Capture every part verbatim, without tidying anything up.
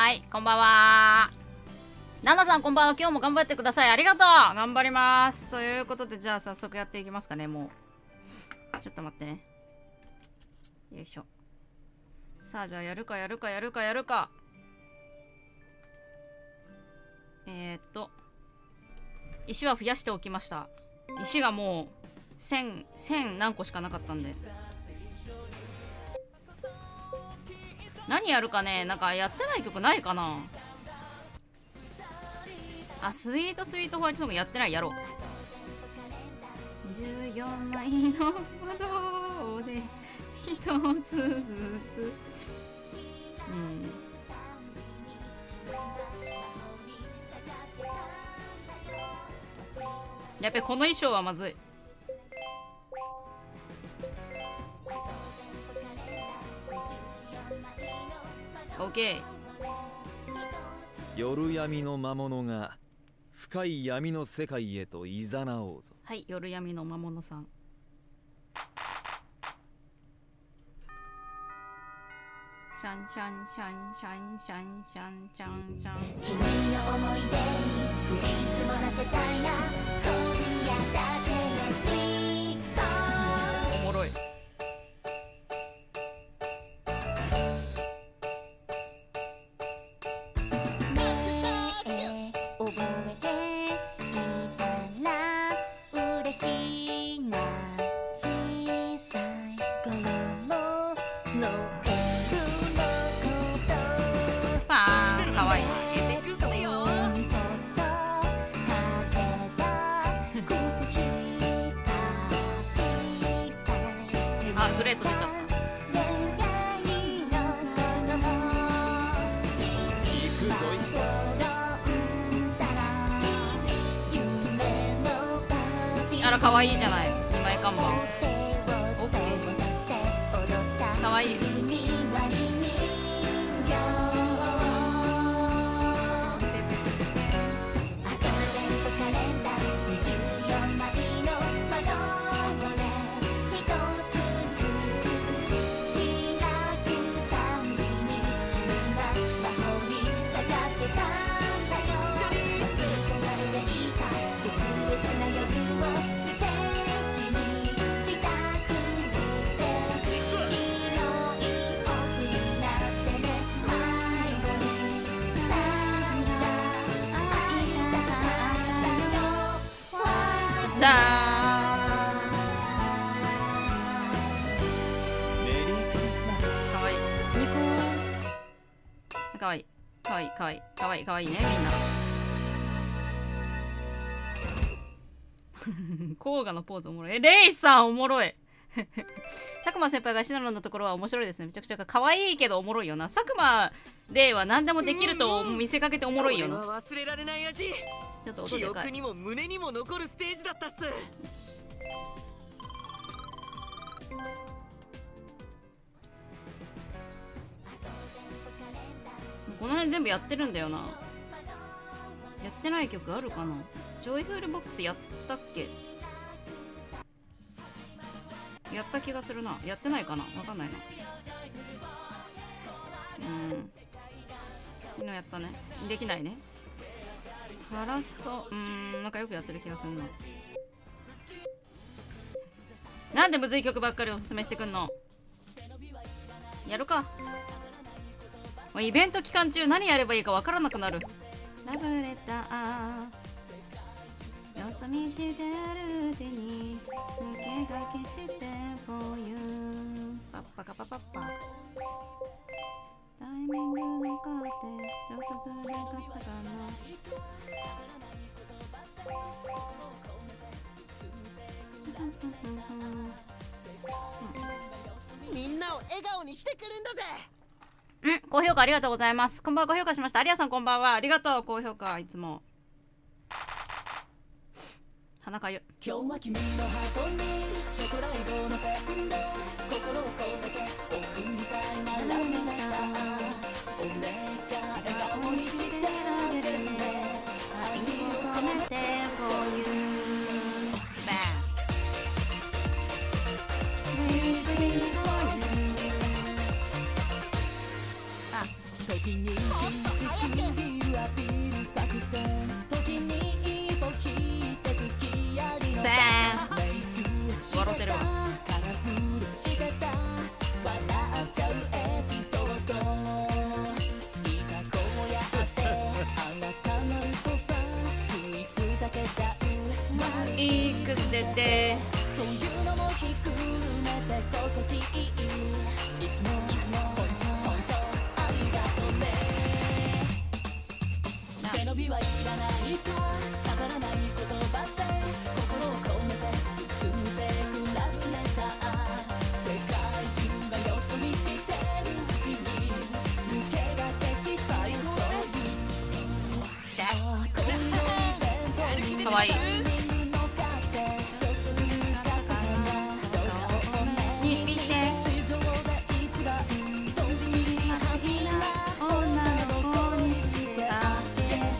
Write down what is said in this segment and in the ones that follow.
ーい、こんばんは。ナナさんこんばんは。今日も頑張ってください。ありがとう。頑張ります。ということで、じゃあ早速やっていきますかね。もうちょっと待ってね。よいしょ。さあ、じゃあやるかやるかやるかやるか。えー、っと石は増やしておきました。石がもう千千何個しかなかったんで。何やるかね。なんかやってない曲ないかな。あ、スイートスイートホワイトソングやってない。やろう。じゅうよんまいの窓で一つずつ。うん。やっぱりこの衣装はまずい。オッケー。 夜闇の魔物が深い闇の世界へと誘おうぞ。 はい、夜闇の魔物さん。シャンシャンシャンシャンシャンシャンシャンシャン。君の思い出に降り積もらせたいな。今夜だけのスイートソング。おもろい。あら、かわいいじゃない。二枚看板。オッケー。かわいい。だかわいい。かわいいかわいいかわいいかわいいかわいいね、みんな。甲賀のポーズおもろい。え、レイさんおもろい。佐久間先輩がシナロンのところは面白いですね。めちゃくちゃ可愛いけどおもろいよな。佐久間レイは何でもできると見せかけておもろいよな。 忘れられない味。 ちょっと音でかい。 記憶にも胸にも残るステージだったっす。よし。 この辺全部やってるんだよな。やってない曲あるかな。ジョイフルボックスやったっけ。やった気がするな。やってないかな、わかんないな。うん昨日やったね。できないね。ファラスト、うーんなんかよくやってる気がするな。なんでむずい曲ばっかりおすすめしてくんの。やるか。イベント期間中何やればいいかわからなくなる。ラブレターよそ見してるうちに抜けがけして for you パッパカパパッパ。タイミングのかってちょっとずれかったかな。 みんなを笑顔にしてくるんだぜ。 うん、高評価ありがとうございます。こんばんは、高評価しました。アリアさんこんばんは。ありがとう、高評価いつも。鼻かゆ。今日は君のハートにショコライトのペンで心を込めて送りたいなラブレター。お願い笑顔にしてあげるね。愛を込めて for you。 バン。時に早くベーン笑ってるわ。いくぜてかわいい。に見て女の子にしてあげる。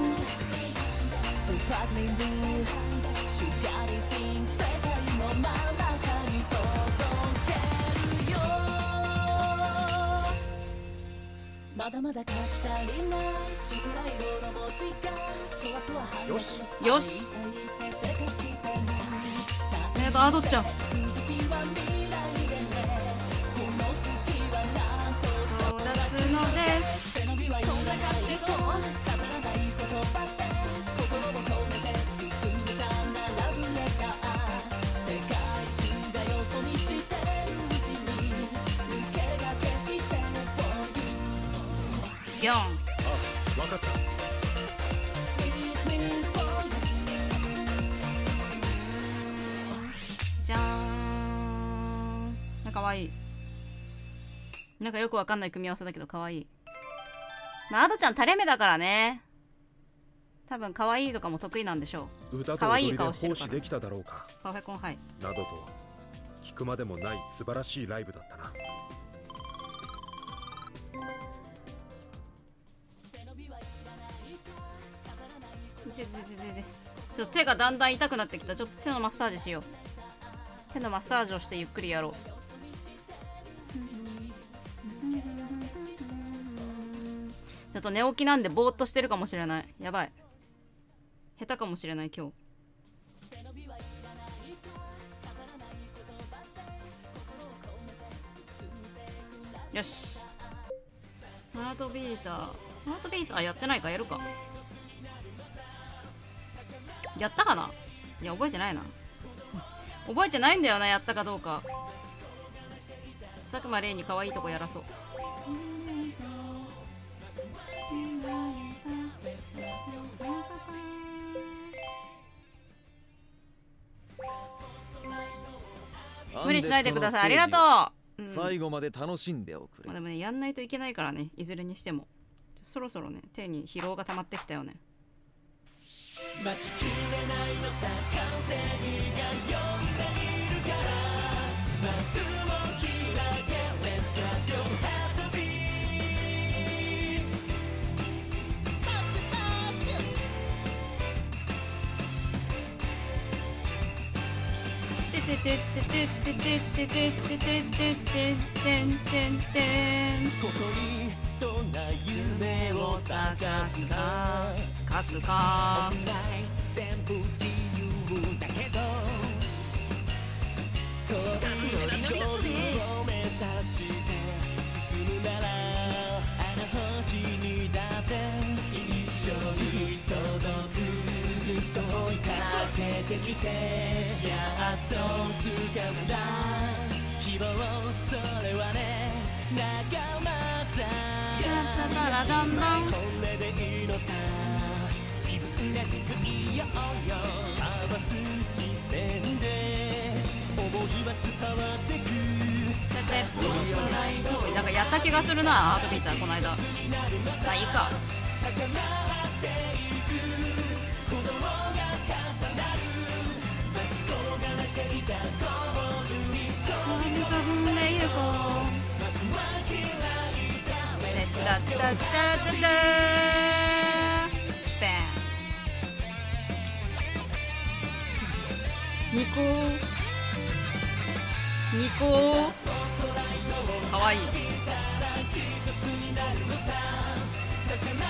まだまだ語りないシュライロの文字がそわそわよしよし。えーとアドちゃん育つのでよん。 あ、わかった。 じゃーん。なんかかわいい。なんかよくわかんない組み合わせだけどかわいい。まあアドちゃん垂れ目だからね。多分可愛いとかも得意なんでしょう。 歌と可愛い踊りで顔してるから。 奉仕できただろうか。 パーフェコンハイ。 などと聞くまでもない素晴らしいライブだったな。 でででででちょっと手がだんだん痛くなってきた。ちょっと手のマッサージしよう。手のマッサージをしてゆっくりやろう。ちょっと寝起きなんでぼーっとしてるかもしれない。やばい。下手かもしれない今日。よし。ハートビーター。ハートビーターやってないかやるか。やったかな。いや覚えてないな。覚えてないんだよな、やったかどうか。佐久間玲に可愛いとこやらそう。無理しないでください。ありがとう、うん、 最後まで楽しんでおくれ。 まあでもね、やんないといけないからね、いずれにしても。そろそろね、手に疲労が溜まってきたよね。 待ちきれないのさ、完成が呼んでいるから。幕を開け、Let's clap your hands beat。 てててててててててててててんてんてん。 ここにどんな夢を探すか。 かすか全部自由だけど遠くのゴールを目指して進むならあの星にだって一緒に届く。ずっと追いかけてきてやっと掴んだ希望。それはね仲間さ。 朝からだんだんこれでいいのさ。らしくいようよ。かわす視線で思いは伝わってく。 なんかやった気がするな、ハートビーターこの間。まあいいか。タッタッタッタッタニコニコかわいい。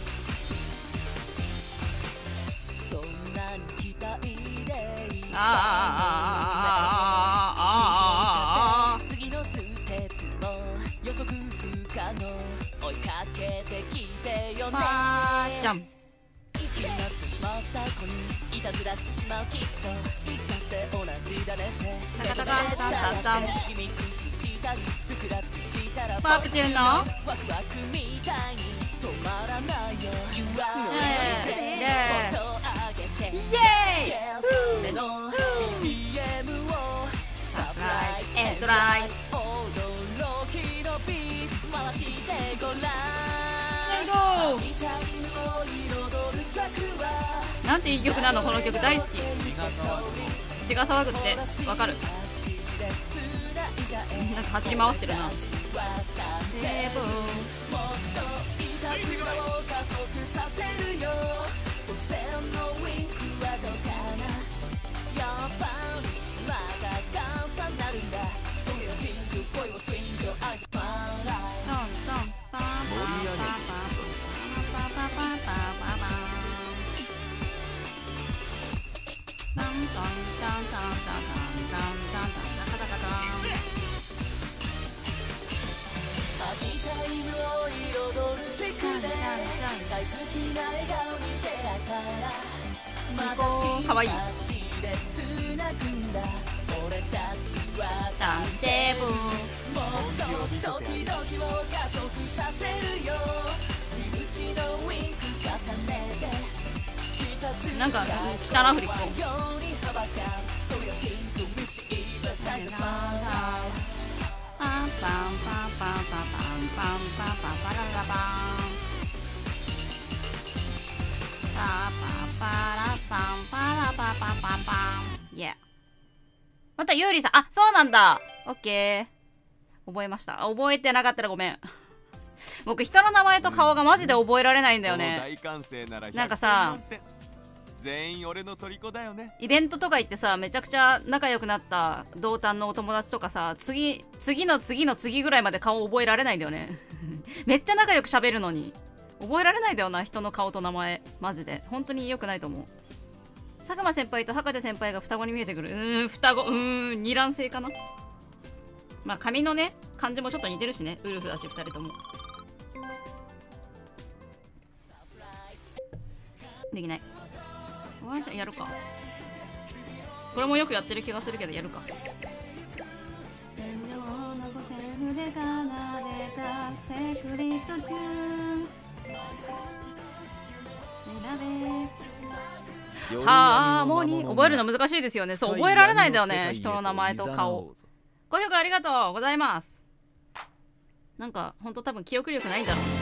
そんなに期待でいたあああああああああああ次のステップも予測不可能追いかけてきてよねあじゃん。 気になってしまった子にいたずらしてしまうきっといつだって同じだねってタタタタタタタンギミックしたりスクラッチしたらパープチューンのワクワクみたいに止まらないよ You are イエーイ音を上げてイエーイ胸の ビーピーエム をサプライズエンドライズ驚きのビート回してごらんレゴー。 見たいの彩る桜なんていい曲なのこの曲大好き。血が騒ぐってわかる。なんか走り回ってるな。デブーかわいい。ダンデブなんか北アフリカ。パンパンパンパンパンパンパンパンパンパンパララパンパパパラパンパラパパパンパン。イエー。またユーリさん、あ、そうなんだ。オッケー。覚えました。覚えてなかったらごめん。僕人の名前と顔がマジで覚えられないんだよね。なんかさ、 全員俺の虜だよね。 イベントとか行ってさ、めちゃくちゃ仲良くなった同担のお友達とかさ、次次の次の次ぐらいまで顔覚えられないんだよね。めっちゃ仲良く喋るのに覚えられないんだよな、人の顔と名前。マジで本当に良くないと思う。佐久間先輩と博士先輩が双子に見えてくる。うーん、双子、うーん、二卵性かな。まあ髪のね感じもちょっと似てるしね。ウルフだしふたりとも。できない。やるか。これもよくやってる気がするけどやるか。ハーモニー覚えるの難しいですよね。そう覚えられないんだよね、人の名前と顔。ご評価ありがとうございます。なんかほんと多分記憶力ないんだろうね。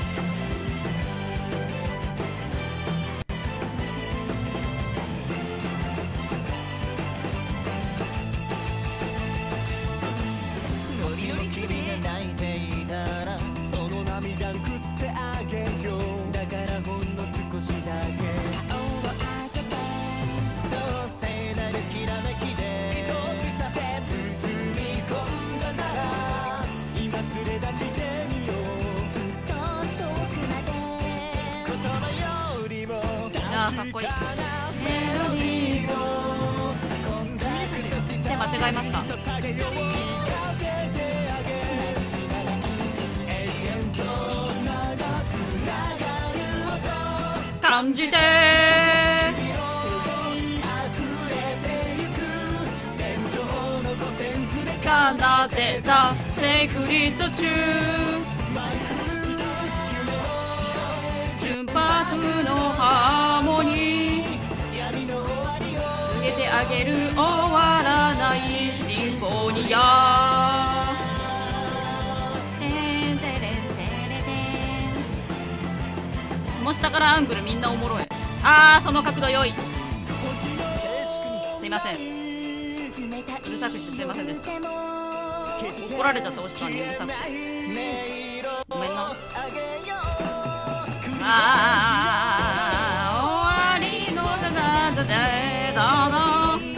あーかっこいい。 で間違えました。感じて奏でたセクリットチューン、純白のハーモニー告げてあげる終わらないシンフォニア。てんてれんてれてん。この下からアングルみんなおもろい。あーその角度良い。すいません、うるさくしてすいませんでした。怒られちゃった、おしさんにうるさくてごめんな。ああ終わりのだだだだだだ。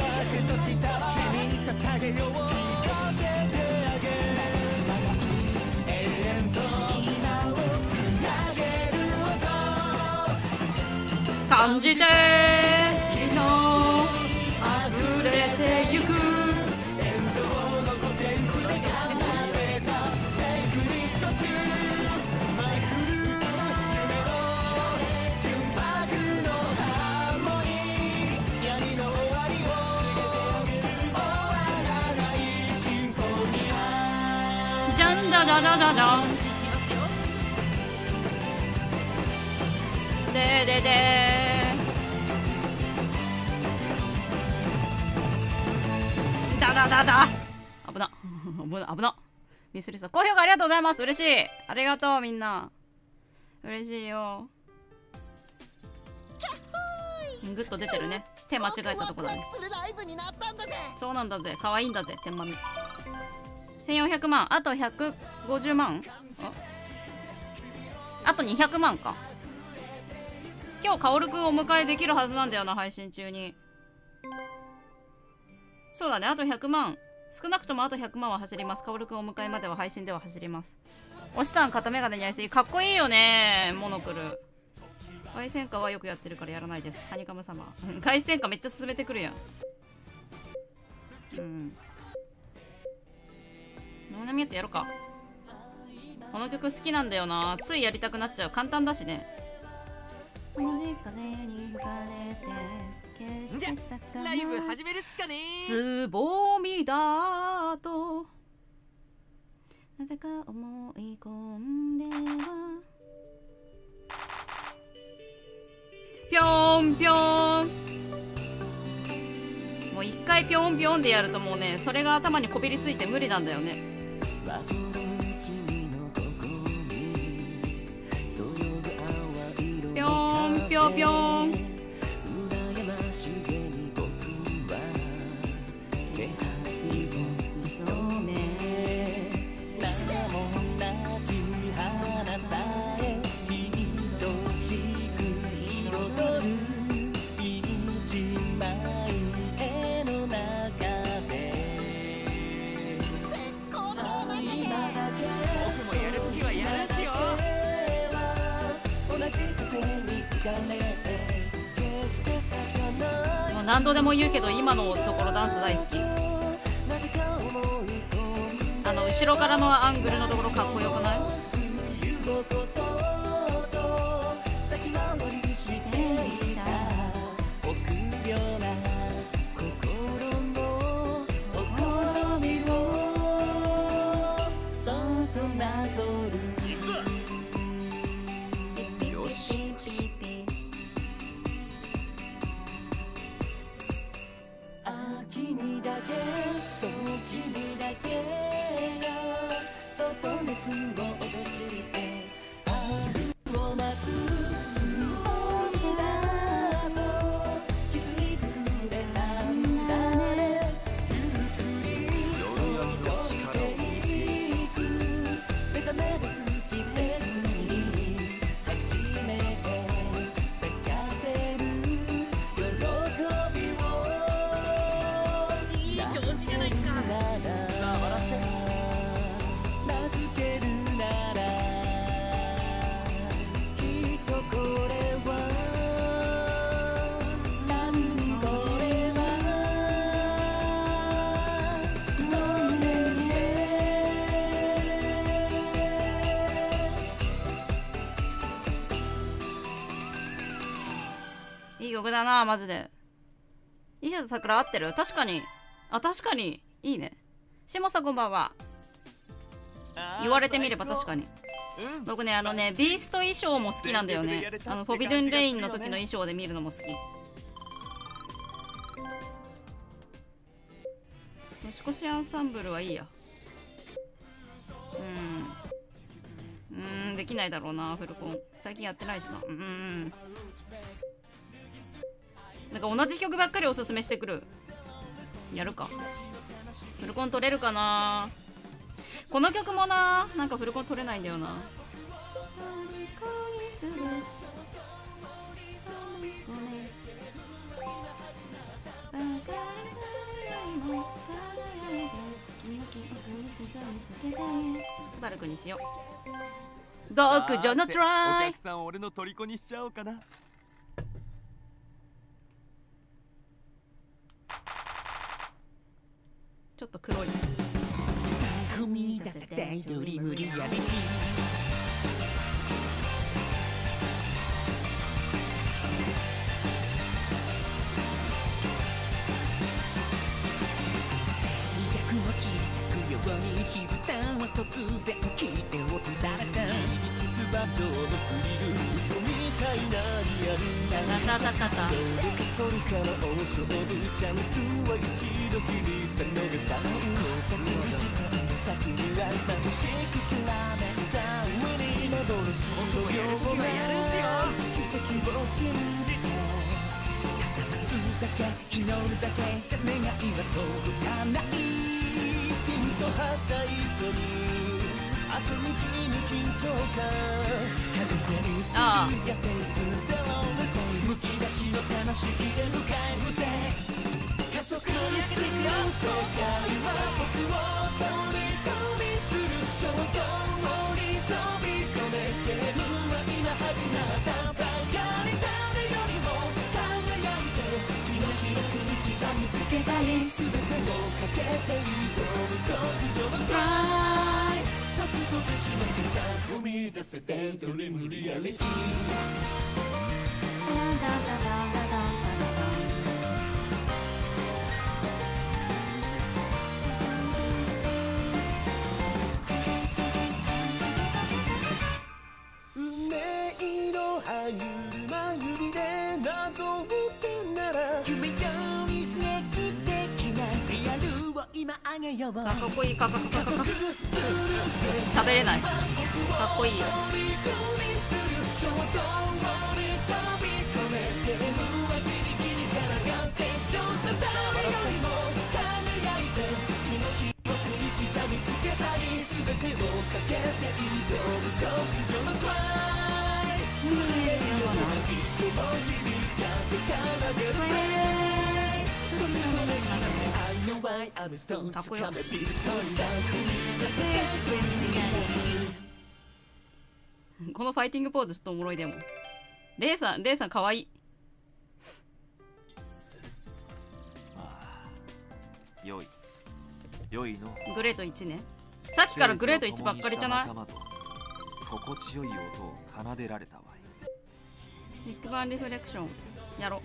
感じて昨日溢れてゆくじゃんだだだだだんでででだだだだ。危な危な危な。ミスリさん高評価ありがとうございます。嬉しい、ありがとうみんな、嬉しいよ。グッと出てるね。手間違えたとこだね。そうなんだぜ、可愛いんだぜ天まみ。せんよんひゃくまん、あとひゃくごじゅうまん、ああとにひゃくまんか。今日カオルくんをお迎えできるはずなんだよな、配信中に。そうだね、あとひゃくまん、少なくともあとひゃくまんは走ります。カオルくんをお迎えまでは配信では走ります。おしさん、片眼鏡に合いすぎ、かっこいいよねモノクル。凱旋歌はよくやってるからやらないです。ハニカム様凱旋歌めっちゃ進めてくるやん。うん、ノーナミエってやろうか。この曲好きなんだよな、ついやりたくなっちゃう。簡単だしね。同じ風に吹かれて決して咲かないライブ始めるっすかね。 つぼみだとなぜか思い込んではぴょんぴょん。もう一回ぴょんぴょんでやるともうね、それが頭にこびりついて無理なんだよね。ぴょんぴょんぴょん。何度でも言うけど今のところダンス大好き。あの後ろからのアングルのところかっこよくない？ 君だけが外熱をいい曲だなマジで。衣装と桜合ってる？確かに。あ、確かにいいね。しもさんこんばんは。言われてみれば確かに。僕ね、あのね、ビースト衣装も好きなんだよね。あのフォビドゥンレインの時の衣装で見るのも好き。年越しアンサンブルはいいや。うんうーん、できないだろうなフルコン。最近やってないしな。うんうん、なんか同じ曲ばっかりおすすめしてくる。やるか。フルコン取れるかな。この曲もな、なんかフルコン取れないんだよな。スバルクにしよう。極上のトライ。 お客さん俺の虜にしちゃおうかな。 ちょっと黒い。 踏み出せてより無理やりに突然聞いて落とされたつば上のスリル嘘みたいなリアルなタタタタタそれから大勝負チャンスは一度きりさ逃さない先にはまぶしくきらめいた上に登るそのような奇跡を信じてただ待つだけ祈るだけじゃ願いは届かないピンと張った糸に明日にじぬ緊張感ああむき出しの悲しいで迎え撃て加速にする世界は僕を飛び込みする衝動に飛び込めてるは今始まったばかり誰よりも輝いて命の国刻みつけたい全てをかけて挑む極上のトライ踏み出せてドリームリアリティ運命の歯車指でなぞってなら夢より刺激的なリアルを今あげようかっこいい。かっこいい。かっこいい。喋れない。かっこいいよ。かっこよ。このファイティングポーズちょっとおもろい。でもレイさんレイさんかわいい。 ああ、良い良いの。 グレートいちね。さっきからグレートいちばっかりじゃない？ 心地よい音を奏でられたわい。 ビッグバンリフレクションやろ。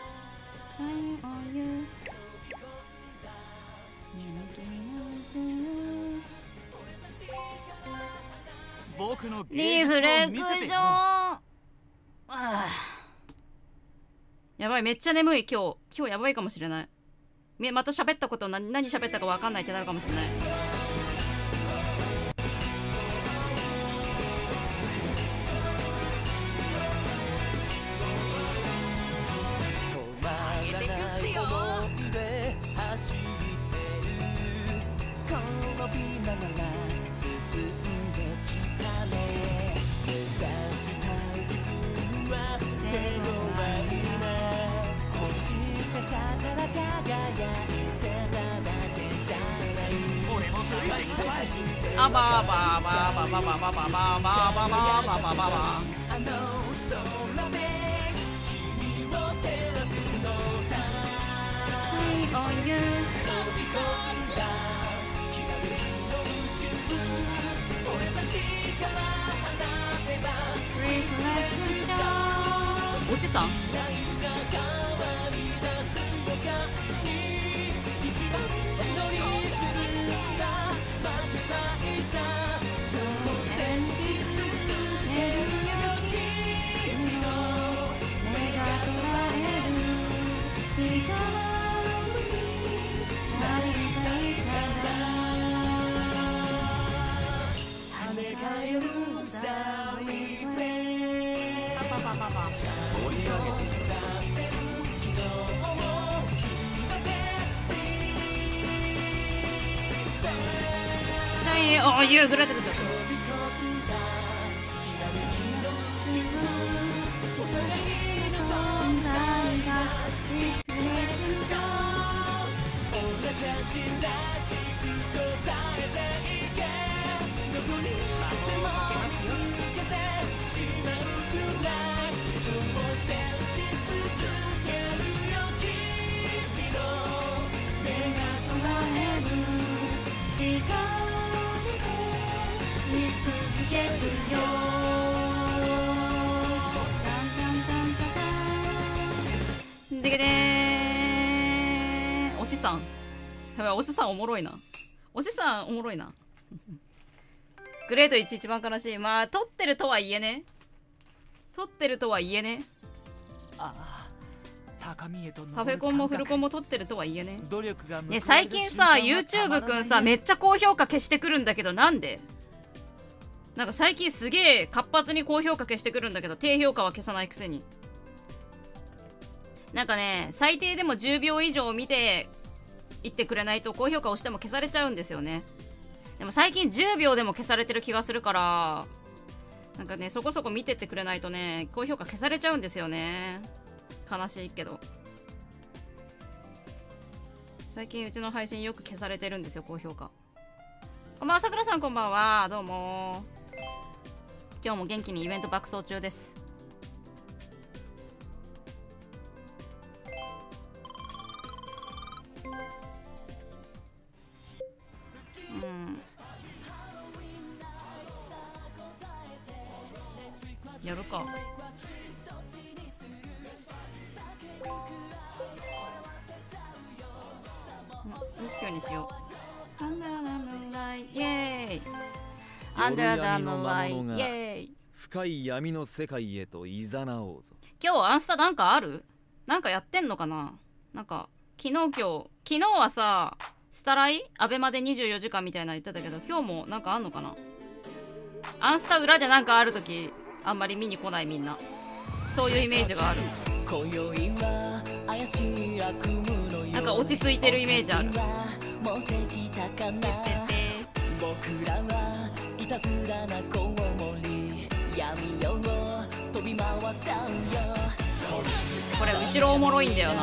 僕のリフレクション。ああ、やばい、めっちゃ眠い。今日今日やばいかもしれない。めまた喋ったこと何何喋ったか分かんないってなるかもしれない。あばばばばばばばばばばばばばばば。おしさんパパパパ。 盛り上げていくぞ。 はい、おー、夕暮れてた。でけでーん、おしさん。やばい、おしさんおもろいな。おしさんおもろいな。グレードいち一番悲しい。まあ、取ってるとはいえね。取ってるとはいえね。 ああ、高みへとパフェコンもフルコンも取ってるとはいえね。 努力がね、最近さ、YouTube くんさ、めっちゃ高評価消してくるんだけど、なんで？なんか最近すげえ活発に高評価消してくるんだけど、低評価は消さないくせに。なんかね、最低でもじゅうびょう以上見ていってくれないと高評価をしても消されちゃうんですよね。でも最近じゅうびょうでも消されてる気がするから、なんかね、そこそこ見てってくれないとね、高評価消されちゃうんですよね。悲しいけど。最近うちの配信よく消されてるんですよ、高評価。こんばんは、さくらさんこんばんは。どうも。今日も元気にイベント爆走中です。うん。やるか。ミスようにしよう。Under the moonlight イエーイ Under the moonlight イエーイ。 深い闇の世界へと誘おうぞ。 今日アンスタなんかある？なんかやってんのかな？なんか昨日今日昨日はさ、スタライアベマでにじゅうよじかんみたいなの言ってたけど、今日もなんかあんのかな？アンスタ裏でなんかあるときあんまり見に来ないみんな。そういうイメージがある。なんか落ち着いてるイメージある。僕らはいたずらなコウモリ闇夜を飛び回っちゃうよ。これ後ろおもろいんだよな。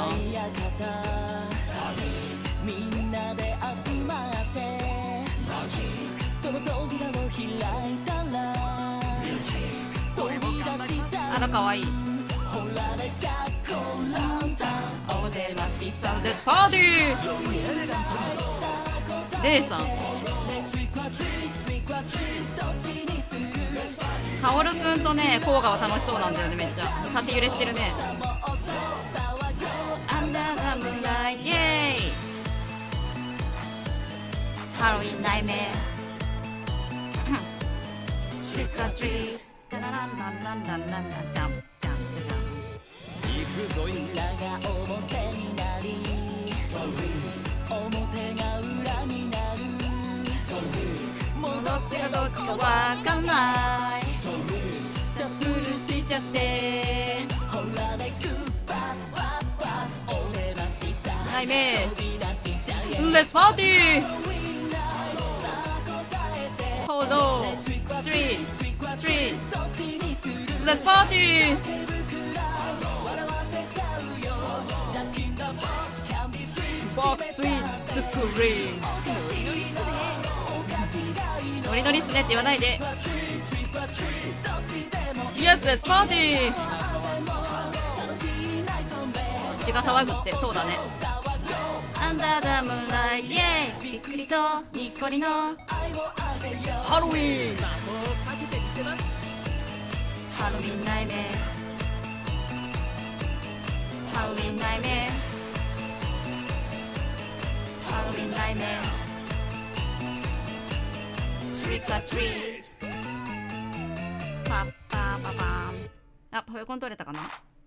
みんなで集まってその扉を開いたら飛び出したあらかわいい。レッツパーティー。レイさんカオルくんとね、コウガは楽しそうなんだよね。めっちゃ縦揺れしてるね。アンダーザムーンライトイエーイ。ハロウィンナイメートリックアトリートダラランランランランランランジャンジャンジャン行くぞい。裏が表になり表が裏になる。もうどっちがどっちかわかんない。シャッフルしちゃってほらでグッバッバッバッ俺らしさナイメーレッツパーティー。ホールドスリースリーレッツパーティー。ボックススイーツスクリーンノリノリっすねって言わないで。イエスレッツパーティー。血が騒ぐってそうだね。アンダーダムーンライトイエーイ。びっくりとにっこりのハロウィンハロウィンナイメーハロウィンナイメーハロウィンナイメートリックアトリートパッパーパパーン。あ、パフェコン取れたかな。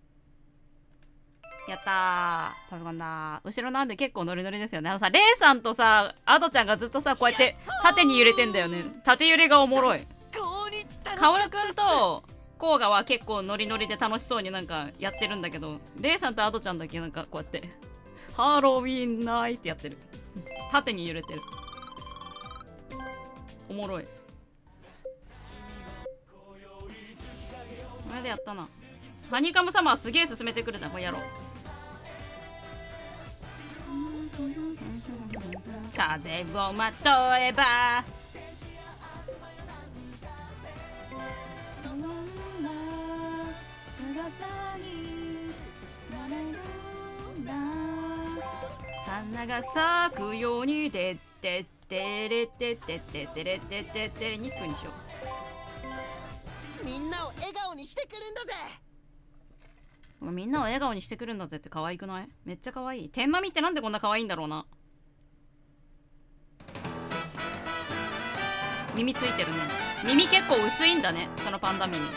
やったー、パフェコンだー。後ろなんで結構ノリノリですよね。あのさ、レイさんとさアドちゃんがずっとさこうやって縦に揺れてんだよね。縦揺れがおもろい。カオルくんとコウガは結構ノリノリで楽しそうになんかやってるんだけど、レイさんとアドちゃんだけなんかこうやってハロウィンナイってやってる。縦に揺れてる。おもろい。前でやったな。ハニカムサマーすげえ進めてくるじゃん。これやろう。風をまとえば姿になれるんだ。花が咲くようにてってってれってってってってれってってってれニックにしよう。みんなを笑顔にしてくるんだぜ。 みんなを笑顔にしてくるんだぜって可愛くない？めっちゃ可愛い。天まみってなんでこんな可愛いんだろうな。耳ついてるね。耳結構薄いんだね、そのパンダ耳。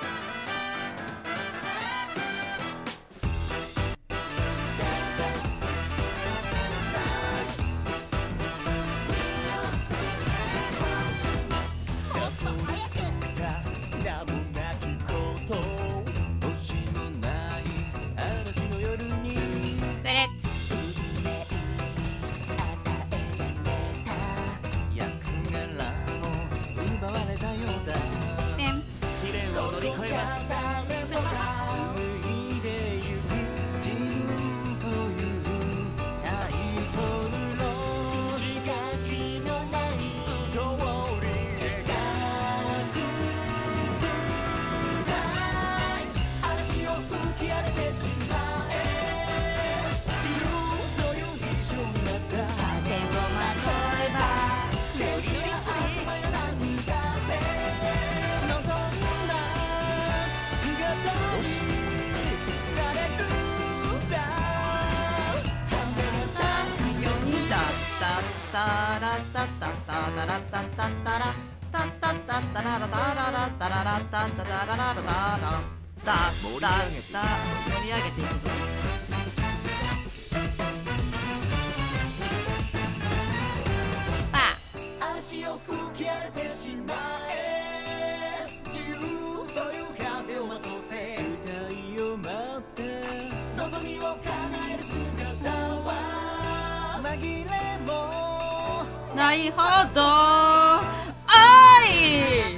ないほどあい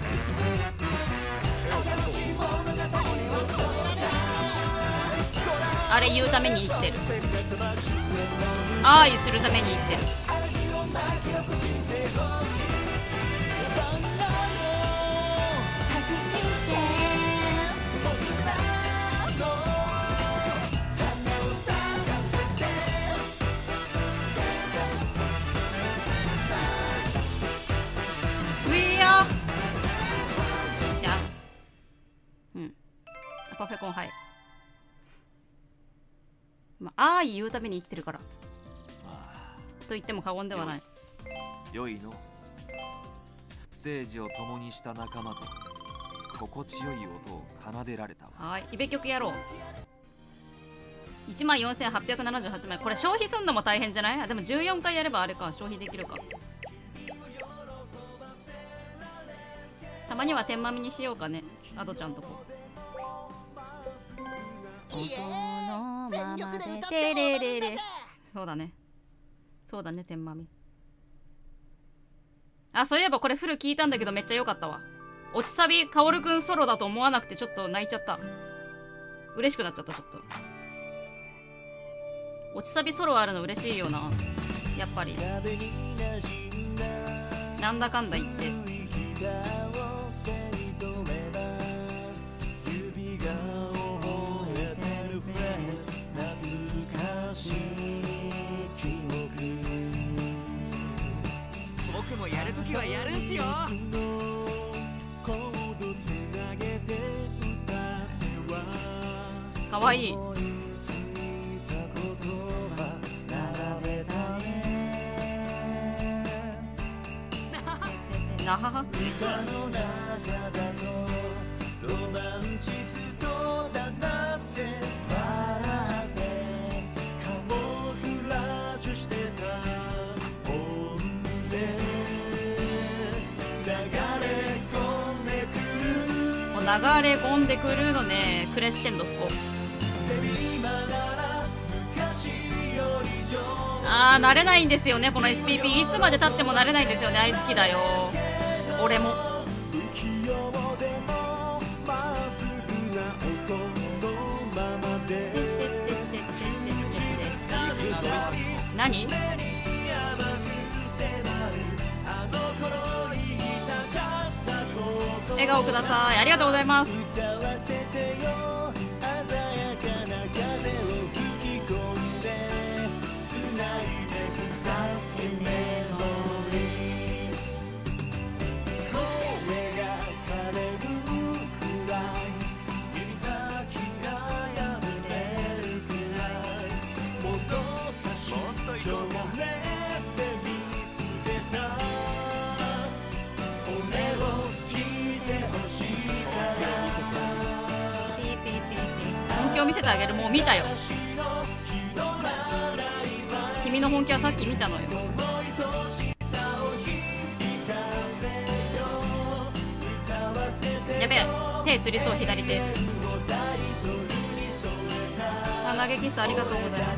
あれ言うために生きてる。ああいうするために生きてる。パフェコンはい。まあ、ああ言うために生きてるから。と言っても過言ではない。 良いの。ステージを共にした仲間と心地よい音を奏でられたわ。 はい、イベ曲やろう。いちまんよんせんはっぴゃくななじゅうはちまい。これ消費すんのも大変じゃない？あ、でもじゅうよんかいやればあれか、消費できるか。たまには天まみにしようかね、アドちゃんとこ。音のままでテレレレ。そうだね。そうだね、天まみ。あ、そういえばこれフル聞いたんだけどめっちゃ良かったわ。落ちサビ、カオルくんソロだと思わなくてちょっと泣いちゃった。嬉しくなっちゃった、ちょっと。落ちサビソロあるの嬉しいよな。やっぱり。なんだかんだ言って。 僕もやるときはやるんすよ。 かわいい。なはは。 流れ込んでくるのね。クレッシェンドスコ。あー慣れないんですよねこの エスピーピー。いつまでたっても慣れないんですよね。あいつきだよ俺も。何？笑顔ください。ありがとうございます。本気を見せてあげる。もう見たよ。君の本気はさっき見たのよ。やべえ、手つりそう。左手。あ、投げキスありがとうございます。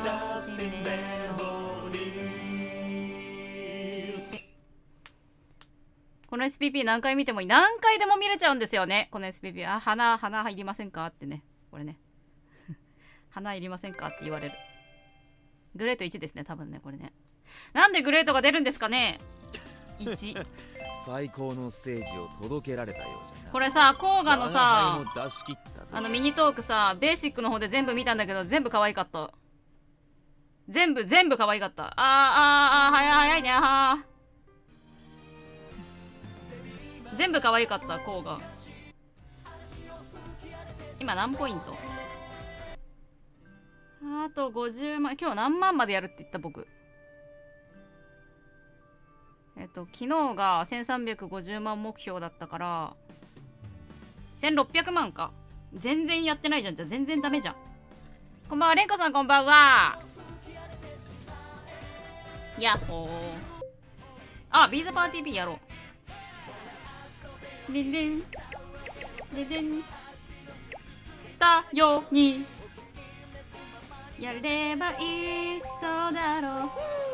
この エスピーピー 何回見てもいい。何回でも見れちゃうんですよねこの エスピーピー。あ、花花入りませんかってね。これね花いりませんかって言われる。グレートいちですね多分ねこれね。なんでグレートが出るんですかね。いち最高のステージを届けられたようじゃな。 これさコーガのさ我が輩も出し切ったぜ。 あのミニトークさベーシックの方で全部見たんだけど全部可愛かった。全部全部可愛かった。あーあーあー早い早いね。あー全部可愛かったコーガ。今何ポイント？あとごじゅうまん。今日何万までやるって言った僕。えっと昨日がせんさんびゃくごじゅうまん目標だったからせんろっぴゃくまんか。全然やってないじゃん。じゃあ全然ダメじゃん。こんばんはレンコさん。こんばんは。やっほー。あ、ビーザパーティー ビー やろう。リンリンリンリンだようにやればいいそうだろ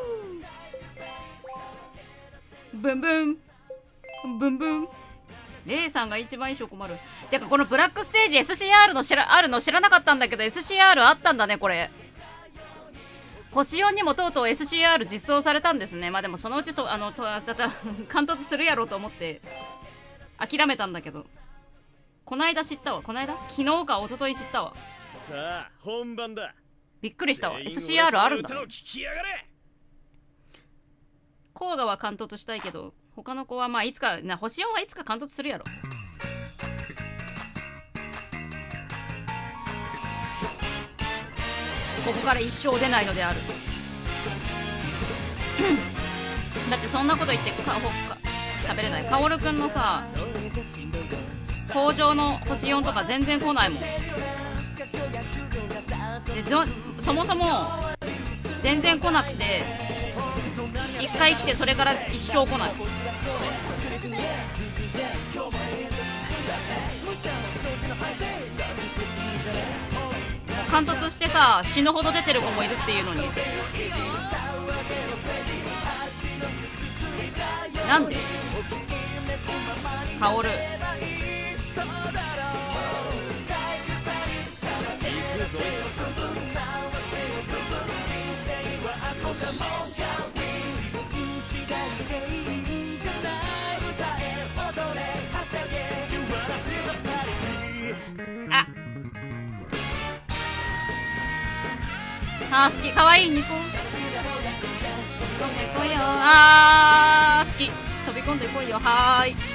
う。ブンブンブンブン。レイさんが一番衣装困る。てかこのブラックステージ エスシーアール の知らあるの知らなかったんだけど エスシーアール あったんだねこれ。星よんにもとうとう エスシーアール 実装されたんですね。まあでもそのうちとあのとたた貫突するやろうと思って諦めたんだけど、こないだ知ったわ。こないだ昨日か一昨日知ったわ。 さあ本番だ。 びっくりしたわ。 エスシーアール あるんだね。コーガは貫突したいけど他の子はまあいつかな。星よんはいつか貫突するやろ。ここから一生出ないのであるだってそんなこと言ってかほか喋れない。カオルくんのさ工場の星よんとか全然来ないもん。でそもそも全然来なくて一回来てそれから一生来ない。貫突してさ死ぬほど出てる子もいるっていうのになんでカオルあー好き。かわいいニコ。飛び込んでこいよ。あー好き。飛び込んでこいよ。はーい。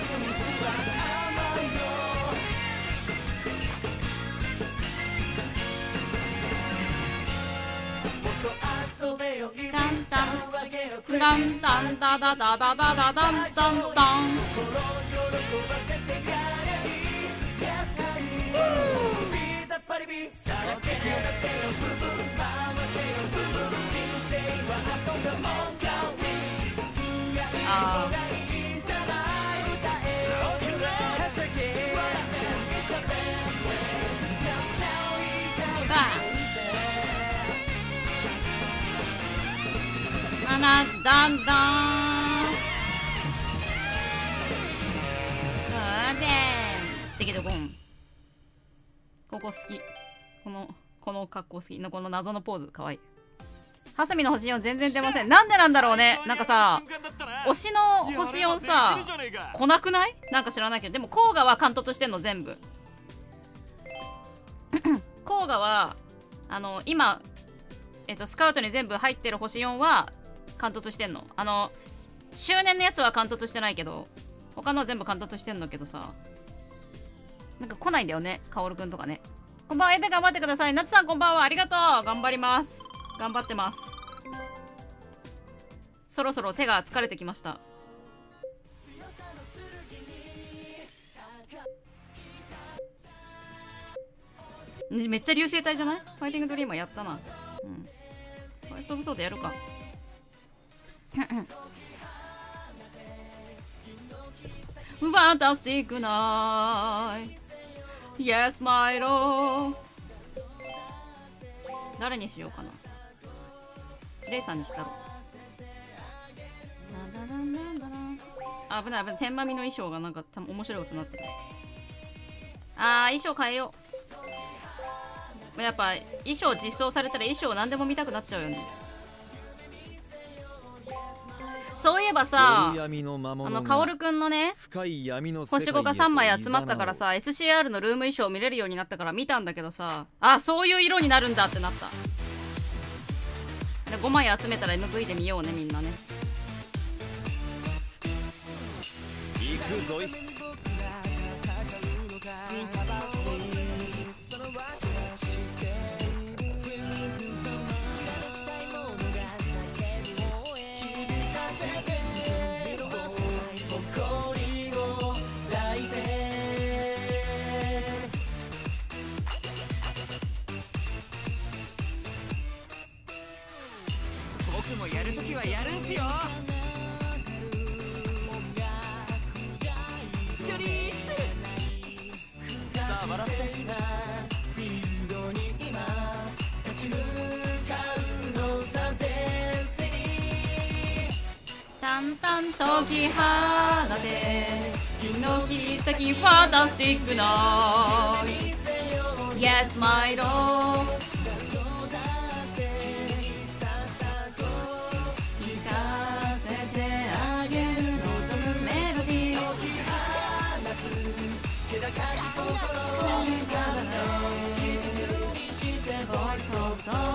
タンタンタンタンタダダダダダダンタンタン。あダンダンダンあーべーでけどゴン。ここ好き。このこの格好好きのこの謎のポーズかわいい。ハサミの星よん全然出ません。なんでなんだろうね。なんかさ推しの星よんさ来なくない？なんか知らないけど、でも甲賀は貫突してんの全部。甲賀はあの今えっとスカウトに全部入ってる星よんは貫突してんの。あの周年のやつは貫突してないけど他のは全部貫突してんだけどさ、なんか来ないんだよね、カオルくんとかね。こんばんは、エベ頑張ってください。ナツさんこんばんは、ありがとう。頑張ります。頑張ってます。そろそろ手が疲れてきました。めっちゃ流星体じゃない？ファイティングドリーマーやったな。うん。これそうそうでやるか。ファンタスティックナイ Yes my lord。 誰にしようかな。レイさんにしたろ。あ、危ない危ない。天まみの衣装がなんか多分面白いことになってる。あー、衣装変えよう。やっぱ衣装実装されたら衣装何でも見たくなっちゃうよね。そういえばさ、あのカオルくんのね星ごがさんまい集まったからさ エスシーアール のルーム衣装見れるようになったから見たんだけどさ、あ、そういう色になるんだってなった。ごまい集めたら エムブイ で見ようね、みんなね。 行くぞい。 僕もやるときはやるんすよ。ジョリースさあ笑って。 淡々とき放て日の切り裂きファンタスティックな Yes my lord。そんな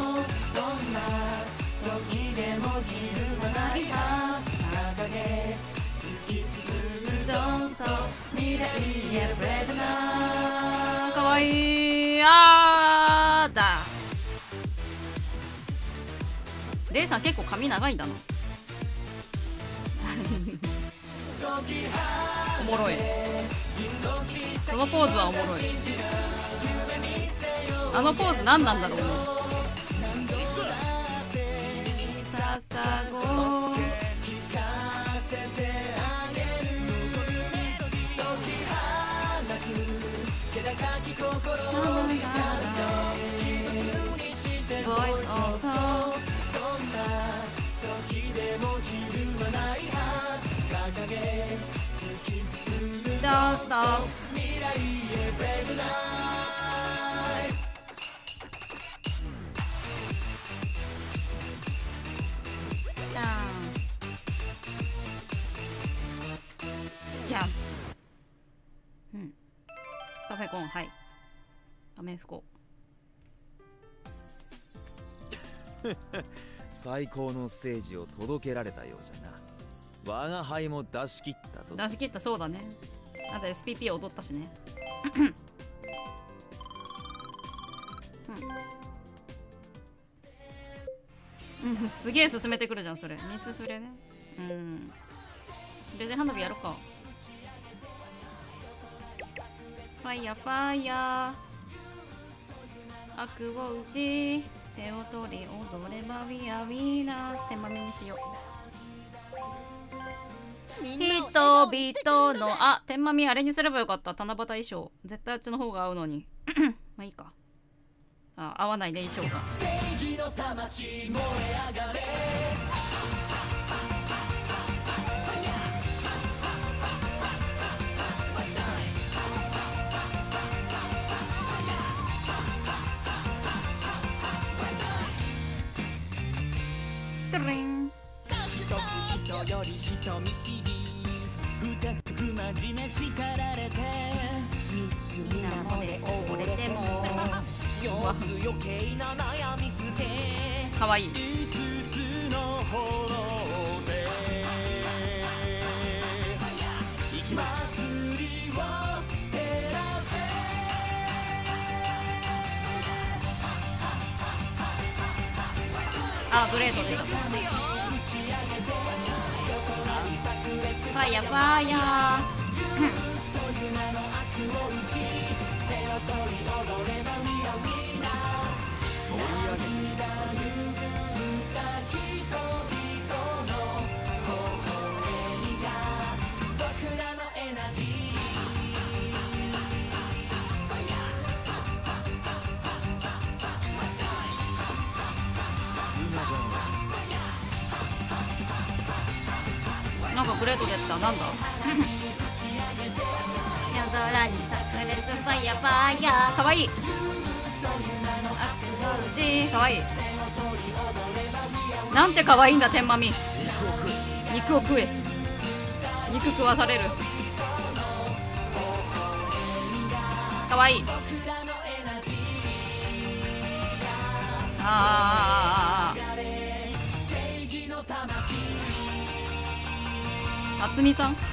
時でも昼はないさ掲げ突き進むドンスト未来へブレイブなかわいい。あーだレイさん結構髪長いんだな。おもろい。そのポーズはおもろい。あのポーズ何なんだろうね。ささごDon't stop。じゃん。うん。パフェコン、はい。アメフコ。 最高のステージを届けられたようじゃな。我が輩も出し切ったぞ。 出し切った、そうだね。あと エスピーピー 踊ったしね。うん、うん、すげえ進めてくるじゃんそれ。ミスフレね。うん。レジェン花火やるか。ファイヤーファイヤー。悪を打ち手を取り踊ればウィアウィーナー。手まみにしよう。人々のあ天まみあれにすればよかった。七夕衣装絶対あっちの方が合うのに。まあいいか。あ合わないね衣装が。正義の魂燃え上がれトゥルン。 一つ人より人見知り、二つ不真面目叱られて、三つみんなもで溺れても四つ余計な悩み捨て、 かわいい。 五つの炎で行きます祭りを照らせ。 あ、グレート出た。ファイヤーファイヤー。なんかグレート出た。なんだ夜空に炸裂ファイヤーファイヤー。かわいい。あっちかわいい。なんてかわいいんだ天まみ。肉を食え。肉食わされる。かわいい。あああつみさん。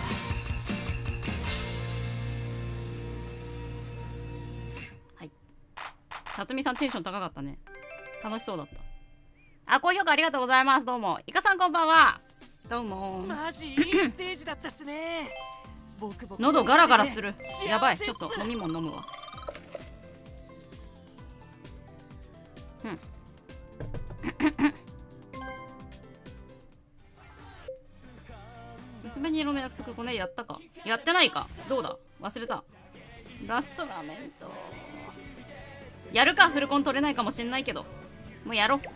はい。たつみさんテンション高かったね。楽しそうだった。あ、高評価ありがとうございます。どうも。イカさんこんばんは。どうも。 マジいいステージだったっすね。僕僕喉ガラガラする。やばい。ちょっと飲み物飲むわ。うん。娘に色の約束こねやったかやってないかどうだ忘れた。ラストラメントやるか。フルコン取れないかもしんないけどもうやろう。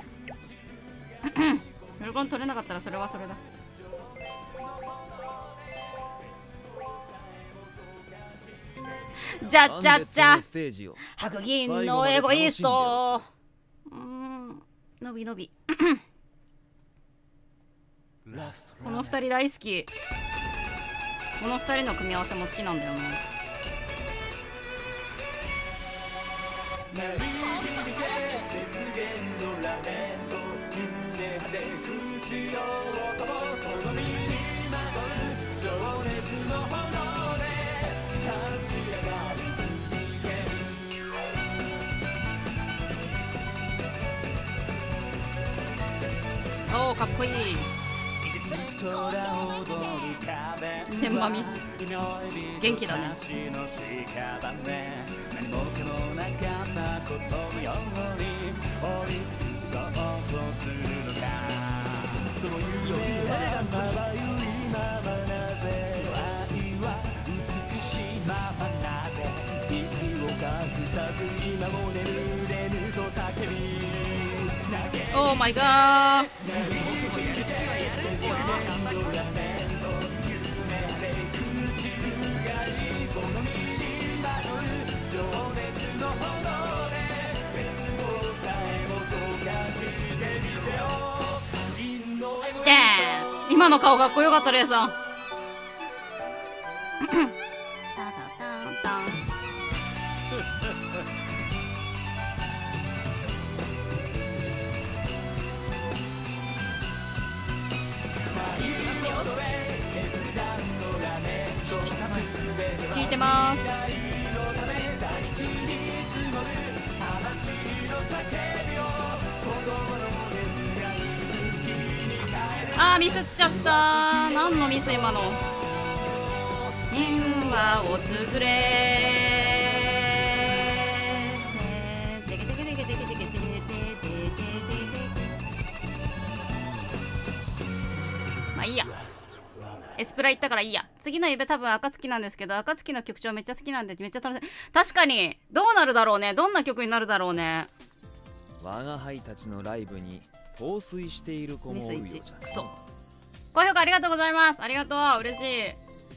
フルコン取れなかったらそれはそれだ。じゃじゃじゃ白銀のエゴイスト。うーんのびのびこの二人大好き。この二人の組み合わせも好きなんだよな。おーかっこいい。天まみ元気だね。オーマイガー。今の顔かっこよかったレイさん。聞いてます。あーミスっちゃった。何のミス今の。神話を綴れ。まあいいや。エスプラ行ったからいいや。次の夢多分暁なんですけど、暁の曲調めっちゃ好きなんでめっちゃ楽しい。確かにどうなるだろうね。どんな曲になるだろうね。 我が輩たちのライブに陶酔している子も多いようじゃ。 クソ。高評価ありがとうございます。ありがとう。嬉しい。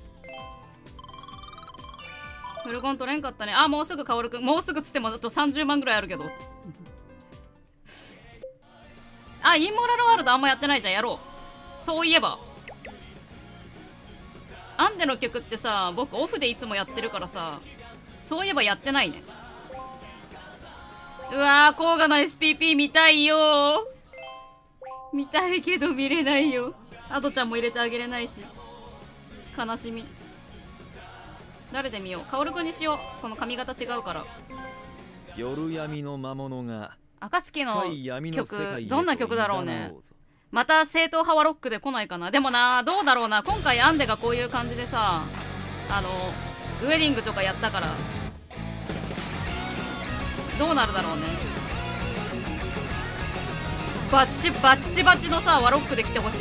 フルコン取れんかったね。あ、もうすぐカオルくん。もうすぐつってもあとさんじゅうまんぐらいあるけど。 あ、インモラルワールドあんまやってないじゃん。やろう。そういえばアンデの曲ってさ、僕オフでいつもやってるからさ、そういえばやってないね。うわー、コーガの エスピーピー 見たいよー。見たいけど見れないよ。アドちゃんも入れてあげれないし、悲しみ。誰で見よう。カオルくんにしよう。この髪型違うから。 夜闇の魔物が暁の曲、どんな曲だろうね。また正統派はロックで来ないかな。でもな、どうだろうな。今回アンデがこういう感じでさ、あのウェディングとかやったから、どうなるだろうね。バッチバッチバチのさワロックで来てほしい。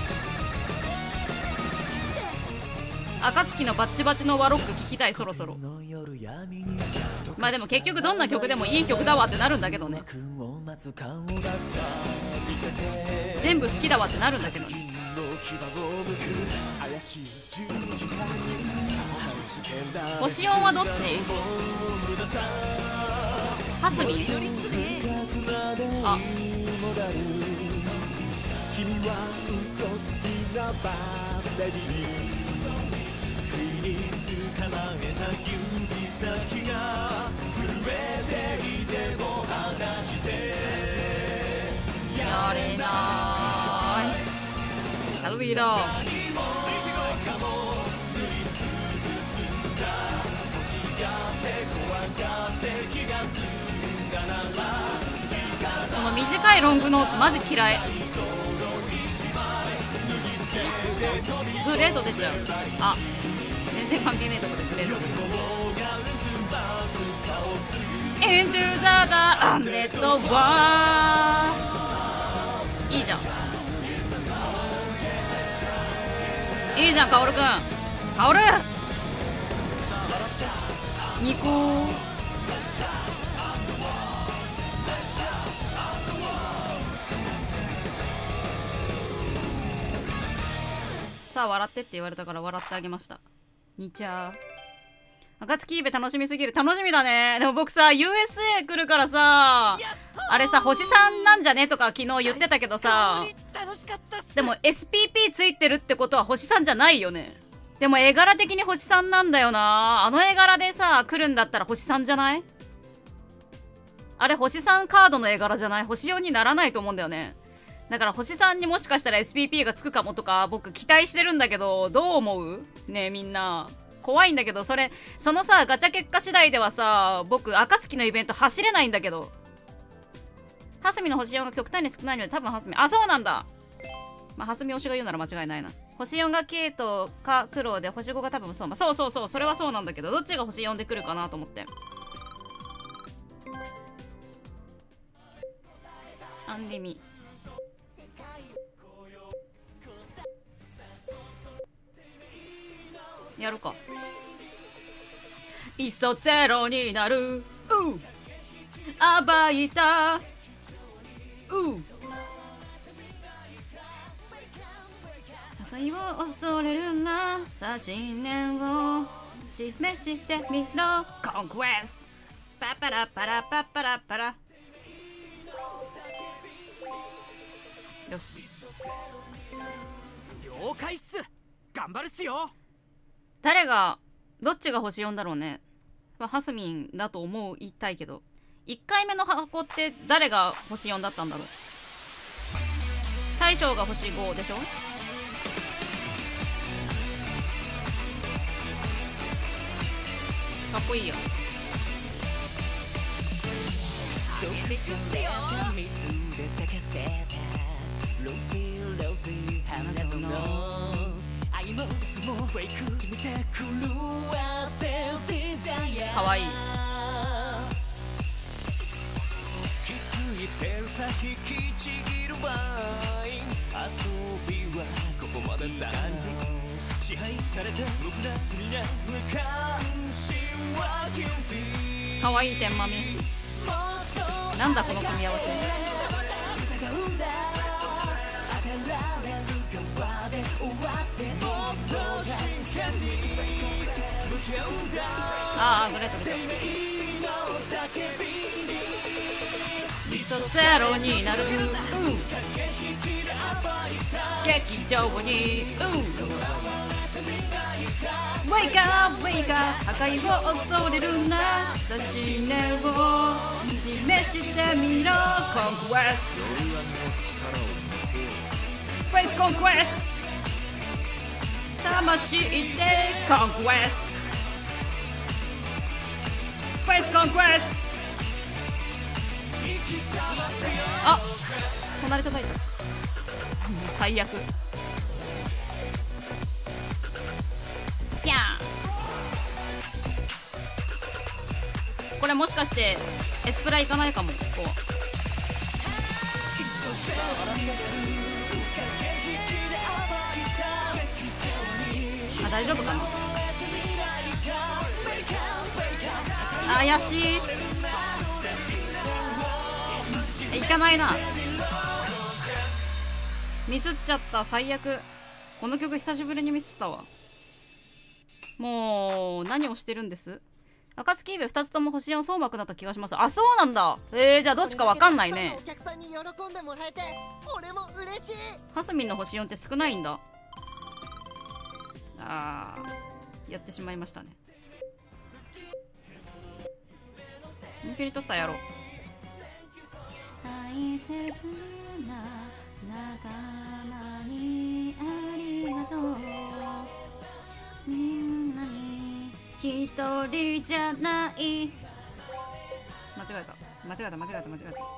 暁のバッチバチのワロック聞きたい、そろそろ。まあでも結局どんな曲でもいい曲だわってなるんだけどね。全部好きだわってなるんだけどね。星音はどっち？ハスミン？あ、やれない。シャルビーだ。この短いロングノーツマジ嫌い。グレード出ちゃう。あ、全然関係ねえとこでグレード出ちゃう。Into the undead world。 いいじゃん、いいじゃん、カオルくん。カオルニコー。さあ笑ってって言われたから笑ってあげました。にちゃー。暁イベ楽しみすぎる。楽しみだね。でも僕さ ユーエスエー 来るからさ、あれさ星さんなんじゃねとか昨日言ってたけどさ、でも エスピーピー ついてるってことは星さんじゃないよね。でも絵柄的に星さんなんだよな。あの絵柄でさ来るんだったら星さんじゃない？あれ星さんカードの絵柄じゃない？星よんにならないと思うんだよね。だから星さんにもしかしたら エスピーピー がつくかもとか僕期待してるんだけど、どう思う？ねえみんな。怖いんだけど、それそのさガチャ結果次第ではさ僕暁のイベント走れないんだけど。ハスミの星よんが極端に少ないので多分ハスミ、あ、そうなんだ。まあハスミ推しが言うなら間違いないな。星よんがケイトかクロウで星ごが多分そう、まあ、そうそうそう、それはそうなんだけど、どっちが星よんで来るかなと思って。アンリミやるか。いっそゼロになる。う暴いた。う破壊を恐れるな。さあ信念を示してみろ。コンクエスト。パパラパラパパラパラ。よし。 了解っす。頑張るっすよ。 誰がどっちが星よんだろうね。まあ、ハスミンだと思いたいけど、いっかいめの箱って誰が星よんだったんだろう。大将が星ごでしょ。かっこいいよ。かわいい。かわいい天まみ。なんだこの組み合わせ。ああグレートグレート。 とゼロになる、うん、劇場に、うん、Wake up, wake up 破壊を恐れるな指し根を示してみろ Conquest Face Conquest 魂で Conquest Face Conquest あ、隣叩いた最悪ピャーこれもしかしてエスプラいかないかも。ここあ、大丈夫かな。怪しい。いかないな。ミスっちゃった。最悪。この曲久しぶりにミスったわ。もう何をしてるんです。暁イベふたつとも星よん総幕だった気がします。あ、そうなんだ。えー、じゃあどっちかわかんないね。ハスミンの星よんって少ないんだ。あー、やってしまいましたね。インフィニットスターやろう。大切な仲間にありがとう。みんなに一人じゃない。間違えた間違えた間違えた間違えた。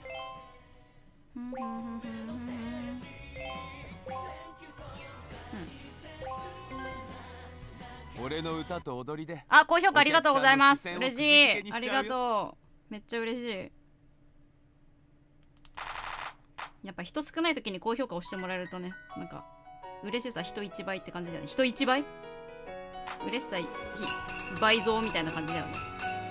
俺の歌と踊りで。 あ、高評価ありがとうございます。嬉しい。ありがとう。めっちゃ嬉しい。やっぱ人少ない時に高評価押してもらえるとね、なんか嬉しさ人一倍って感じだよね。人一倍？嬉しさ倍増みたいな感じだよね。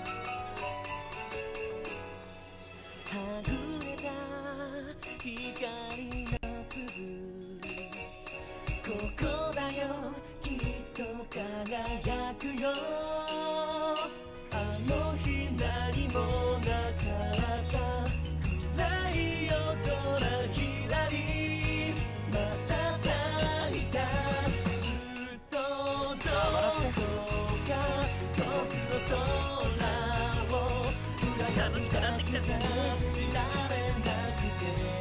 ここだよきっと輝くよ。あの日何もなかった暗い夜空ひらりまた抱いたずっとどこか遠くの空を裏がぶつからってきたぜ。いられなくて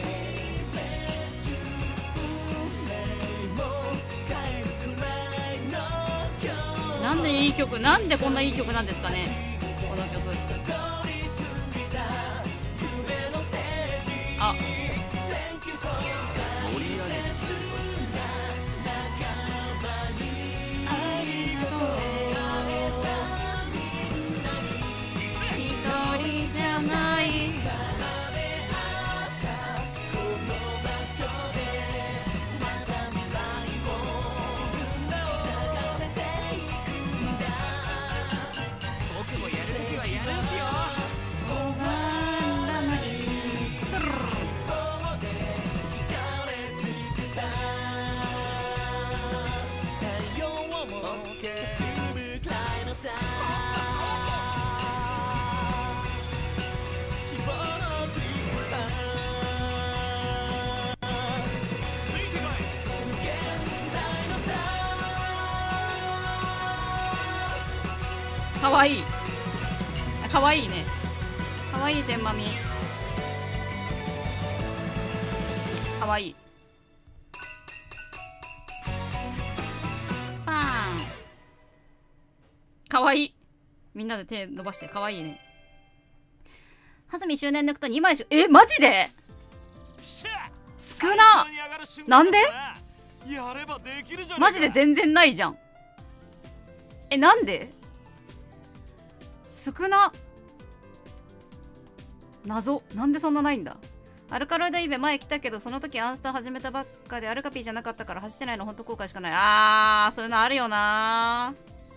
なんでいい曲、なんでこんないい曲なんですかね、この曲。あ、一人じゃない。かわいい。かわいいね。かわいい天まみ。かわいい。パーン。かわいい。みんなで手伸ばしてかわいいね。はずみ周年ネクタイにまいしか。え、マジで少な。なんでマジで全然ないじゃん。え、なんで少な。謎。なんでそんなないんだ。アルカロイドイベ前来たけどその時アンスタ始めたばっかでアルカピーじゃなかったから走ってないのほんと後悔しかない。あー、そういうのあるよな。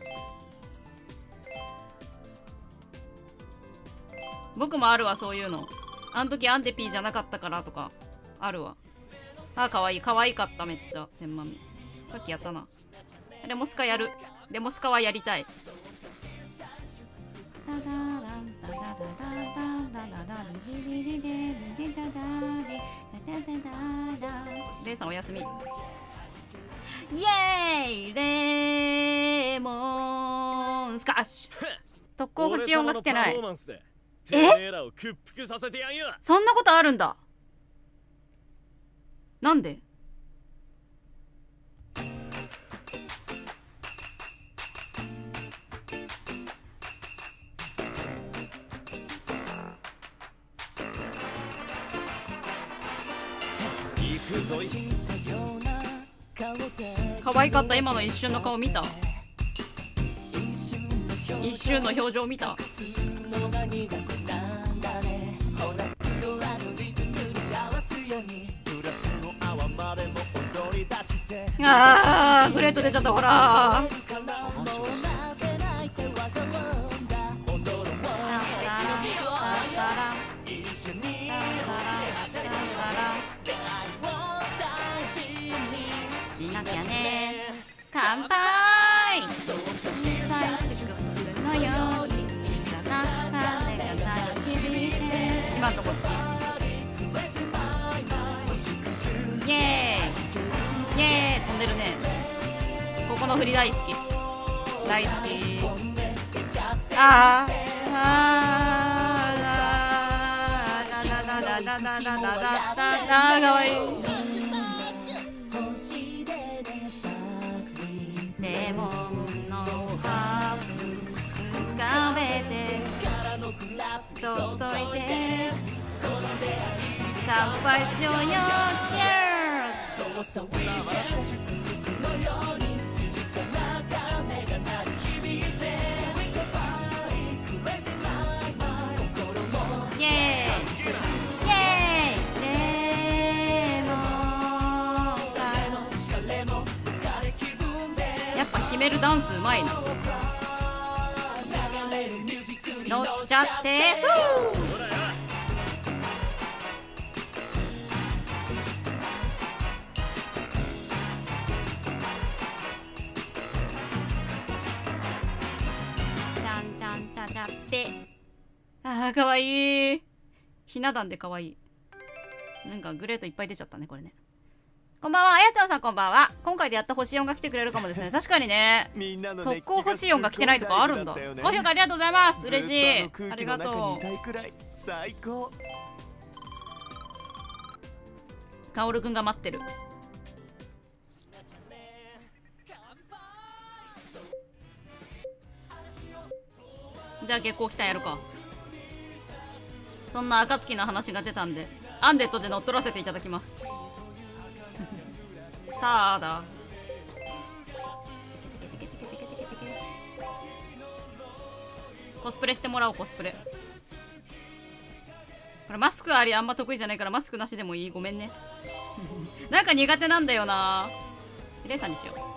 僕もあるわ、そういうの。あの時アンテピーじゃなかったからとかあるわ。あー、かわいい。かわいかった。めっちゃ天まみ。さっきやったな。レモスカやる。レモスカはやりたい。タダダンタダダダダダダダリリリリレイさんおやすみ。イエーイレモンスカッシュ。特攻星よんが来てない。え、そんなことあるんだ。なんで？可愛かった。今の一瞬の顔見た？一瞬の表情見た？あー、グレート出ちゃった。ほらしなきゃね。乾杯。小さい祝福のように小さな種が鳴り響いて。今んとこ好き。イエーイイエーイ。飛んでるね。ここの振り大好き大好き。あーあーあーだだだだだだだだだ。かわいい。レモンの葉浮かべて注いで乾杯しようよ。チェアーズ。イエーイイエーイ。レモンやっぱヒメルダンスうまいな。乗っちゃってフー。あーかわいい。ひな壇でかわいい。なんかグレートいっぱい出ちゃったねこれね。こんばんは、あやちゃんさんこんばんは。今回でやった星よんが来てくれるかもですね。確かにね。特攻星よんが来てないとかあるんだ。高評価ありがとうございます。嬉しい。ありがとう。 最高。 カオルくんが待ってる。じゃあ月光来たんやるか。そんな暁の話が出たんでアンデッドで乗っ取らせていただきます。ただコスプレしてもらおう。コスプレこれマスクありあんま得意じゃないからマスクなしでもいい。ごめんね。なんか苦手なんだよな。レイさんにしよう。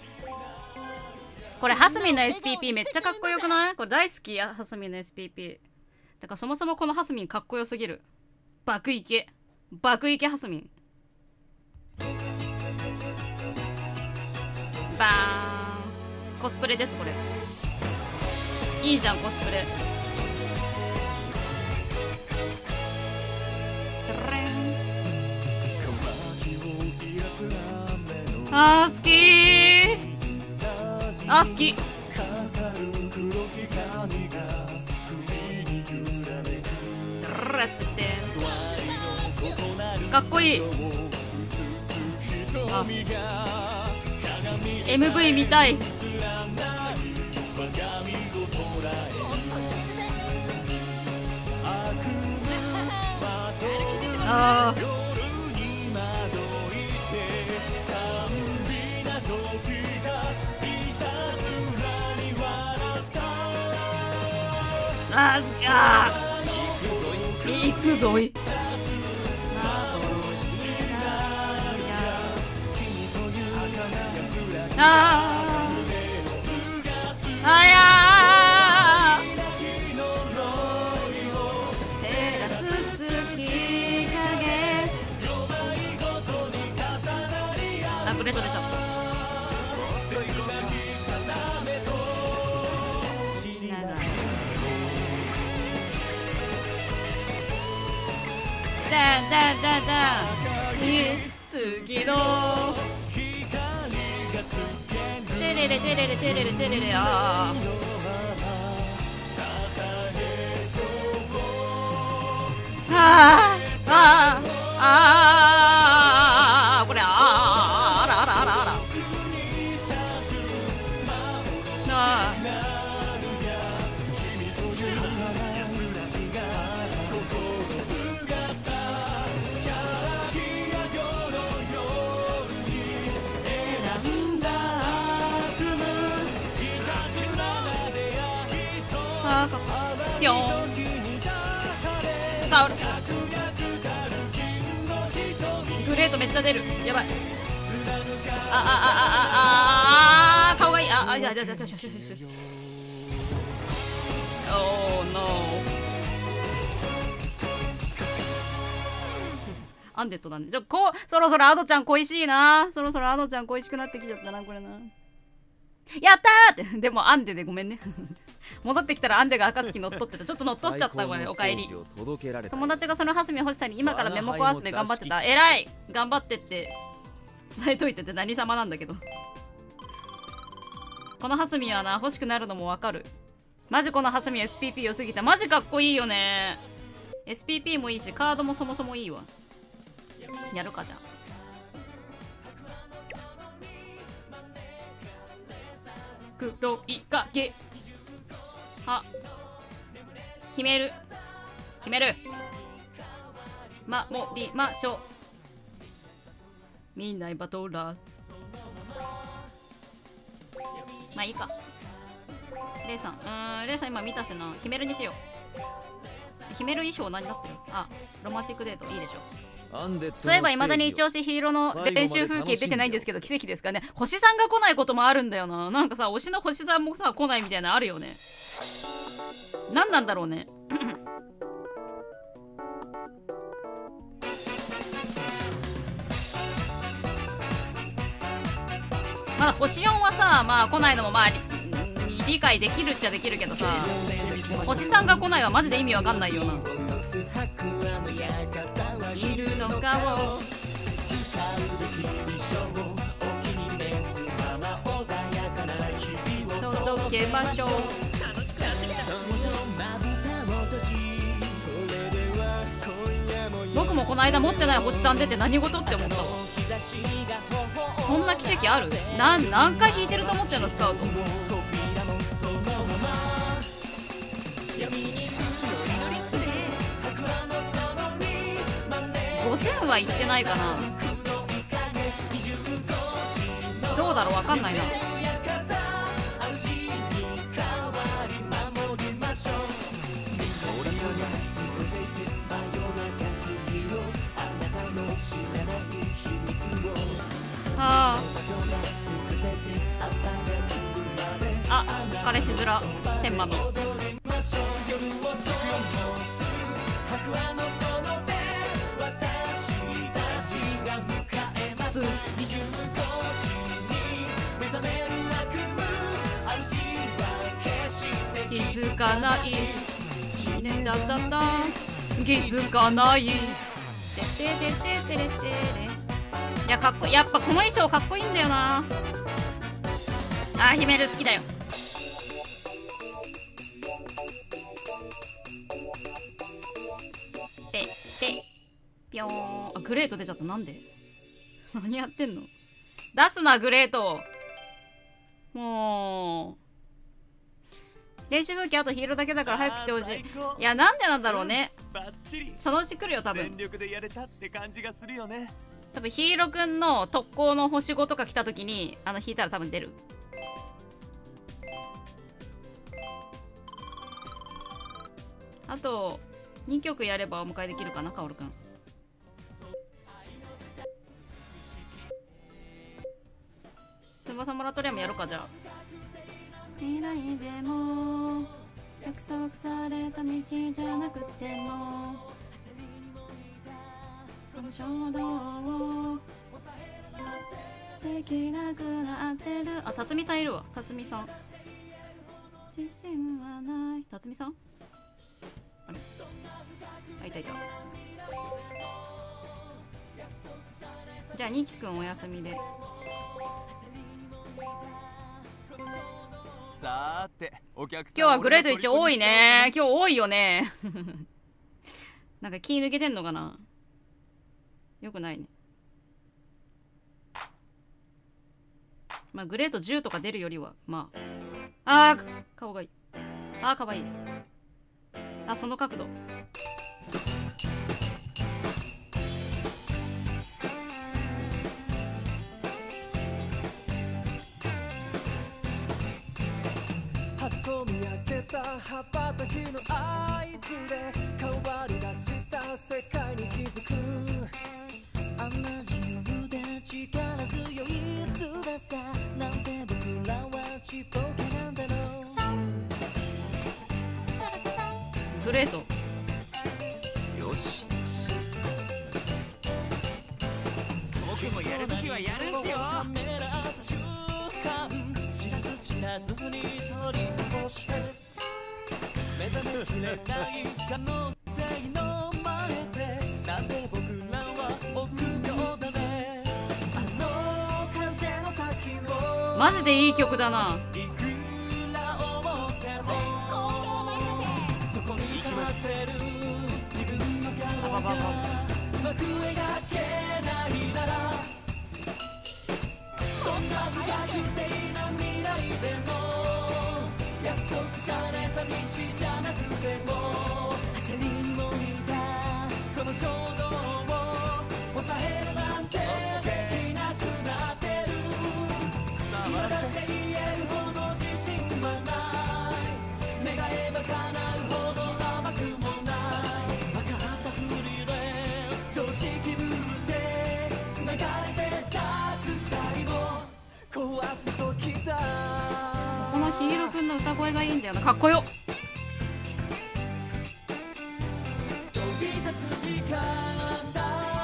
これハスミンの エスピーピー めっちゃかっこよくない？これ大好きや。ハスミンの エスピーピー だからそもそもこのハスミンかっこよすぎる。爆イケ爆イケハスミン。バーン。コスプレですこれ。いいじゃんコスプレ。あー好きー。あー好き。かっこいい。あ エムブイ 見たい。あーあー好き。あー行くぞい。あーあやー照らす月影。あグレート出ちゃった。ダンダンダンダン月のテレレテレレテレレテレレあーあーあーあーこれあーあらあらあらあらあーピョンカウルグレートめっちゃ出るやばいああああああ顔がいいああいやいやいやいやいやいやいやおーノーアンデッドだね。ちょこそろそろアドちゃん恋しいな。そろそろアドちゃん恋しくなってきちゃったなこれな。やったーってでもアンデでごめんね戻ってきたらアンデが暁乗っ取ってた。ちょっと乗っ取っちゃったこれ。おかえり。友達がそのハスミ欲しさに今からメモコ集め頑張ってた。えらい頑張ってって伝えといてて何様なんだけどこのハスミはな欲しくなるのもわかる。マジこのハスミ エスピーピー 良すぎた。マジかっこいいよね。 エスピーピー もいいしカードもそもそもいいわ。やるかじゃあ黒い影あ決める決める守りましょう。みんなバトラーまあいいか。レイさんうーんレイさん今見たしな。ヒメルにしよう。ヒメル衣装何になってる。あロマンチックデートいいでしょ。そういえばいまだに一押しヒーローの練習風景出てないんですけど奇跡ですかね。星さんが来ないこともあるんだよな。なんかさ推しの星さんもさ来ないみたいなのあるよね。何なんだろうねまだ星よんはさまあ来ないのもまあ理解できるっちゃできるけどさ星さんが来ないはマジで意味わかんないよな。いるのかを届けましょう。僕もこの間持ってない星さん出て何事って思ったわ。そんな奇跡ある。なん何回引いてると思ってるのスカウト。ごせんはいってないかな。どうだろうわかんないな。ああ彼氏面天馬の気づかないねだだだ気づかないてててててれてれ。いやかっこいい。やっぱこの衣装かっこいいんだよな。あーヒメル好きだよ。ててぴょーん。あグレート出ちゃった。なんで何やってんの。出すなグレート。もう練習風景あとヒーローだけだから早く来てほしい。いやなんでなんだろうね。そのうち来るよ多分。全力でやれたって感じがするよね。多分ヒーローくんの特攻の星ごとか来た時にあの引いたら多分出る。あとにきょくやればお迎えできるかなカオルくん。翼モラトリアムやろうか。じゃあ未来でも約束された道じゃなくてもこの衝動をできなくなってる。あ辰巳さんいるわ。辰巳さん自信はない。辰巳さんあれあいたいた。 じゃあニキくんお休みで。 さーてお客さん、 今日はグレードいち多いね。今日多いよね。なんか気抜けてんのかな。よくないね。まあグレードじゅうとか出るよりはまあ。あー顔がいい。あーかわいい。あ、その角度。 運び開けた羽ばたきの合図で変わり出した世界に気づく。同じ夜で力強い翼なんて僕らはちっぽけなんだろう。 グレート。 よし僕もやるときはやるんすよ。 カメラ瞬間知らず知らずに取りこぼして目覚めきれない可能性の前でなんで僕らは臆病だね。あの風の先をマジでいい曲だな。 いくら思ってもそこにかませる自分の顔がうまく描けないならどんな不確定な未来でも約束された道じゃなくても焦りにも似たこの衝動を抑えるなんてできなくなってる。今だって言えるほど自信はない願えば叶うほど甘くもない分かったふりで常識ぶって繋がれてた鎖を壊す時だ。 このヒーローくんの歌声がいいんだよな。かっこよ。 飛び立つ時間だ。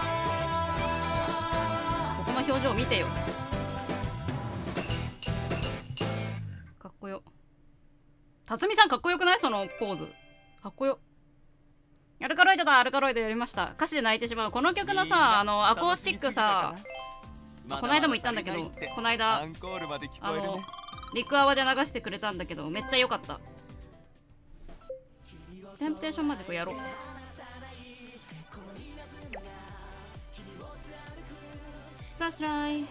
この表情見てよ。かっこよ。辰巳さんかっこよくない？そのポーズかっこよ。アルカロイドだ。アルカロイドやりました。歌詞で泣いてしまう。この曲のさ、あのアコースティックさ、この間も言ったんだけど、この間アンコールまで聞あのこえるね。 リクアワで流してくれたんだけど、めっちゃ良かった。テンプテーションマジックやろう。フラッシュライ。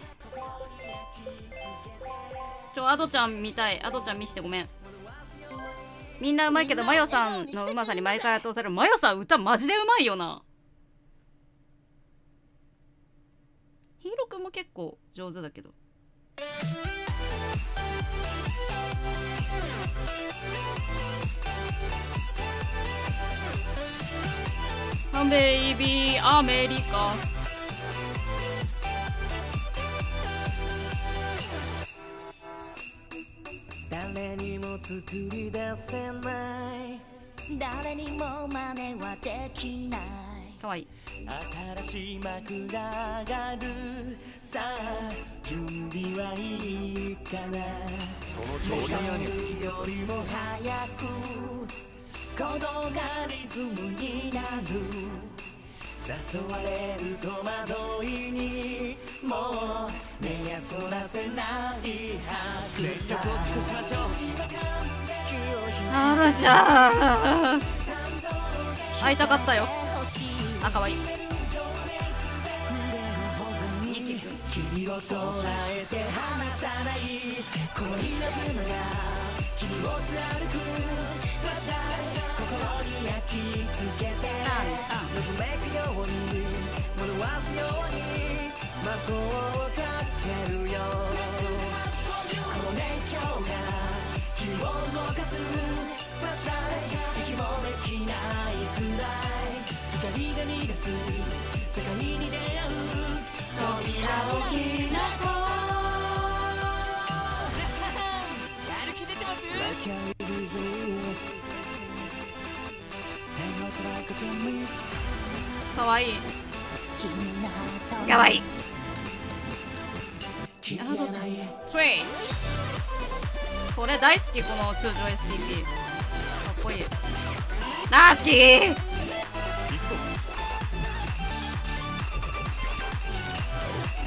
ちょ、アドちゃん見たい。アドちゃん見してごめん。みんなうまいけどマヨさんのうまさに毎回圧倒される。マヨさん歌マジでうまいよな。ヒーローくんも結構上手だけど。ベイビーアメリカ。 誰にも作り出せない誰にも真似はできないかわいい。 新しい幕が上がるさあ準備はいいかな。 その調子やねん。 よりも早く鼓動がリズムになる誘われる戸惑いにもう目やそらせないはず全力を尽くしましょう。 赤ちゃん会いたかったよ。あ、かわいい。ニキ君君を捉えて離さないこの稲妻が君を貫く心に焼き付けてうめくように惑わすように魔法をかけるよこの熱狂が君を動かすフラッシュライト息もできないくらい光が逃がす世界に出会う扉を開こうやる気出てます？ かわいい。かわいい。あ、どっち？ストレート。これ大好き、この通常 エスピーピー。かっこいい。あー好き。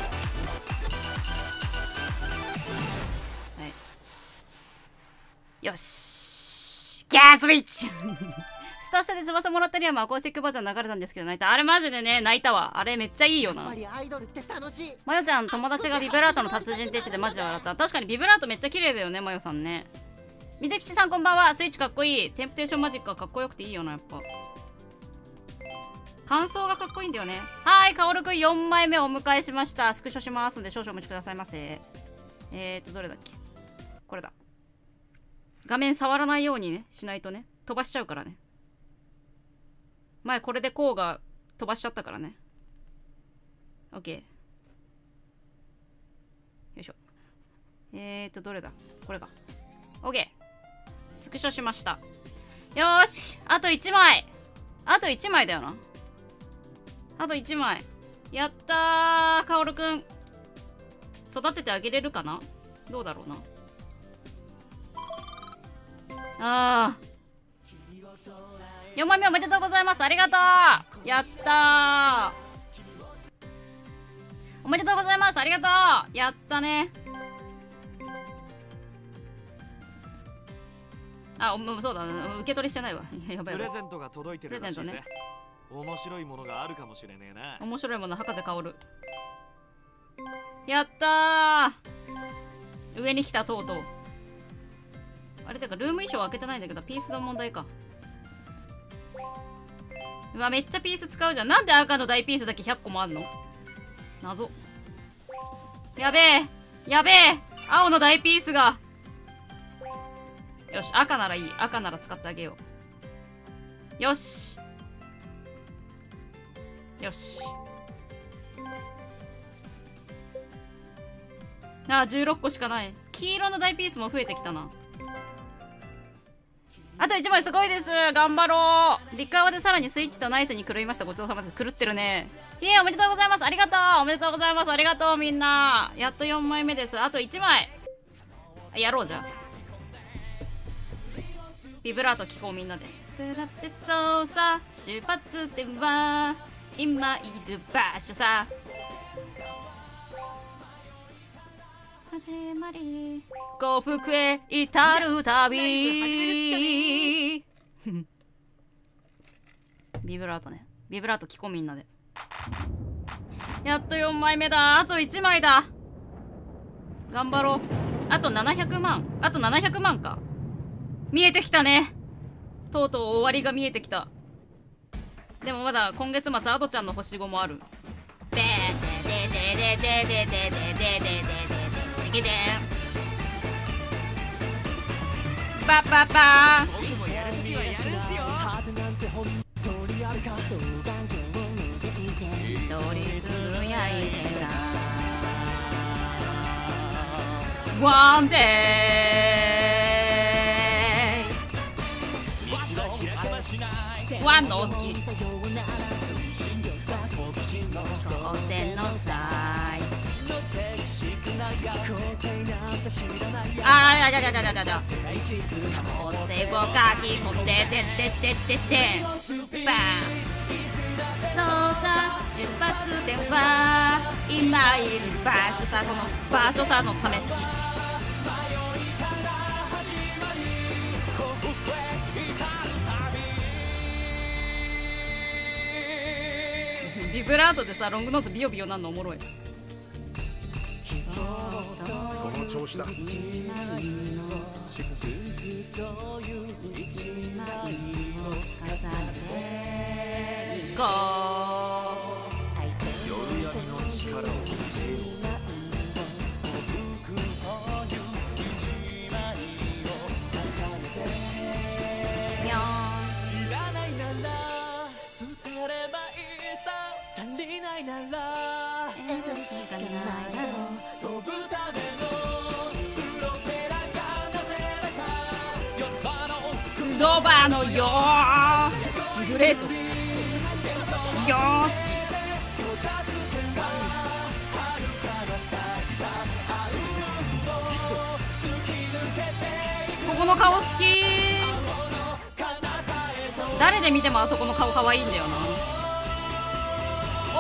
キャースイッチスタッセで翼もらったりはアコースティックバージョン流れたんですけど泣いた。あれマジでね泣いたわ。あれめっちゃいいよな。 やっぱりアイドルって楽しい。 マヨちゃん友達がビブラートの達人って言っててマジで笑った。確かにビブラートめっちゃ綺麗だよねマヨさんね。みずきちさんこんばんは。スイッチかっこいい。テンプテーションマジックはかっこよくていいよな。やっぱ感想がかっこいいんだよね。はい、かおるくんよんまいめお迎えしました。スクショしますんで少々お待ちくださいませ。えーとどれだっけ、これだ。画面触らないようにねしないとね飛ばしちゃうからね。前これでこうが飛ばしちゃったからね。 OK よいしょ。えーとどれだ、これか。 OK スクショしました。よーし、あといちまい。あといちまいだよな。あといちまい。やったー。かおるくん育ててあげれるかな。どうだろうな。あーよんまいめおめでとうございます。ありがとう。やったー。おめでとうございます。ありがとう。やったね。あ、もうそうだ、受け取りしてないわ。やばいやばい。 プレゼントが届いてるらしいぜ。 プレゼントね。 面白いものがあるかもしれねえな。 面白いもの博士かおる。やったー。上に来たとうとう。あれてかルーム衣装開けてないんだけどピースの問題か。うわめっちゃピース使うじゃん。なんで赤の大ピースだけひゃっこもあんの。謎。やべえやべえ、青の大ピースが。よし、赤ならいい。赤なら使ってあげよう。よしよし。ああじゅうろっこしかない。黄色の大ピースも増えてきたな。あといちまいすごいです。頑張ろう。リッカーワでさらにスイッチとナイスに狂いました。ごちそうさまです。狂ってるね。いえおめでとうございます。ありがとう。おめでとうございます。ありがとうみんな。やっとよんまいめです。あといちまいやろう。じゃあビブラート聞こうみんなで。つだってそうさ出発点は今いる場所さ。始まり幸福へ至る旅ビブラートね。ビブラート聞こうみんなで。やっとよんまいめだ。あといちまいだ。頑張ろう。あとななひゃくまん。あとななひゃくまんか。見えてきたね。とうとう終わりが見えてきた。でもまだ今月末アドちゃんの星ごもある。でででででででででででででバッバッバー。 僕もやるときはやるんすよ。 一人つぶやいてたワンデーワンのお好き当選のフライ。あーやじゃじゃじゃじゃじゃじゃお手をかき込んでてってってってってバーン。そうさ出発点は今いる場所さ。この場所さのためすぎ。ビブラートでさロングノートビヨビヨなんのおもろい。 その調子だ。 ゴー夜闇の力を見せようぜ。 みょいらないなら捨てればいいさ。足りないならー選ぶしかないだろ飛ぶためのプロペラがなぜだか四つ葉のうドバのよーグレートよー好き。ここの顔好き。誰で見てもあそこの顔可愛いんだよな。お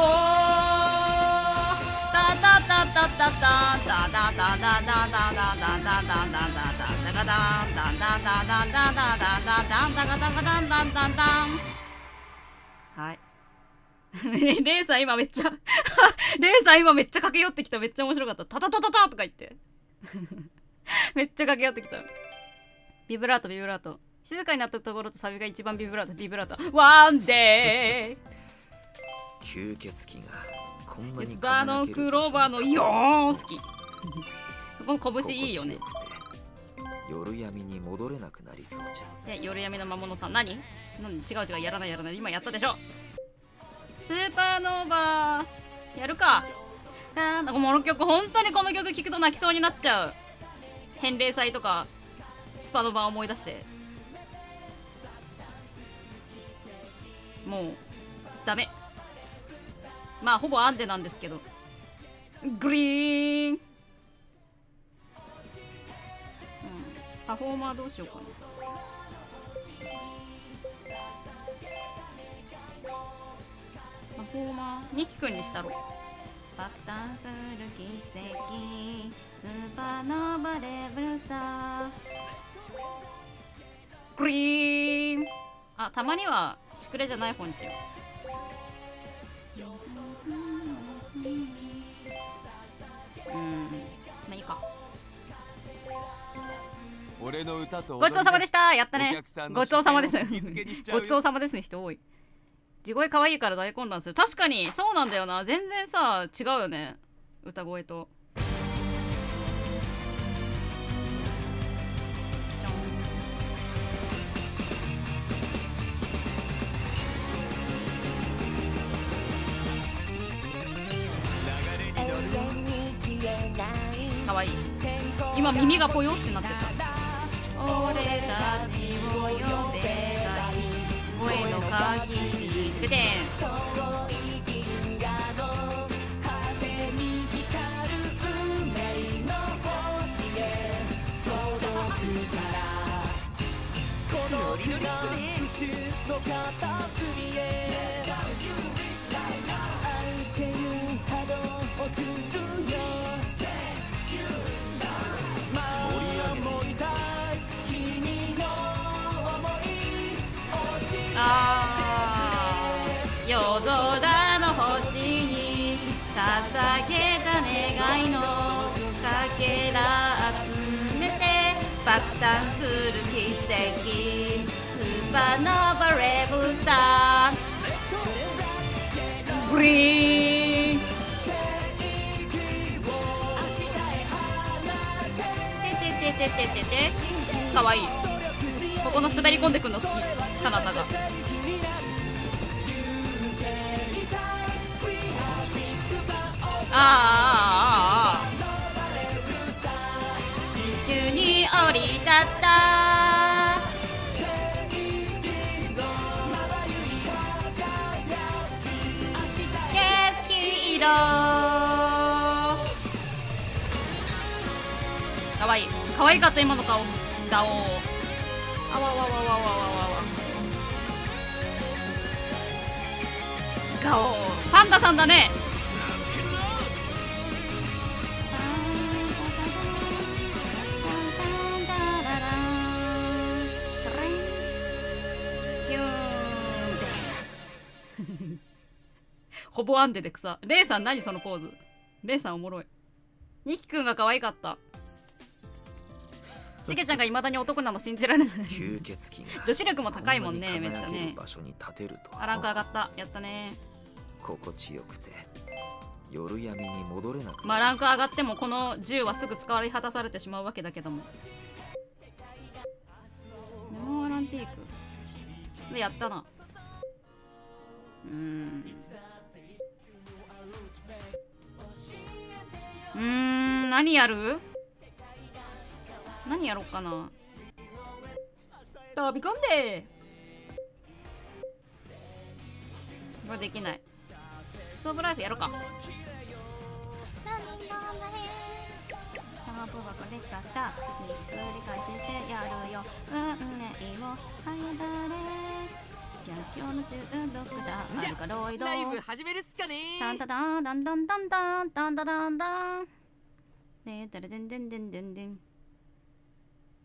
ータタタタタタタタタタタタタタタタタタタダガダンダンダンダンダンダンダンダンダンダンダガダガダンダンダンダン。はい。レイさん今めっちゃレイさん今めっちゃ駆け寄ってきた。めっちゃ面白かった。タタタタタとか言ってめっちゃ駆け寄ってきた。ビブラートビブラート。静かになったところとサビが一番ビブラートビブラート。ワンデー吸血鬼がこんなにケツバのクローバーのよー好きこの拳いいよね。 夜闇に戻れなくなりそうじゃん。 で夜闇の魔物さん何何違う違うやらないやらない。今やったでしょ。スーパーノーバーやるか。あーなんかこの曲本当にこの曲聴くと泣きそうになっちゃう。返礼祭とかスパノバー思い出してもうダメ。まあほぼアンデなんですけど。グリーン、うん、パフォーマーどうしようかな。パフォーマーニキ君にしたろ。爆誕する奇跡スーパーノーバレブルスターグリーン。あ、たまにはシクレじゃない方にしよう。うん、まあいいか。 俺の歌とごちそうさまでした。やったね。ごちそうさまです。 ごごちそうさまですね。人多い。地声可愛いから大混乱する。確かにそうなんだよな。全然さ違うよね、歌声と。かわいい。今耳がぽよってなってた。俺たちを呼べばいい声の限りててん。あー夜空の星に捧げた願いのかけら集めて爆誕する奇跡スーパーノーバレブルスターグリーン。てててててててかわいい。ここの滑り込んでくんの好き。カナダがああああああ地球に降り立った景色色かわいい。かわいかった今の顔。顔あわわわわわわわわ顔パンダさんだね。ほぼアンデで草。レイさん何そのポーズ。レイさんおもろい。ニキ君が可愛かった。しげちゃんがいまだに男なの信じられない。 吸血鬼が女子力も高いもんね。めっちゃね。 場所に立てるとあ、ランク上がった。やったね。 心地よくて夜闇に戻れなく。 まあランク上がってもこの銃はすぐ使われ果たされてしまうわけだけども。メモアランティークでやったな。うーんうーん何やる何やろうかな。飛び込んでこれできない。スオブライフやろうか。チャープはこれからひっくり返してやるよ。運命をはやだれ逆境の中毒者アルカロイドライブ始めるっすかね。 タンタタンタンタンタンタンタンタタンタンでんてれでんでんでんでんでん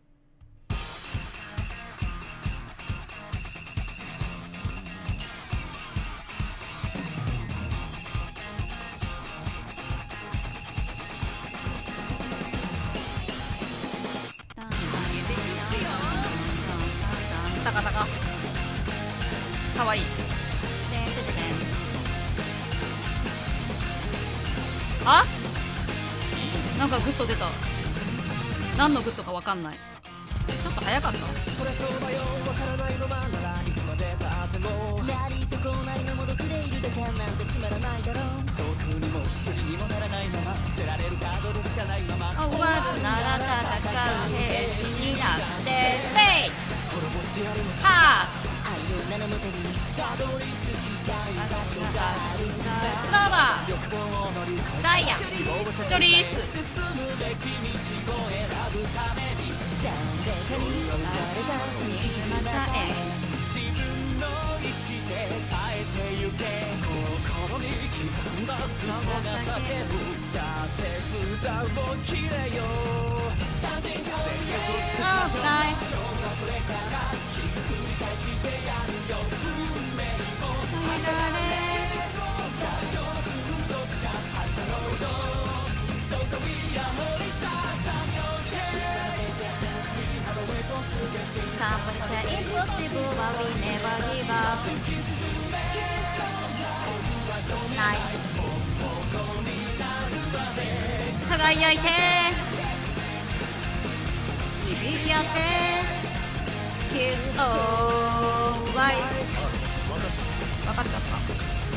あ、なんかグッと出た。何のグッとかわかんない。ちょっと早かった。 それそうだよ、わからないのまならいつまでたってもやり損ないのもどくでいるだけなんてつまらないだろう。遠くにも釣りにもならないまま捨てられるカードでしかないまま終わるなら戦う兵士になってスペインはあ愛の名のもとにたどり着きたい場所があるんだ。 クローバー欲望を乗り越えガイアチョリース進むべき道を選ぶために誰かに言われたにまた自分の意志で変えてゆけ。心に刻んだツボが叫ぶさて札を切れよ。 あー深いSomebody said impossible but we never give up ない輝いて響き合って Kiss all right 分かっちゃった。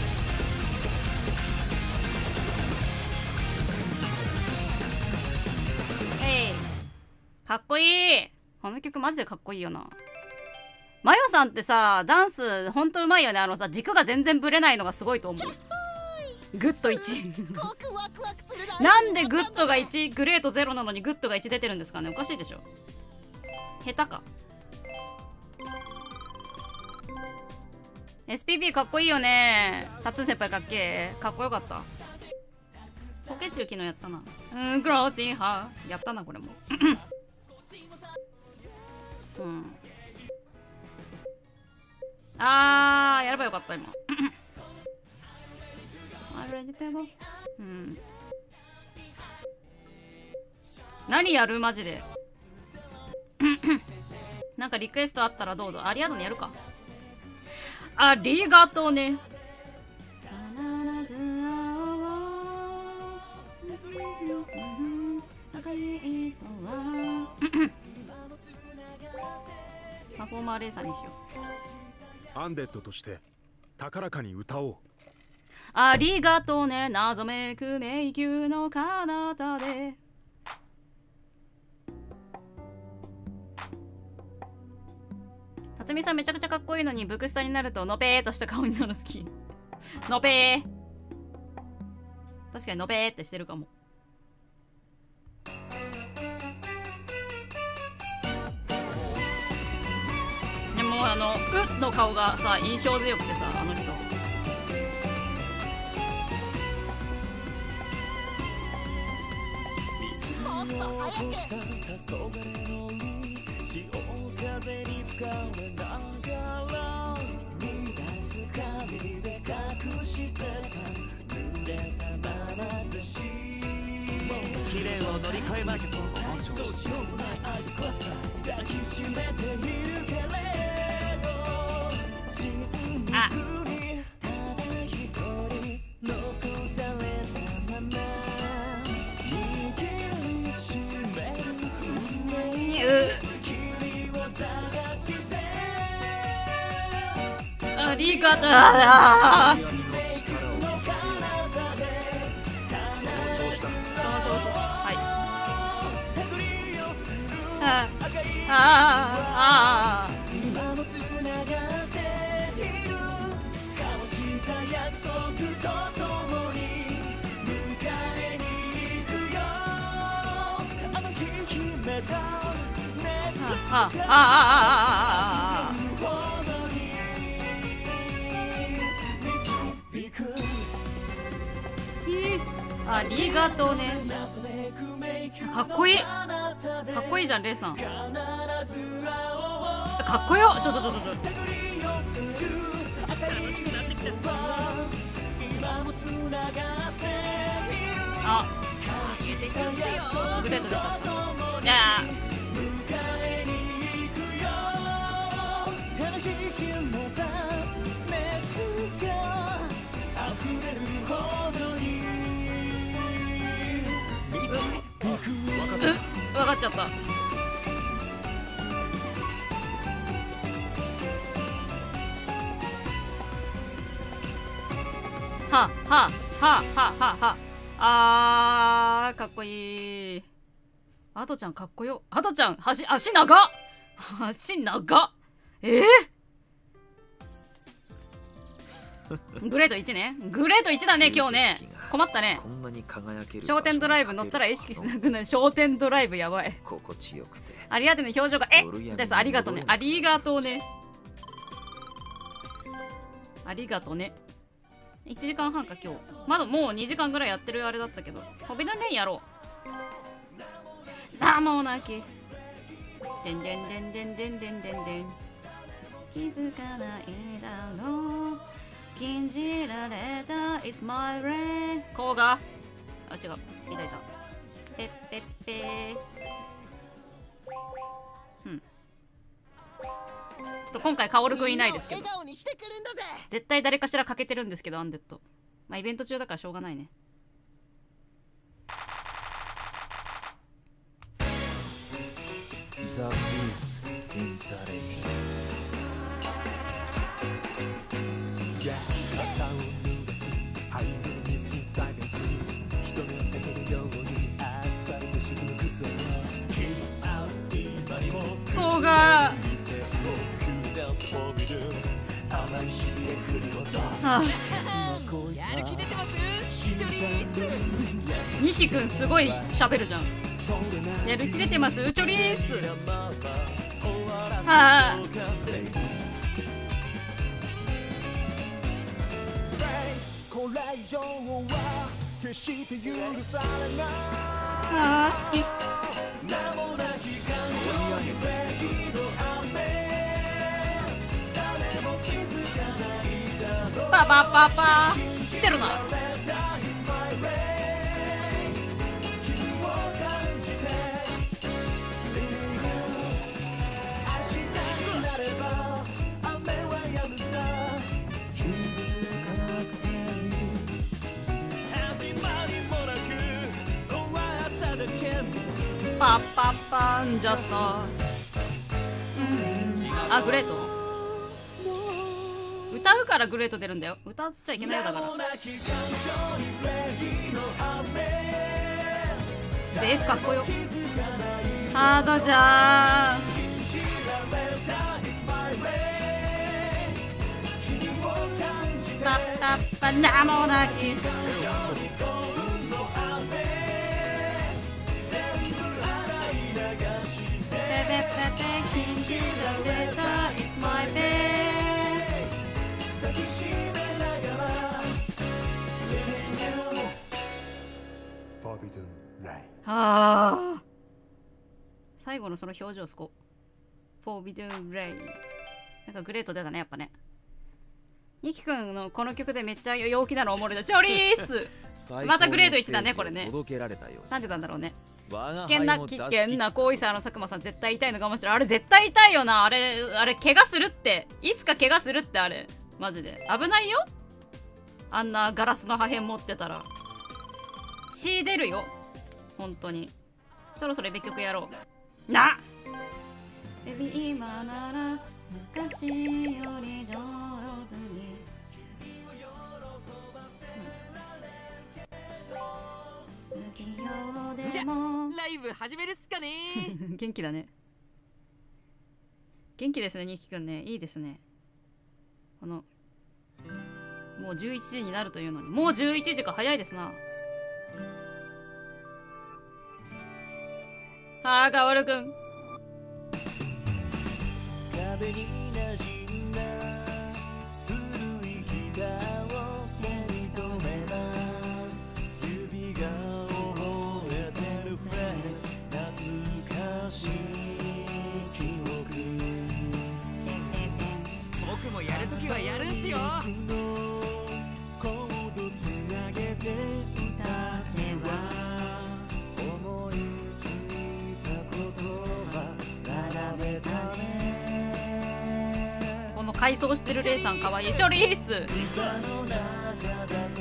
えいかっこいい。この曲マジでかっこいいよな。マヨさんってさ、ダンスほんとうまいよね。あのさ、軸が全然ブレないのがすごいと思う。グッドいちなんでグッドがいち、グレートゼロなのにグッドがいち出てるんですかね。おかしいでしょ。下手か。 エスピービー かっこいいよね。タッツー先輩かっけー。かっこよかった。ポケチュー昨日やったな。うん、クローシーハーやったなこれも。うん、あーやればよかった今。あれでも、うん、何やるマジで。なんかリクエストあったらどうぞ。ありがとうね、やるか。ありがとうね。必ず赤い糸はパフォーマーレーサーにしよう。アンデッドとして高らかに歌おう。 ありがとうね、謎めく迷宮の彼方で。辰巳さんめちゃくちゃかっこいいのにブクスタになるとのぺーとした顔になる好き。のぺー確かにのぺーってしてるかも。でもあの「う」の顔がさ印象強くてさ、あの人。 もっと早く試練を乗り越えます。その調子あありがとう。あーあああああありがとうね。かっこいい。かっこいいじゃんレイさん。かっこよ。ちょちょちょちょちょ。あグレート出ちゃった。いやった。はあはあはあはあはあ。あーかっこいい。アドちゃんかっこよ。アドちゃん足足長っ足長っ。えーグレードいちね。グレードいちだね今日ね。困ったね。商店ドライブ乗ったら意識しなくなる。商店ドライブやばい。 心地よくてありがとうね。表情がえですありがとうね。ありがとうね。ありがとうね。いちじかんはんか今日。まだもうにじかんぐらいやってるあれだったけど。ホビドンレインやろう。名もなき。でんでんでんでんでんでんでんでん。気づかないだろう。禁じられた It's my rain。 こうがあ違ういたいたペッペッペー。うんちょっと今回カオルくんいないですけど絶対誰かしら欠けてるんですけどアンデッド。まあイベント中だからしょうがないね。 ザ・ビースト・イン・ザ・レイン。 こうがやる気出てますジョリース。 ニキくんすごい喋るじゃん。やる気出てますチョリース。はああー好き。パパパパ来てるな。パパパンじゃさ、うん、あグレート歌うからグレート出るんだよ。歌っちゃいけないよだから。ベースかっこよ。ハードじゃーん。パッパッパ名もなき。はあ最後のその表情すこ。フォービドゥンレイ。なんかグレート出たねやっぱね。ニキくんのこの曲でめっちゃ陽気なのおもろいだ。チョリースまたグレードいちだねこれね。なんでなんだろうね。危険な危険な行為者の佐久間さん絶対痛いのかもしれない。あれ絶対痛いよな。あれあれ怪我するって。いつか怪我するってあれマジで危ないよ。あんなガラスの破片持ってたら血出るよ本当に。そろそろ別曲やろうな。ベビー今なら昔より上手に、うん、不器用でもライブ始めるっすかね元気だね。元気ですねニキくんね。いいですね。このもうじゅういちじになるというのにもうじゅういちじか。早いですな。あーかわるくん壁に馴染んだ古いギターを手に留めた指が覚えてるフレーズ懐かしい記憶。 僕もやるときはやるんすよ。 コードつなげて歌っては思いついた言葉並べたね。 この改装してるレイさんかわいい。チョリース歌の中だと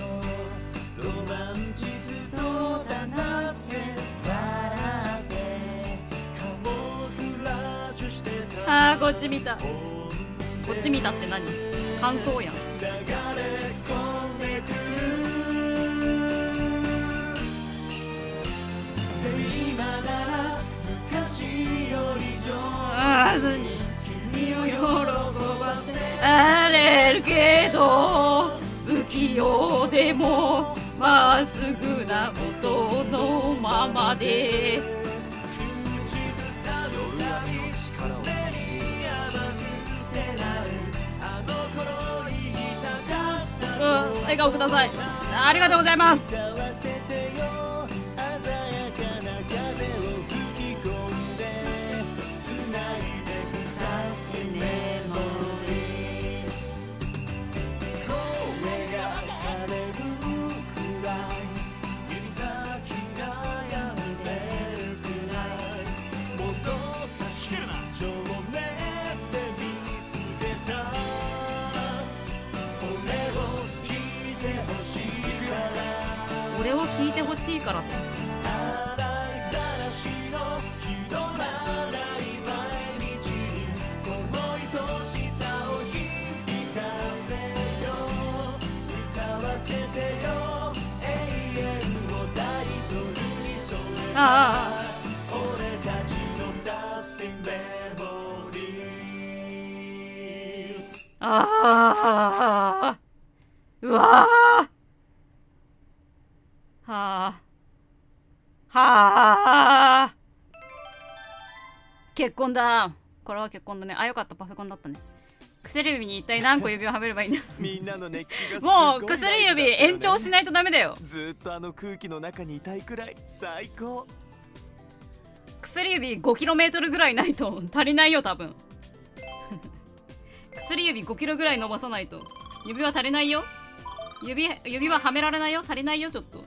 ロマンチストだなって笑ってっち見た。こっち見たって何？感想やん。ああ、君を喜ばせられるけど不器用でもまっすぐな音のままでうん、笑顔ください。ありがとうございます。俺を聞いてほしいからって。ああ、ああ、うわー、はあ、はあ、結婚だ。これは結婚だね。あ、よかった、パフェコンだったね。薬指に一体何個指をはめればいいんだ。 みんなの熱気がすごいんだからね。 もう薬指延長しないとダメだよ。 ずっとあの空気の中にいたいくらい最高。 薬指 ごキロメートル ぐらいないと足りないよ多分。薬指ごキロぐらい伸ばさないと指輪足りないよ。指指輪はめられないよ。足りないよちょっと。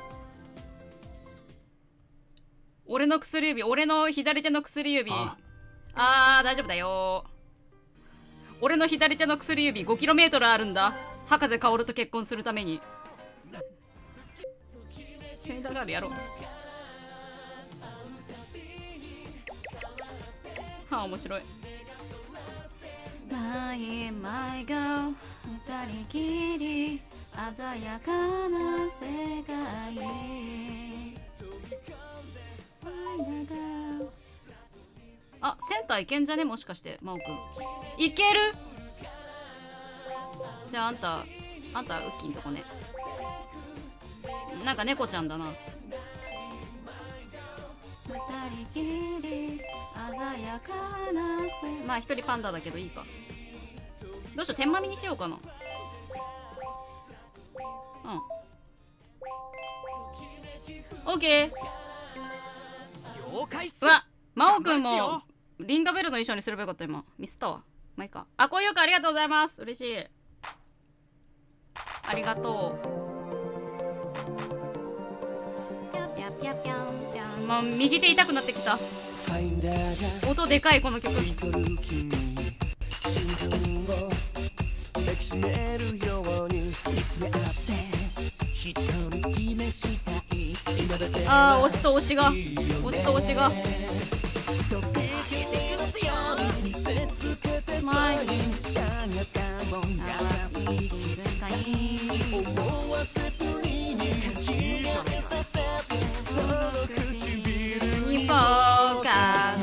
俺の薬指、俺の左手の薬指、ああー大丈夫だよ。俺の左手の薬指 ごキロメートル あるんだ。博士薫と結婚するために。フェイダーガールやろう。はあ面白い。マイマイが二人きり鮮やかな世界。あ、センターいけんじゃねもしかして。真央くんいける。じゃああんたあんたウッキーんとこね。なんか猫ちゃんだな。二人きり鮮やかなせ、まあ一人パンダだけどいいか。どうしよう、天まみにしようかな。うん、オーケー。うわ、真央くんもリンガベルの衣装にすればよかった。今ミスったわ。まあいいか。あ、こういうかありがとうございます。嬉しい、ありがとう。ピャピャピャンピャン。まあ右手痛くなってきた。音でかいこの曲。ああ、推しと推しが推しと推しが前ににフォーカ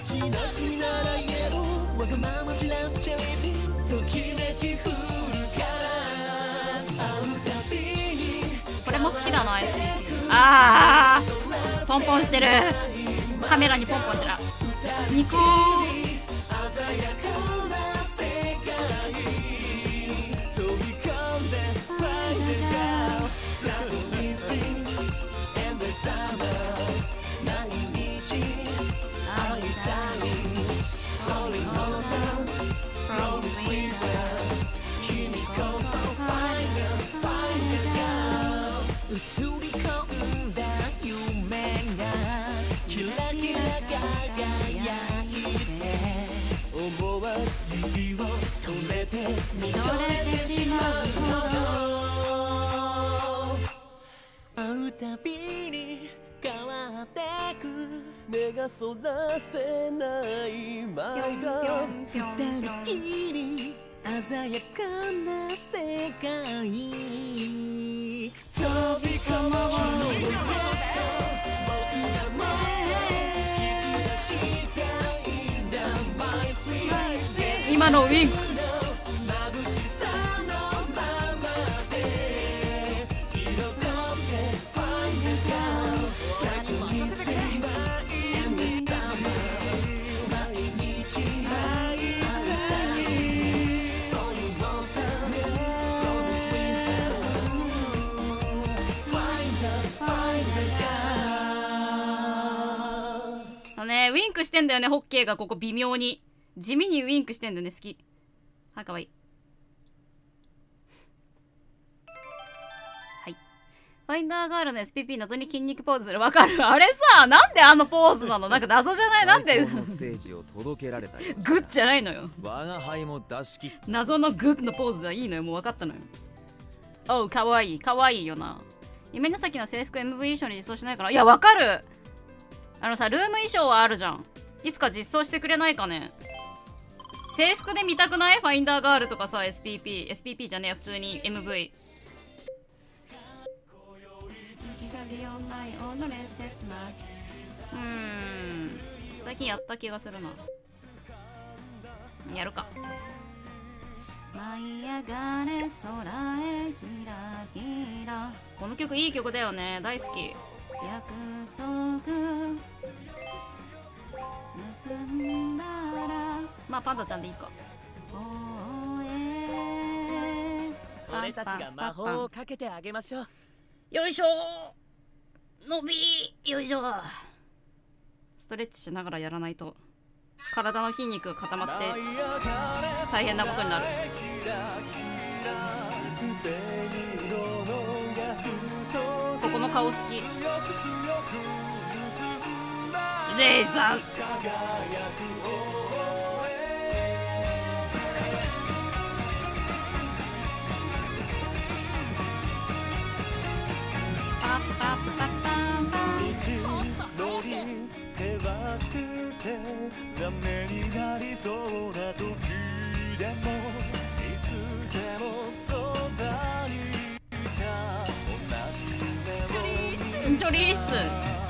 これも好きだな エスピーピー。 あーポンポンしてる。カメラにポンポンしてる。ニコー見とれてしまうほど会うたびに変わってく願がそらせない前が二人きり鮮やかな世界飛び込もう今のウィンクね、ウィンクしてんだよね、ホッケーがここ微妙に地味にウィンクしてんだよね。好き。はい、かわいい。はい。ファインダーガールの エスピーピー 謎に筋肉ポーズする。わかる。あれさ、なんであのポーズなの？なんか謎じゃない？なんで最高のステージを届けられたよ。 グッじゃないのよ。 我が輩も出し切った。 謎のグッのポーズはいいのよ。もう分かったのよ。おう、かわいい。かわいいよな。夢の先の制服 エムブイ 衣装に実装しないかな。いや、わかる。あのさ、ルーム衣装はあるじゃん。いつか実装してくれないかね。制服で見たくない？ファインダーガールとかさ、 エスピーピー。エスピーピー じゃねえ、普通に エムブイ。うーん。最近やった気がするな。やるか。舞い上がれ空へひらひら。この曲いい曲だよね。大好き。約束結んだら、まあパンダちゃんでいいか。 俺たちが魔法をかけてあげましょう。 よいしょ伸びよいしょ。ストレッチしながらやらないと体の筋肉が固まって大変なことになる。ここの顔好き。レイさんパッパッパッパンパン。チョリース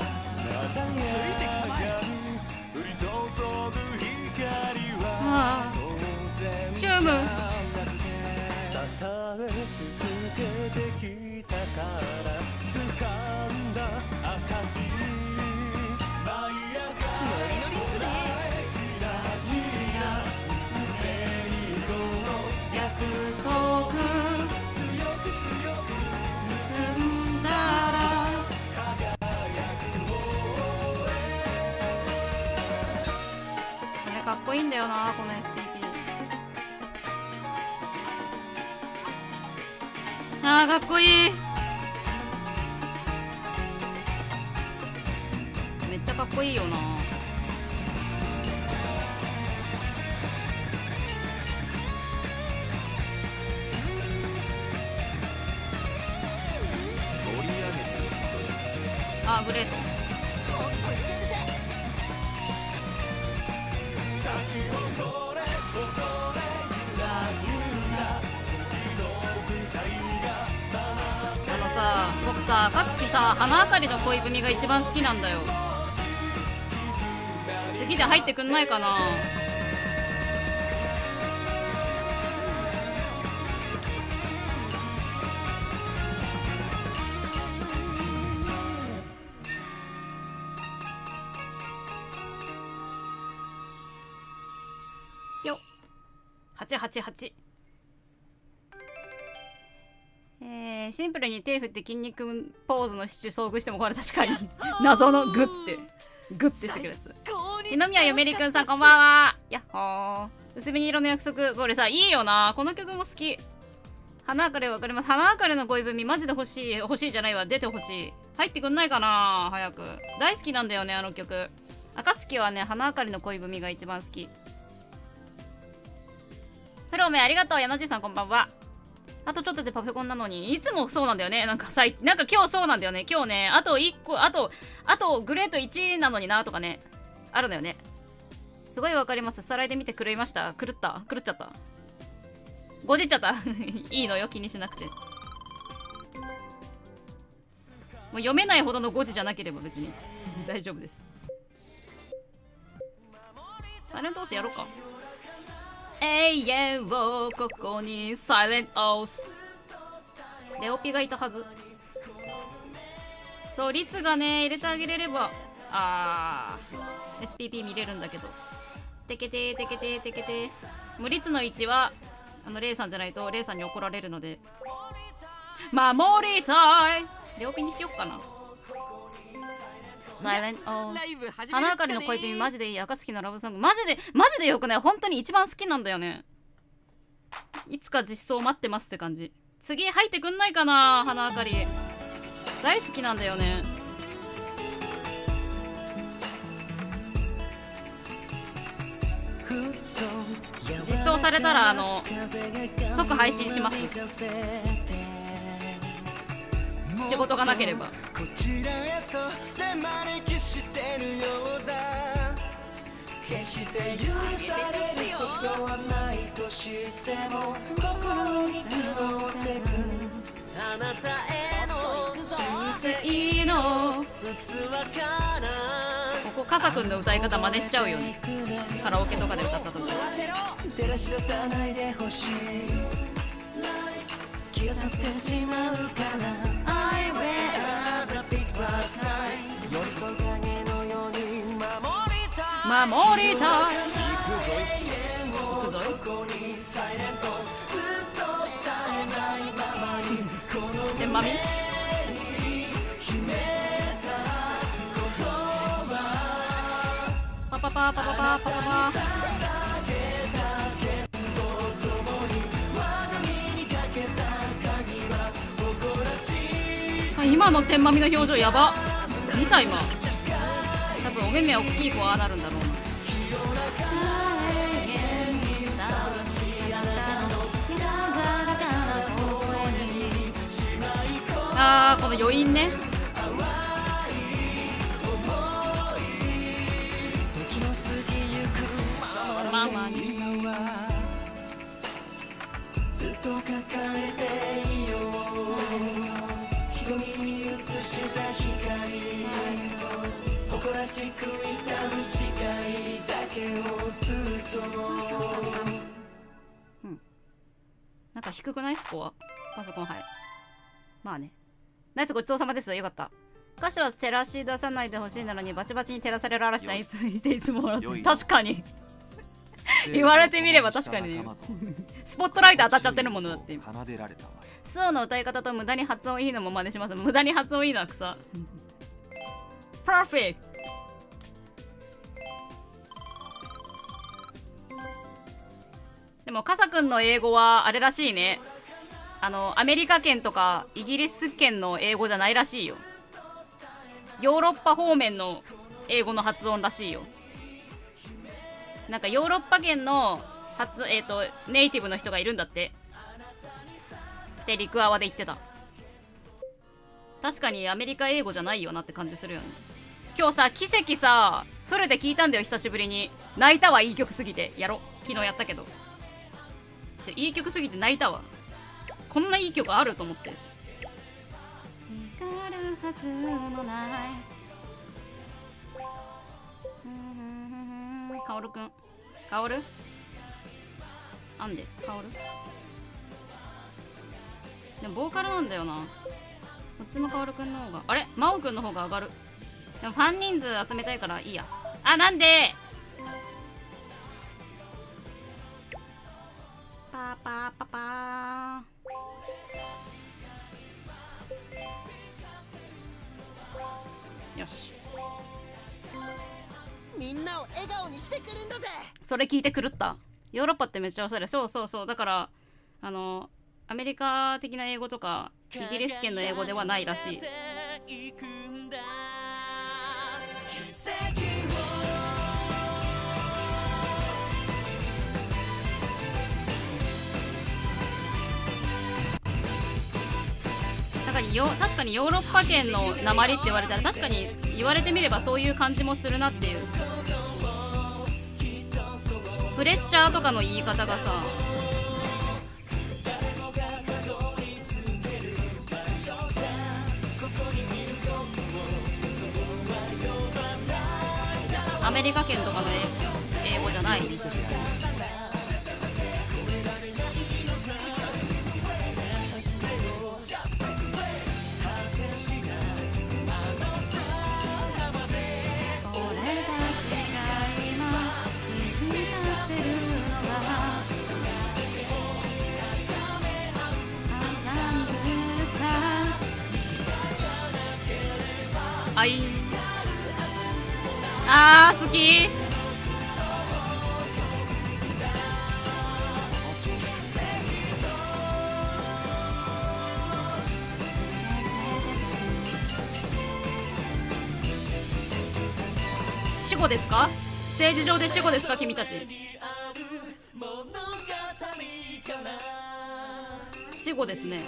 ああチュームかっこいいんだよな、この エスピーピー。 あーかっこいい。めっちゃかっこいいよな。あーグレート。あのさ、僕さ、かつきさ、花あかりの恋文が一番好きなんだよ。次で入ってくんないかな。よっはちはちはち。えー、シンプルに手振って筋肉ポーズの支柱遭遇してもこれ確かに謎のグッてグッてしてくるやつ。二宮よめりくんさんこんばんは。やっほー。薄紅色の約束、これさいいよな。この曲も好き。花あかりわかります。花あかりの恋文マジで欲しい。欲しいじゃないわ、出て欲しい。入ってくんないかな早く。大好きなんだよねあの曲。暁はね、花あかりの恋文が一番好き。フロメありがとう。矢野じいさんこんばんは。あとちょっとでパフェコンなのに、いつもそうなんだよね。なんかさ、なんか今日そうなんだよね。今日ね、あといっこ、あと、あとグレートいちなのになとかね。 あるのよね。すごいわかります。スタライで見て狂いました。狂った狂っちゃった。ごじっちゃったいいのよ、気にしなくて。もう読めないほどのごじじゃなければ別に大丈夫です。サイレントオースやろうか。永遠をここにサイレントオース。レオピがいたはず。そう、リツがね入れてあげれれば、あー エスピーピー 見れるんだけど、てけてーてけてーてけてー。もうリツの位置はあのレイさんじゃないとレイさんに怒られるので守りたい。レオピにしよっかな。サイレントオース。花あかりの恋ピンマジでいい。赤好きなラブソングマジでマジでよくない。本当に一番好きなんだよね。いつか実装待ってますって感じ。次入ってくんないかな。花あかり大好きなんだよね。実装されたらあの即配信します。仕事がなければ。決して許されることはないとしても心に募ってくあなたへの忠誠の器からここカサ君の歌い方真似しちゃうよね。カラオケとかで歌った時。照らし出さないでほしい気が去ってしまうから I wear the big black night 寄り添う影のように守りたい守りたい。行くぞ天まみパパパパパパパパパ。今の天まみの表情やば。見た今。多分お目目大きい子はああなるんだろうな。あーこの余韻ね。ママにずっと書かれていよう瞳に映した光誇らしくいたる誓いだけをずっと。うんなんか低くないスコアパソコン。はいまあね。ナイスごちそうさまです。よかった。歌詞は照らし出さないでほしいなのにバチバチに照らされる嵐ちゃんいついていつも確かに言われてみれば確かにスポットライト当たっちゃってるものだって。スオの歌い方と無駄に発音いいのも真似します。無駄に発音いいのは草パーフェクト。でもカサ君の英語はあれらしいね。あのアメリカ圏とかイギリス圏の英語じゃないらしいよ。ヨーロッパ方面の英語の発音らしいよ。なんかヨーロッパ圏の発、えーと、ネイティブの人がいるんだってでリクアワで言ってた。確かにアメリカ英語じゃないよなって感じするよね。今日さ奇跡さフルで聞いたんだよ久しぶりに。泣いたわいい曲すぎて。やろ昨日やったけどちょいい曲すぎて泣いたわ。こんないい曲あると思って。光るはずもないカオルくん。カオルあんでカオルでもボーカルなんだよな。こっちのカオルくんの方があれマオくんの方が上がる。でもファン人数集めたいからいいや。あなんでパーパーパパーよしみんなを笑顔にしてくるんだぜ。 それ聞いて狂った。ヨーロッパってめっちゃおしゃれ。そうそうそう。だからあのアメリカ的な英語とかイギリス圏の英語ではないらしい。確かによ確かにヨーロッパ圏の訛りって言われたら確かに言われてみればそういう感じもするなっていう。 プレッシャーとかの言い方がさ、アメリカ圏とかの英語じゃない。あいあー好き。死後ですか？ステージ上で死後ですか君たち。死後ですね。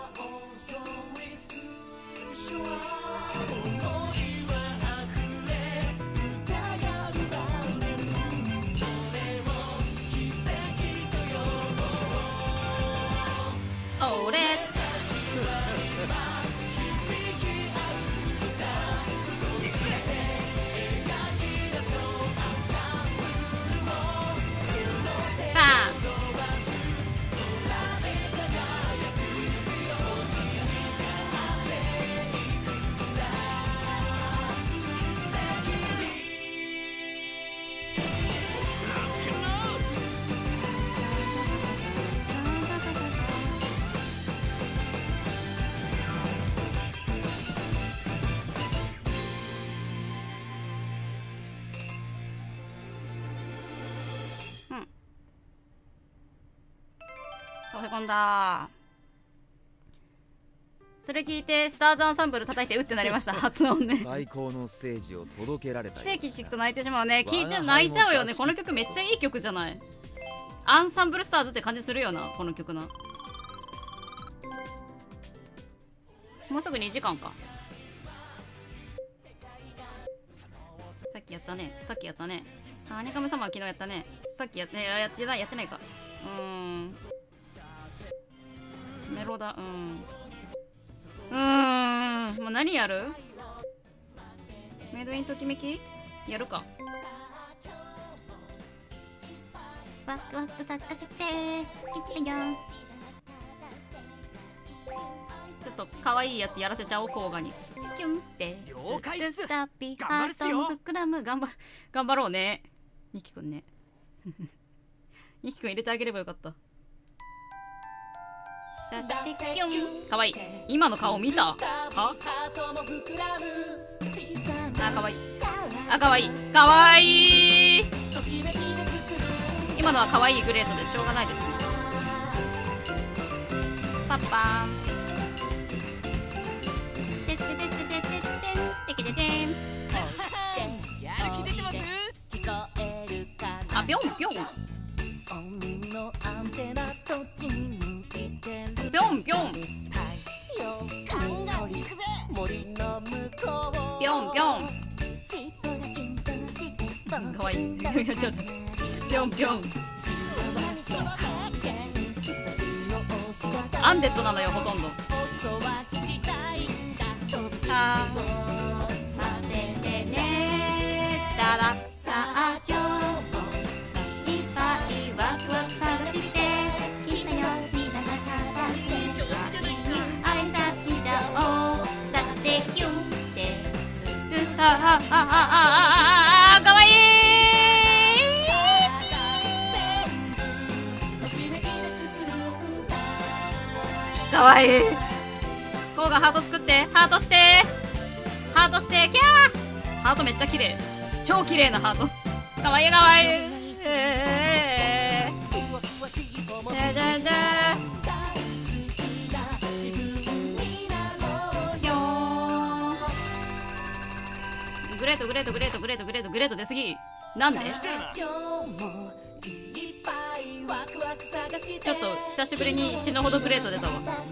俺バへこんだ。それ聞いてスターズアンサンブル叩いてうってなりました。発音ね。 最高のステージを届けられた。 奇跡聞くと泣いてしまうね。聞いちゃ泣いちゃうよね。この曲めっちゃいい曲じゃない。アンサンブルスターズって感じするよなこの曲な。もうすぐにじかんか。さっきやったね。さっきやったね。あ、アニカム様は昨日やったね。さっきやってやってないやってないか。うーん。メロだ。うん。うーん。もう何やる？メイドインときめきやるか。ワクワク咲かせてきてよ。ちょっと可愛いやつやらせちゃおう。甲賀にキュンって了解っす。 スタピハートも膨らむ。頑張頑張ろうね。ニキくんね。ニキくん入れてあげればよかった。だってキュン。かわいい。今の顔見た？は？あ、かわいい。あ、かわいい。かわいい。今のはかわいいグレートでしょうがないですね。パッパーン。てっててっててってっててきててん。 やる気出てます？ あ、ぴょんぴょん。ぴょんぴょん。ぴょんぴょん。かわいい。ちょっとぴょんぴょん。アンデッドなのよほとんど。あー待っててねたらさあ今日もいっぱいワクワク探してきたよ。みんながた世界に挨拶しちゃおう。だってキュンってする。ああああああかわいい。かわいい。こうがハート作って。ハートしてハートして。キャー。ハートめっちゃ綺麗。超綺麗なハート。かわいいかわいい。えー、だだだグレートグレートグレートグレートグレートグレート出すぎ。なんで？ちょっと久しぶりに死ぬほどグレート出たわ。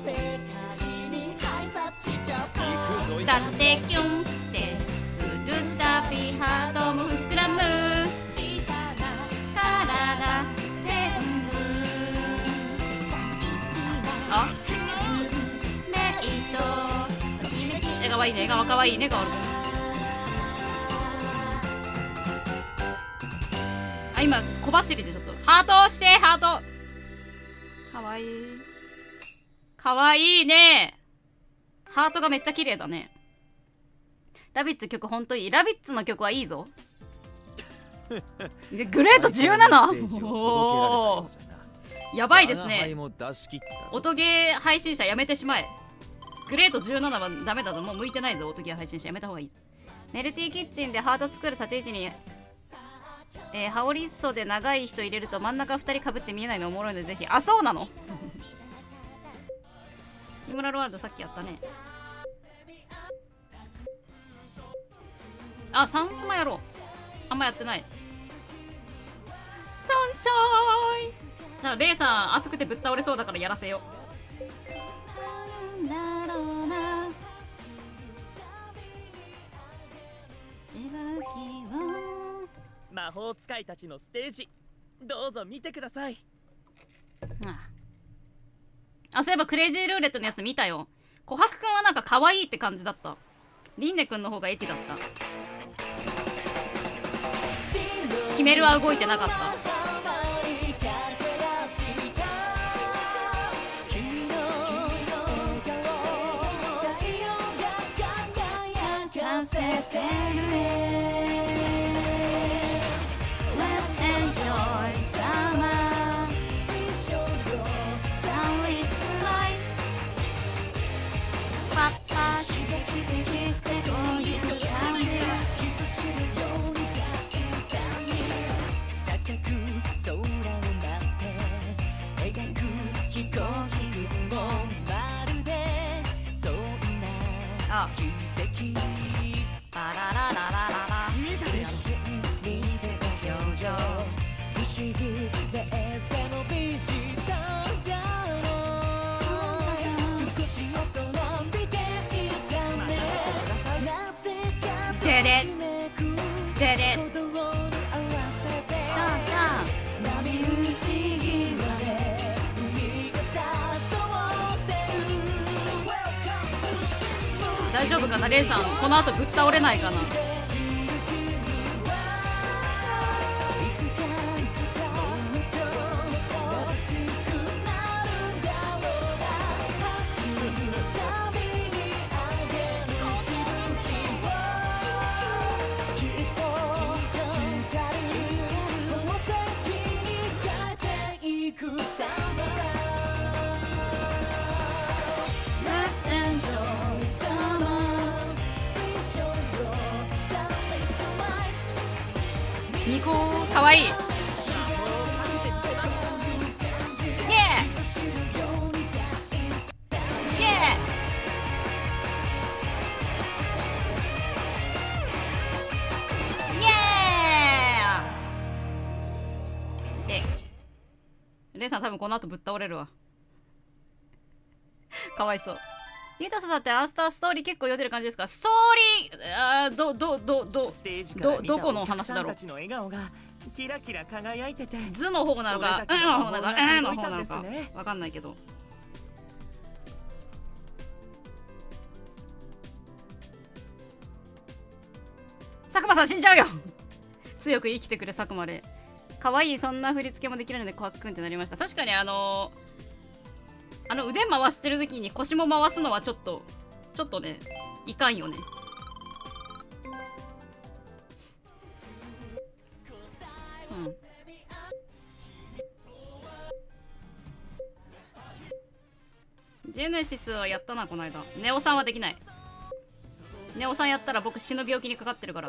だってキュンってするたびハートも膨らむ。体わいいね、笑顔かわいいね、かおるくん。あ、今小走りでちょっとハート押して、ハートかわいいかわいいね。ハートがめっちゃ綺麗だね。ラビッツ曲ほんといい。ラビッツの曲はいいぞ。でグレートじゅうなな。おーやばいですね。音ゲー配信者やめてしまえ。グレートじゅうななはダメだぞ。もう向いてないぞ。音ゲー配信者やめた方がいい。メルティーキッチンでハート作る立ち位置に、えー、ハオリッソで長い人入れると真ん中ふたりかぶって見えないのおもろいのでぜひ。あ、そうなの。イムラルワールドさっきやったね。あ、サンスマやろう。あんまやってない。サンシャイン。だからレイさん熱くてぶっ倒れそうだからやらせよ。 魔法使いたちのステージ、どうぞ見てください。 ああ、そういえばクレイジールーレットのやつ見たよ。琥珀くんはなんか可愛いって感じだった。リンネくんの方がエティだった。キメルは動いてなかった。あ、バララララララ見せてやろう。見せて表情不思議でエセの美したじゃろう。少し大人びていたね。なぜかででででどうだ波打ち際で海が誘ってる。大丈夫かなレイさん、この後ぶっ倒れないかな。ニコかわいい。イエーイイエーイイエーイでレイさん多分この後ぶっ倒れるわ。かわいそう。ユータさんってアースターストーリー結構読んでる感じですか？ストーリー、あーどどどどどどこの話だろう。 キラキラ輝いてて、 図の方なのか、うんの方なのか、うんの方なのかわかんないけど。佐久間さん死んじゃうよ。強く生きてくれ佐久間で。可愛い、そんな振り付けもできるので琥珀くんってなりました。確かにあのーあの腕回してる時に腰も回すのはちょっとちょっとねいかんよね。うんジェネシスはやったなこの間。ネオさんはできない。ネオさんやったら僕死ぬ病気にかかってるから。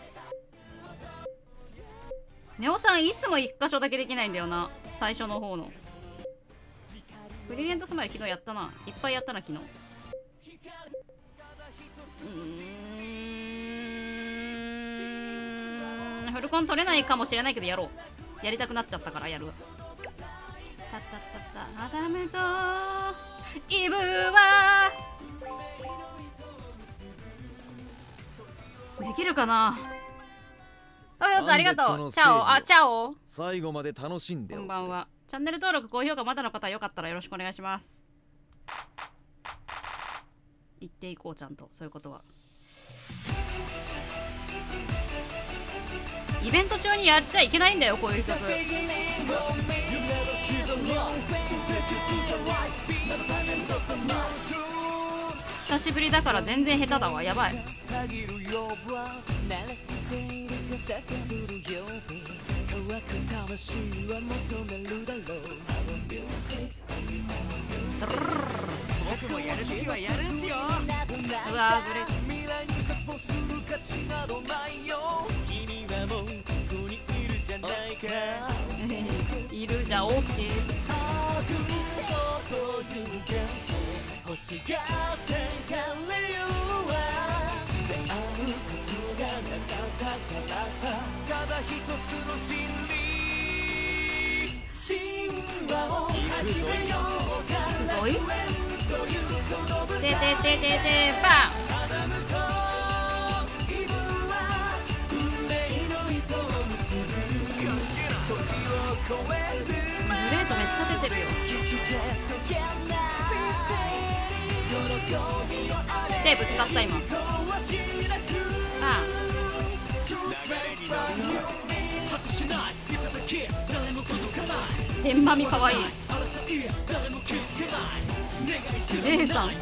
ネオさんいつも一箇所だけできないんだよな、最初の方の。ブリリアントスマイル昨日やったな。いっぱいやったな昨日。うーんフルコン取れないかもしれないけどやろう。やりたくなっちゃったからやるわ。タッタッタッタアダムとイブはできるかな。あ、やつありがとう。チャオ。あ、チャオ。 最後まで楽しんで。 こんばんは。チャンネル登録高評価まだの方よかったらよろしくお願いします。 言っていこう、ちゃんとそういうことは。イベント中にやっちゃいけないんだよ、こういう曲。久しぶりだから全然下手だわ、やばい。 僕もやるときはやるんすよ。 うわー、ブレーキいるじゃん、オッケー。おいてててててバン。ブレートめっちゃ出てるよ。手ぶつかった今。バン。天まみかわいい。レイさん。はい。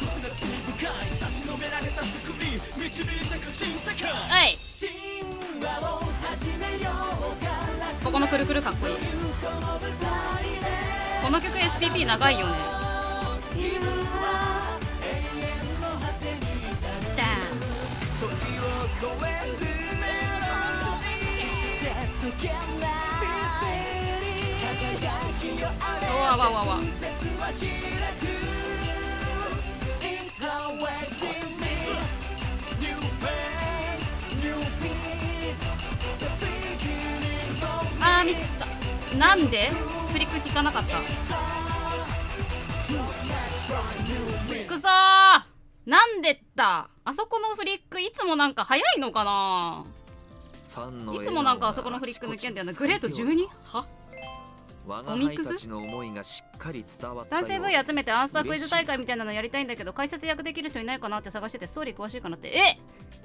ここのくるくるかっこいい。この曲 エスピーピー 長いよね。じゃあわわわわ。あーミスった。なんでフリック効かなかった。くそー、なんでった。あそこのフリックいつもなんか早いのかな。いつもなんかあそこのフリック抜けんだよな。グレート じゅうに？ はオミックス男性 ブイ 集めてアンスタークイズ大会みたいなのやりたいんだけど、解説役できる人いないかなって探してて、ストーリー詳しいかなって。え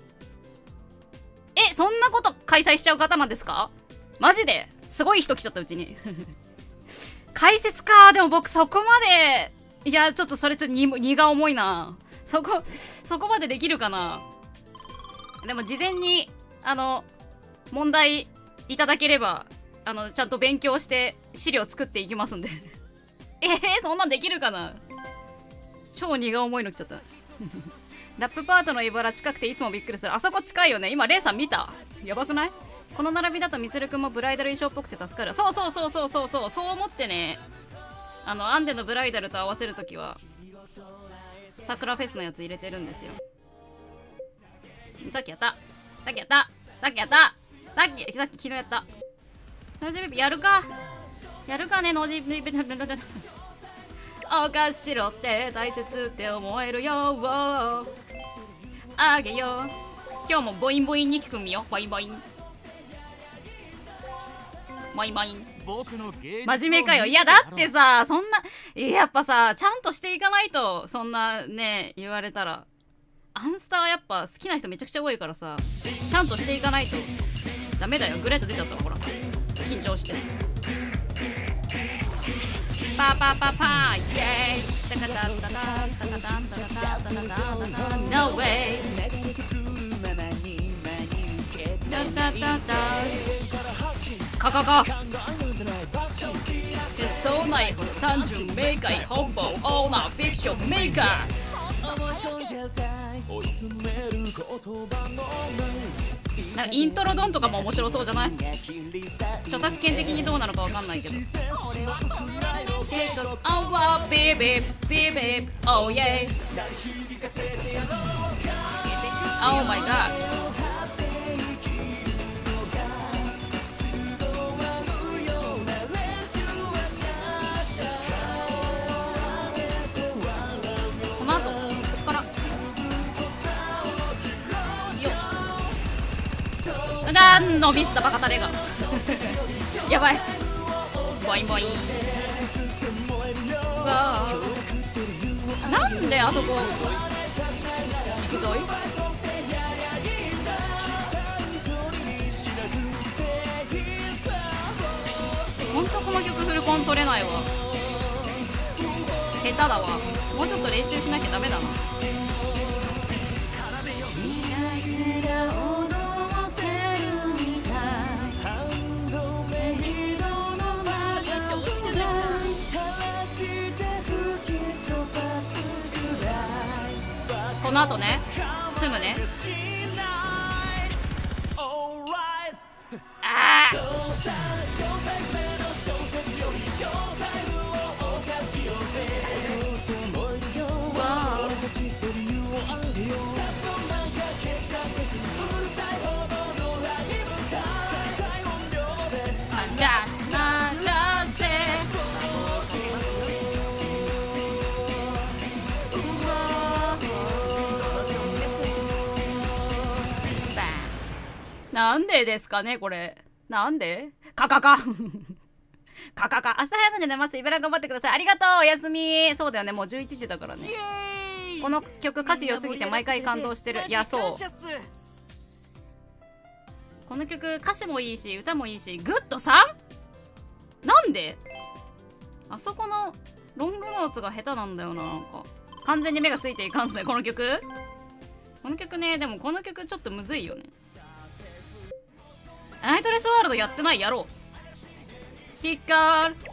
えそんなこと開催しちゃう方なんですか。マジですごい人来ちゃったうちに解説か。でも僕そこまで、いやちょっとそれちょっと 荷, 荷が重いな。そこそこまでできるかな。でも事前にあの問題いただければ、あのちゃんと勉強して資料作っていきますんでえー、そんなんできるかな。超荷が重いの来ちゃったラップパートの茨近くていつもびっくりする。あそこ近いよね。今レイさん見た。やばくない。この並びだとみつるくんもブライダル衣装っぽくて助かる。そうそうそうそうそうそう、そう思ってね。あのアンデのブライダルと合わせるときは桜フェスのやつ入れてるんですよ。さっきやったさっきやったさっきやったさっきさっき昨日やった。ノージービビやるかやるかね。ノージービビおかしろって大切って思えるよあげよう。今日もボインボインに聞くみよ。ボインボインボインボイン。真面目かよ。いやだってさ、そんなやっぱさちゃんとしていかないと。そんなね言われたら。アンスターやっぱ好きな人めちゃくちゃ多いからさ、ちゃんとしていかないとダメだよ。グレート出ちゃったわほら、緊張して。パーパーパーパーイエーイタカタタタタタタタタタタタ No way タタタタカカカそうないほど単純明快本邦オーナーフィクションメーカー。なんかイントロドンとかも面白そうじゃない。著作権的にどうなのかわかんないけど。Oh baby baby oh yeah oh my god。この後こっからあー伸びしたバカタレがやばい。ボインボイン。わーなんであそここいい。ほんとこの曲フルコン取れないわ。下手だわ。もうちょっと練習しなきゃダメだな。この後ね、積むね。あーなんでですかねこれ。なんでカカカカカカ。明日早くに寝ます。イベラ頑張ってください。ありがとう。おやすみ。そうだよね、もうじゅういちじだからね。この曲歌詞良すぎて毎回感動してる。いや、そう、この曲歌詞もいいし歌もいいし。グッドさんなんであそこのロングノーツが下手なんだよな。なんか完全に目がついていかんすねこの曲。この曲ね、でもこの曲ちょっとむずいよね。ナイトレスワールドやってないやろう。ヒッカール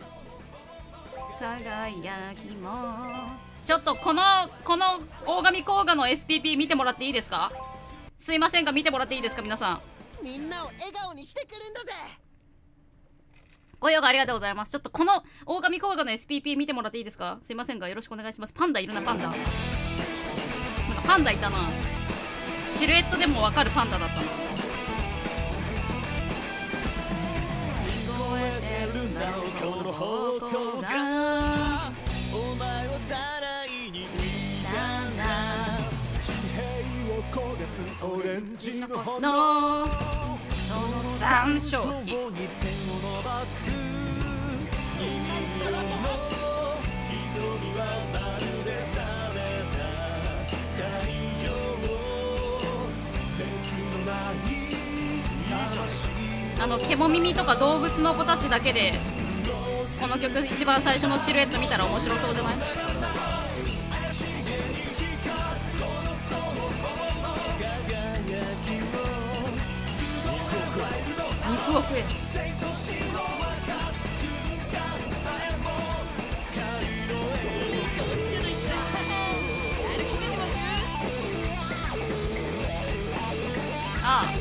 輝きも。ちょっとこのこの大神甲賀の エスピーピー 見てもらっていいですか。すいませんが見てもらっていいですか皆さん。 みんなを笑顔にしてくるんだぜ。 ご用がありがとうございます。ちょっとこの大神甲賀の エスピーピー 見てもらっていいですか。すいませんがよろしくお願いします。パンダいるな。パンダなんかパンダいたな。シルエットでもわかるパンダだったな。この方向がお前をさらいになんだ地平を焦がすオレンジの炎残暑好き。あの獣耳とか動物の子たちだけでこの曲一番最初のシルエット見たら面白そうじゃない。肉を食え。ああ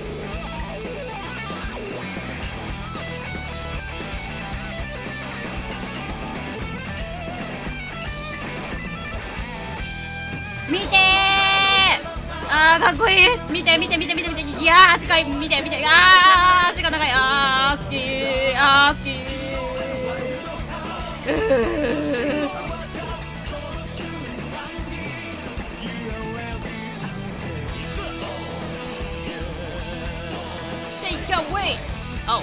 見てー。あーかっこいい。見て見て見て見て見て。いやー近い。見て見て。あー足が長い。あー好きー。あー好きー。うーTake away. Oh.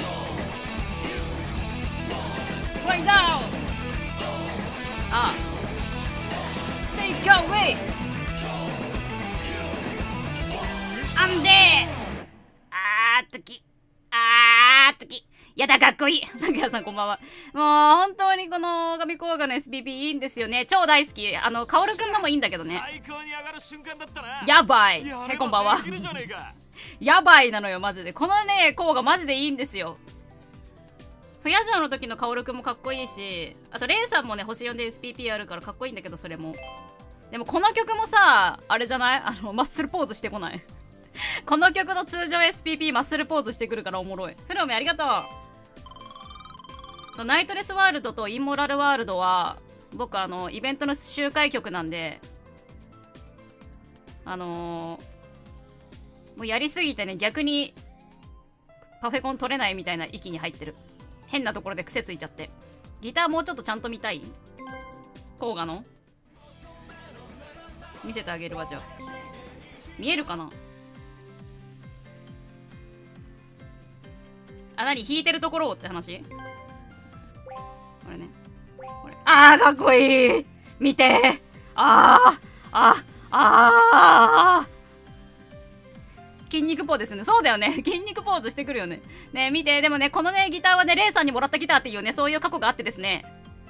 Right now. あーTake away. あんであーっときあーっときやだかっこいい。さくやさんこんばんは。もう本当にこの神甲賀の エスピーピー いいんですよね。超大好き。あのカオルくんのもいいんだけどね。やばい。へこんばんは。やばいなのよマジで。このね甲賀マジでいいんですよ。不夜城の時のカオルくんもかっこいいし、あとレイさんもね星よんで エスピーピー あるからかっこいいんだけど、それもでもこの曲もさあれじゃない、あのマッスルポーズしてこないこの曲の通常 エスピーピー マッスルポーズしてくるからおもろい。フロメありがとう。ナイトレスワールドとインモラルワールドは僕あのイベントの周回曲なんで、あのー、もうやりすぎてね逆にパフェコン取れないみたいな域に入ってる。変なところで癖ついちゃって。ギターもうちょっとちゃんと見たい。甲賀の見せてあげるわ。じゃあ見えるかなあ。何弾いてるところをって話。これねこれ。あーかっこいい。見てあーあああ子ですね。そうだよね。筋肉ポーズしてくるよね。ね、見て、でもね、このね、ギターはね、レイさんにもらったギターっていうね、そういう過去があってですね。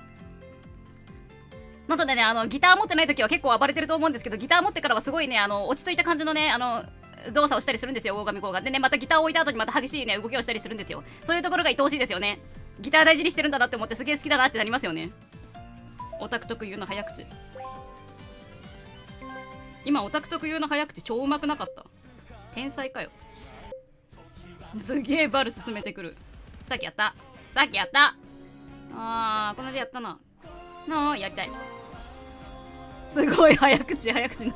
なのでね、あの、ギター持ってない時は結構暴れてると思うんですけど、ギター持ってからはすごいね、あの、落ち着いた感じのね、あの、動作をしたりするんですよ、大神公が。でね、またギターを置いた後にまた激しいね、動きをしたりするんですよ。そういうところが愛おしいですよね。ギター大事にしてるんだなって思って、すげえ好きだなってなりますよね。オタク特有の早口。今、オタク特有の早口超うまくなかった。天才かよ。すげえバル進めてくる。さっきやった。さっきやった。あー、この間やったな。なあ、やりたい。すごい早口、早口にな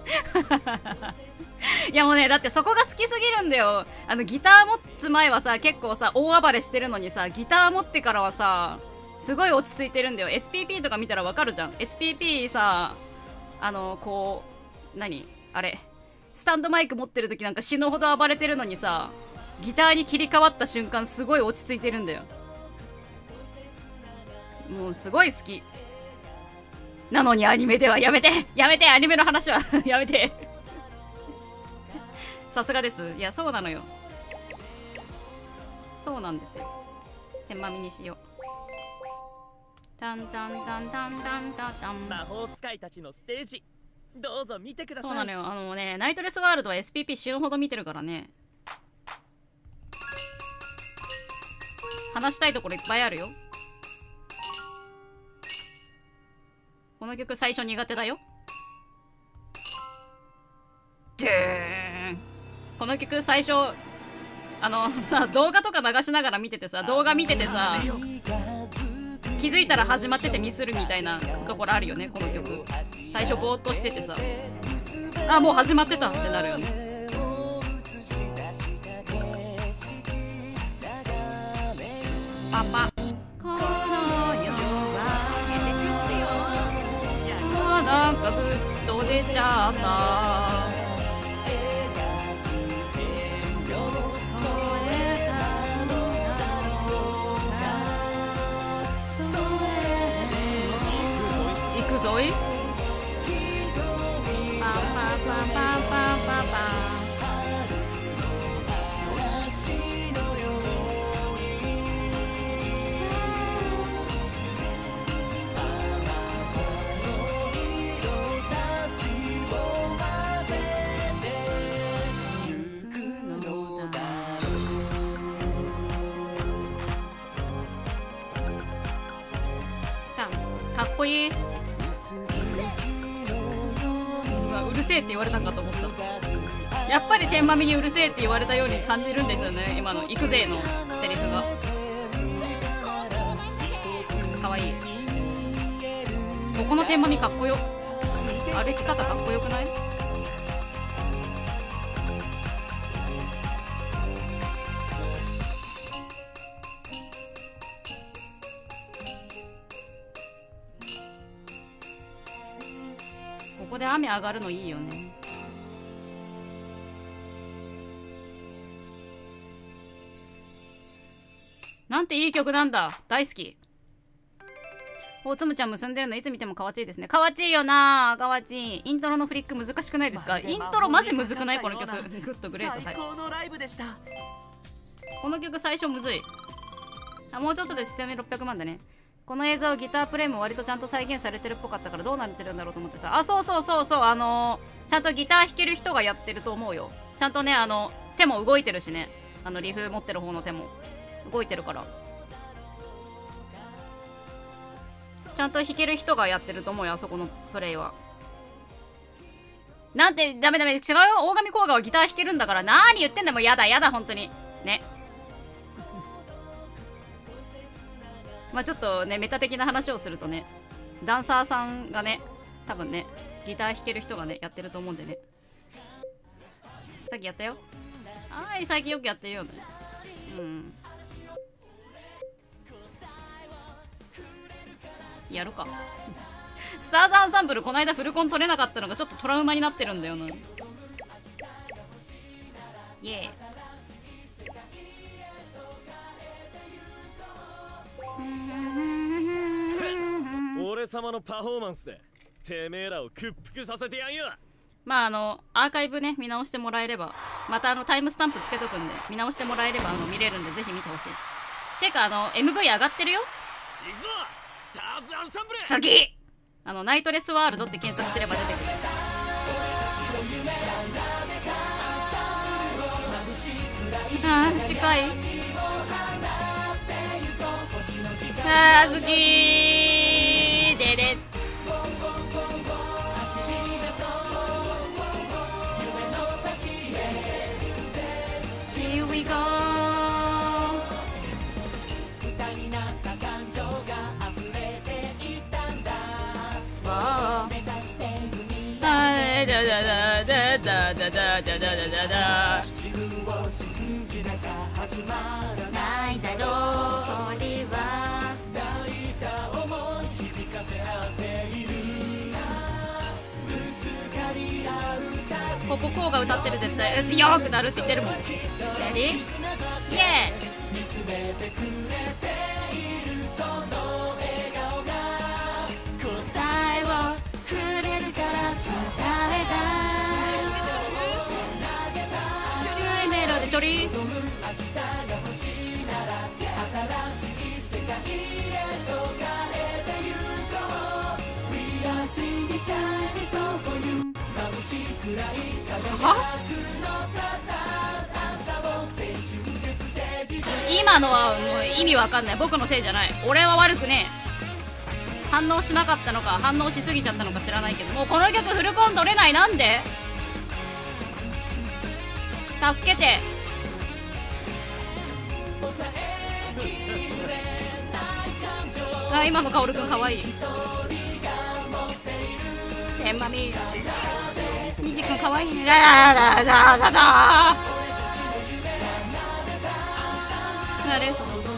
っていやもうね、だってそこが好きすぎるんだよ。あのギター持つ前はさ、結構さ大暴れしてるのにさ、ギター持ってからはさすごい落ち着いてるんだよ。 エスピーピー とか見たらわかるじゃん。 エスピーピー さ、あのこう何あれスタンドマイク持ってる時なんか死ぬほど暴れてるのにさ、ギターに切り替わった瞬間すごい落ち着いてるんだよ。もうすごい好きなのに、アニメではやめてやめて、アニメの話はやめてさすがです。いや、そうなのよ。そうなんですよ。天まみにしよう。タンタンタンタンタンタンタン。 魔法使いたちのステージ、どうぞ見てください。 そうなのよ。あのね、ナイトレスワールドは エスピーピー 死ぬほど見てるからね。話したいところいっぱいあるよ。この曲最初苦手だよ。でーん。この曲最初あのさ、動画とか流しながら見ててさ、動画見ててさ、気づいたら始まっててミスるみたいなところあるよね。この曲最初ぼーっとしててさ、あ、もう始まってたってなるよね。パパこの世はなんかふっと出ちゃった。行くぞい。パンパンパンパンパンパンパン。かっこいい。うわ、うるせえって言われたんかと思った。やっぱり天まみにうるせえって言われたように感じるんですよね、今の行くぜのセリフが。かわいい。ここの天まみかっこよ。歩き方かっこよくない？ここで雨上がるのいいよね。なんていい曲なんだ。大好き。おつむちゃん結んでるのいつ見てもかわちいですね。かわちいよな。かわちい。イントロのフリック難しくないですか？イントロマジむずくない？この曲。グッドグレート。はい。 最高のライブでした。 この曲最初むずい。あ、もうちょっとでせんろっぴゃくまんだね。この映像ギタープレイも割とちゃんと再現されてるっぽかったからどうなってるんだろうと思ってさ。あ、そうそうそうそう、あのー、ちゃんとギター弾ける人がやってると思うよ。ちゃんとね、あの手も動いてるしね。あのリフ持ってる方の手も動いてるから、ちゃんと弾ける人がやってると思うよ、あそこのプレイは。なんてダメダメ違うよ。大神甲賀はギター弾けるんだから。なーに言ってんだ。もうやだやだ本当にね。まあちょっとね、メタ的な話をするとね、ダンサーさんがね、多分ね、ギター弾ける人がね、やってると思うんでね。さっきやったよ。はい、最近よくやってるよね。うん。やるか。スターズアンサンブル、この間フルコン取れなかったのがちょっとトラウマになってるんだよな。イエーイ。 俺様のパフォーマンスでてめえらを屈服させてやんよ。 まああのアーカイブね見直してもらえれば、またあのタイムスタンプつけとくんで見直してもらえればあの見れるんでぜひ見てほしい。てかあの エムブイ 上がってるよ。 行くぞスターズアンサンブル。 次あのナイトレスワールドって検索すれば出てくる。あー近い。あー好きーででHere we go。 だだだだだだだだだだだないだろうそれはこここうが歌ってる絶対強くなるって言ってるもん。レディーイエー答えをくれるから伝えたいメロでちょり今のはもう意味わかんない。僕のせいじゃない。俺は悪くねえ。反応しなかったのか反応しすぎちゃったのか知らないけど、もうこの曲フルコン取れない。なんで助けて。あ今のカオルくんかわいい。天まみみじくんかわいいね。だだだだだあれ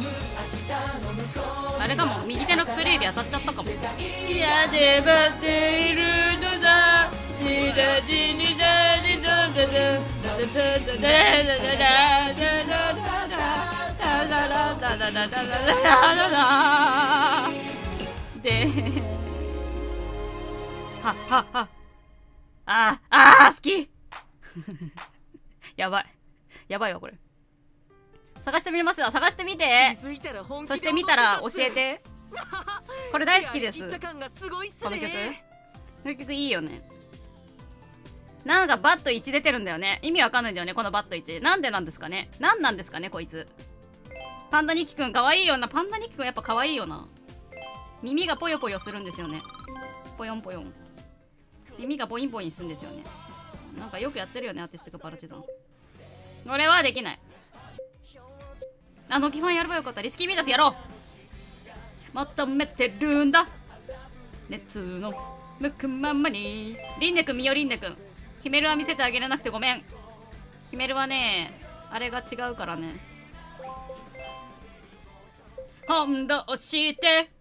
あれかも右手の薬指当たっちゃったかも。いやで待っているのだにだじにだにだだだだだだだだだだだだだだだだだだではっはっはあーあー好きやばいやばいわこれ。探してみますよ。探してみて。そして見たら教えて。これ大好きです。この曲この曲いいよね。なんかバットいち出てるんだよね。意味わかんないんだよねこのバットいち。なんでなんですかね。なんなんですかねこいつ。パンダニキくんかわいいよな。パンダニキくんやっぱかわいいよな。耳がぽよぽよするんですよね。ぽよんぽよん。耳がポインポインするんですよね。なんかよくやってるよねアーティスティックパラチザン。俺はできない。あの基本やればよかった。リスキーミダスやろう。求めてるんだ熱の向くままに。リンネくん見よリンネくん。ヒメルは見せてあげれなくてごめん。ヒメルはねあれが違うからね。翻弄してよ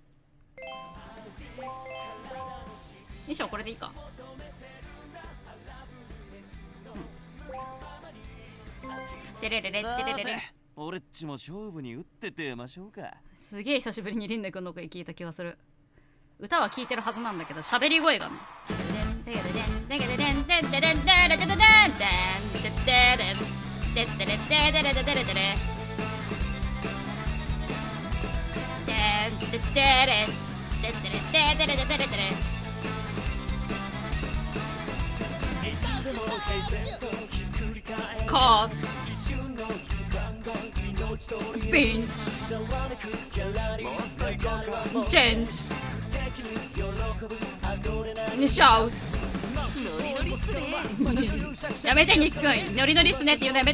いしょこれでいいか。テレレレテレレレ。 俺っちも勝負に打っててましょうか。 すげえ久しぶりにリンネ君の声聞いた気がする。歌は聞いてるはずなんだけど喋り声がね。カーピンチチェンジシャウやめてニック君ノリノリっすねって言うのやめて。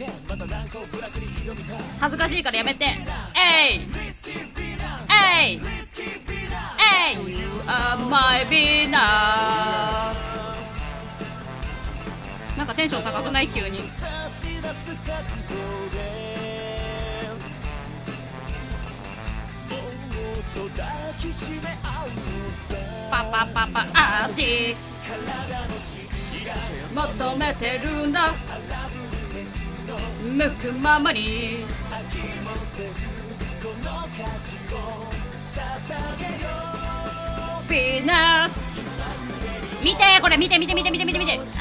恥ずかしいからやめて。えいえいえい You are my winner。 なんかテンション高くない急に。パパパパアーティス求めてるんだ向くままに。ピーナス見てこれ見て見て見て見て見て見て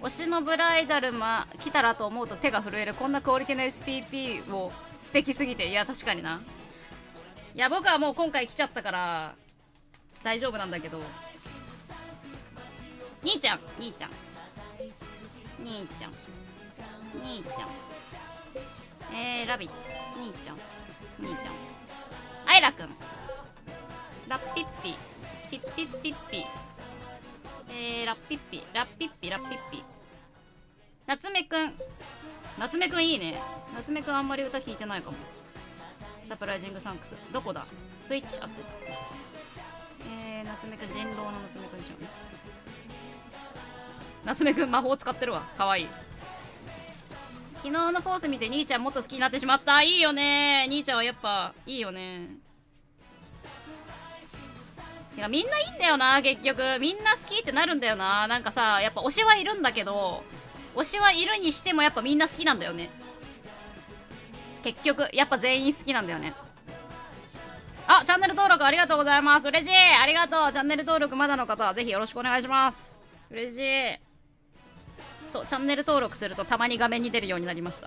推しのブライダルマ来たらと思うと手が震える。こんなクオリティの エスピーピー を素敵すぎて。いや確かにな。いや僕はもう今回来ちゃったから大丈夫なんだけど。兄ちゃん兄ちゃん兄ちゃん兄ちゃんえー、ラビッツ兄ちゃん兄ちゃんアイラくんラッピッピピッピッピッピえー、ラッピッピラッピッピラッピッピ夏目くん夏目くんいいね。夏目くんあんまり歌聞いてないかも。サプライジングサンクスどこだ。スイッチ合ってた。えー、夏目くん人狼の夏目くんでしょうね。夏目くん魔法使ってるわ。かわいい。昨日のフォース見て兄ちゃんもっと好きになってしまった。いいよね兄ちゃんはやっぱいいよね。てかみんないいんだよな結局。みんな好きってなるんだよな。なんかさやっぱ推しはいるんだけど推しはいるにしてもやっぱみんな好きなんだよね結局。やっぱ全員好きなんだよね。あ、チャンネル登録ありがとうございます。嬉しい。ありがとう。チャンネル登録まだの方はぜひよろしくお願いします。嬉しい。そうチャンネル登録するとたまに画面に出るようになりました。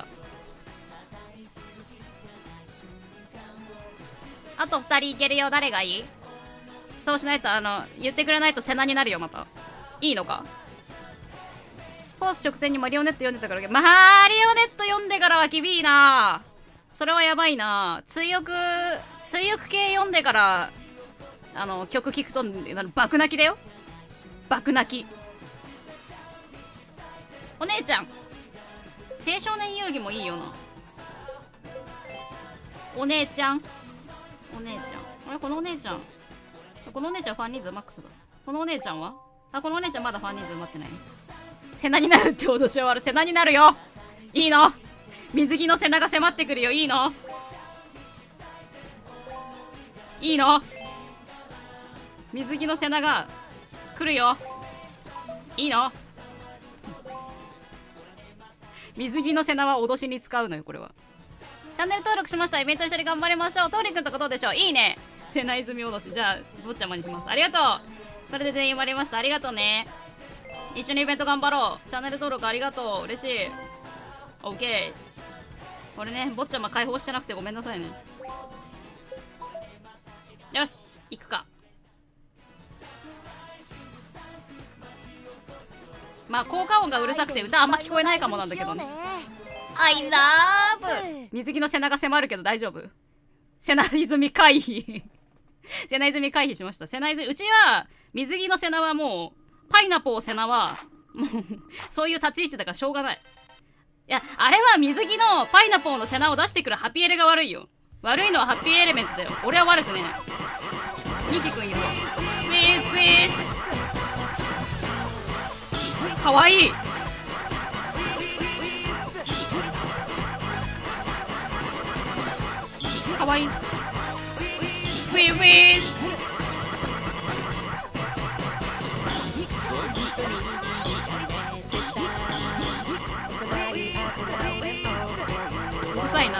あとふたりいけるよ。誰がいい？そうしないとあの言ってくれないとセナになるよ。またいいのか。フォース直前にマリオネット読んでたから、マリオネット読んでからは厳いな。それはやばいな。追憶追憶系読んでからあの曲聴くと爆泣きだよ。爆泣き。お姉ちゃん青少年遊戯もいいよな。お姉ちゃんお姉ちゃんあれこのお姉ちゃんこのお姉ちゃんファン人数マックスだ。このお姉ちゃんはあこのお姉ちゃんまだファン人数埋まってない。セナになるって脅し終わる。セナになるよ。いいの。水着のセナが迫ってくるよ。いいのいいの水着のセナが来るよ。いいの水着のセナは脅しに使うのよこれは。チャンネル登録しました。イベント一緒に頑張りましょう。トーリくんとかどうでしょう。いいね。セナ泉脅し。じゃあ坊ちゃまにします。ありがとう。これで全員終わりました。ありがとうね。一緒にイベント頑張ろう。チャンネル登録ありがとう。嬉しい。オッケー。これね坊ちゃま解放してなくてごめんなさいね。よし行くか。まあ効果音がうるさくて歌あんま聞こえないかもなんだけどね。I love 水着の背中迫るけど大丈夫。セナ泉回避セナ泉回避しました。セナ泉うちは水着のセナはもうパイナポーセナはもうそういう立ち位置だからしょうがない。いやあれは水着のパイナポーのセナを出してくるハピエレが悪いよ。悪いのはハッピーエレメンツだよ。俺は悪くねえ。ミキくんいるわ。ウィースウィースかわいい。かわいい。ウィーウィースうるさいな。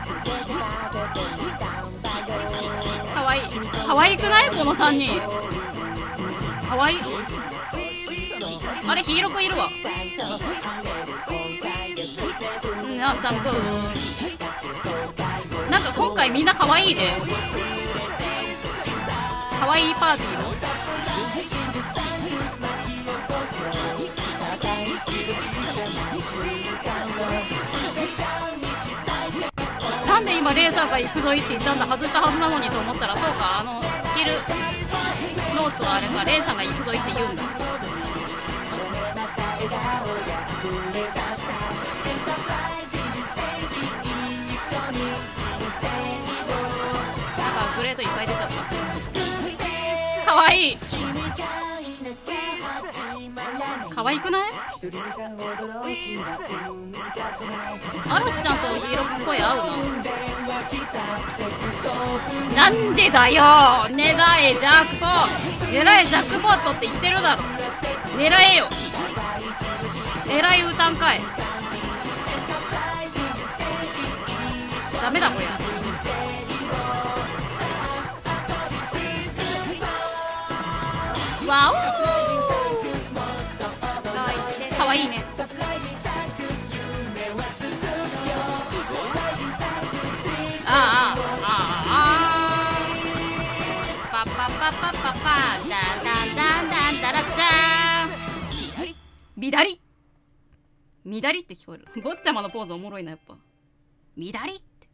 かわいい。かわいくないこのさんにん。かわいい。あれヒーローくんいるわ。なさんくなんか今回みんなかわいいね。かわいいパーティーだ。なんで今レーサーが行くぞいって言ったんだ。外したはずなのにと思ったらそうかあのスキルノーツはあれかレーサーが行くぞいって言うんだ。なんかグレートいっぱい出ちゃった。かわいい。かわいくない？アロシちゃんとヒーローくん声合うな。なんでだよ。狙えジャックポット。狙えジャックポットって言ってるだろ。狙えよ。狙い歌んかい。ダメだこりゃ。わおーかわいい。 いいね。 サプライズサークス夢は続くよ。サプライズサークスああああああパパパパパパダンダンダンダンダラダンビダリミダリって聞こえる。坊ちゃまのポーズおもろいなやっぱ。ミダリって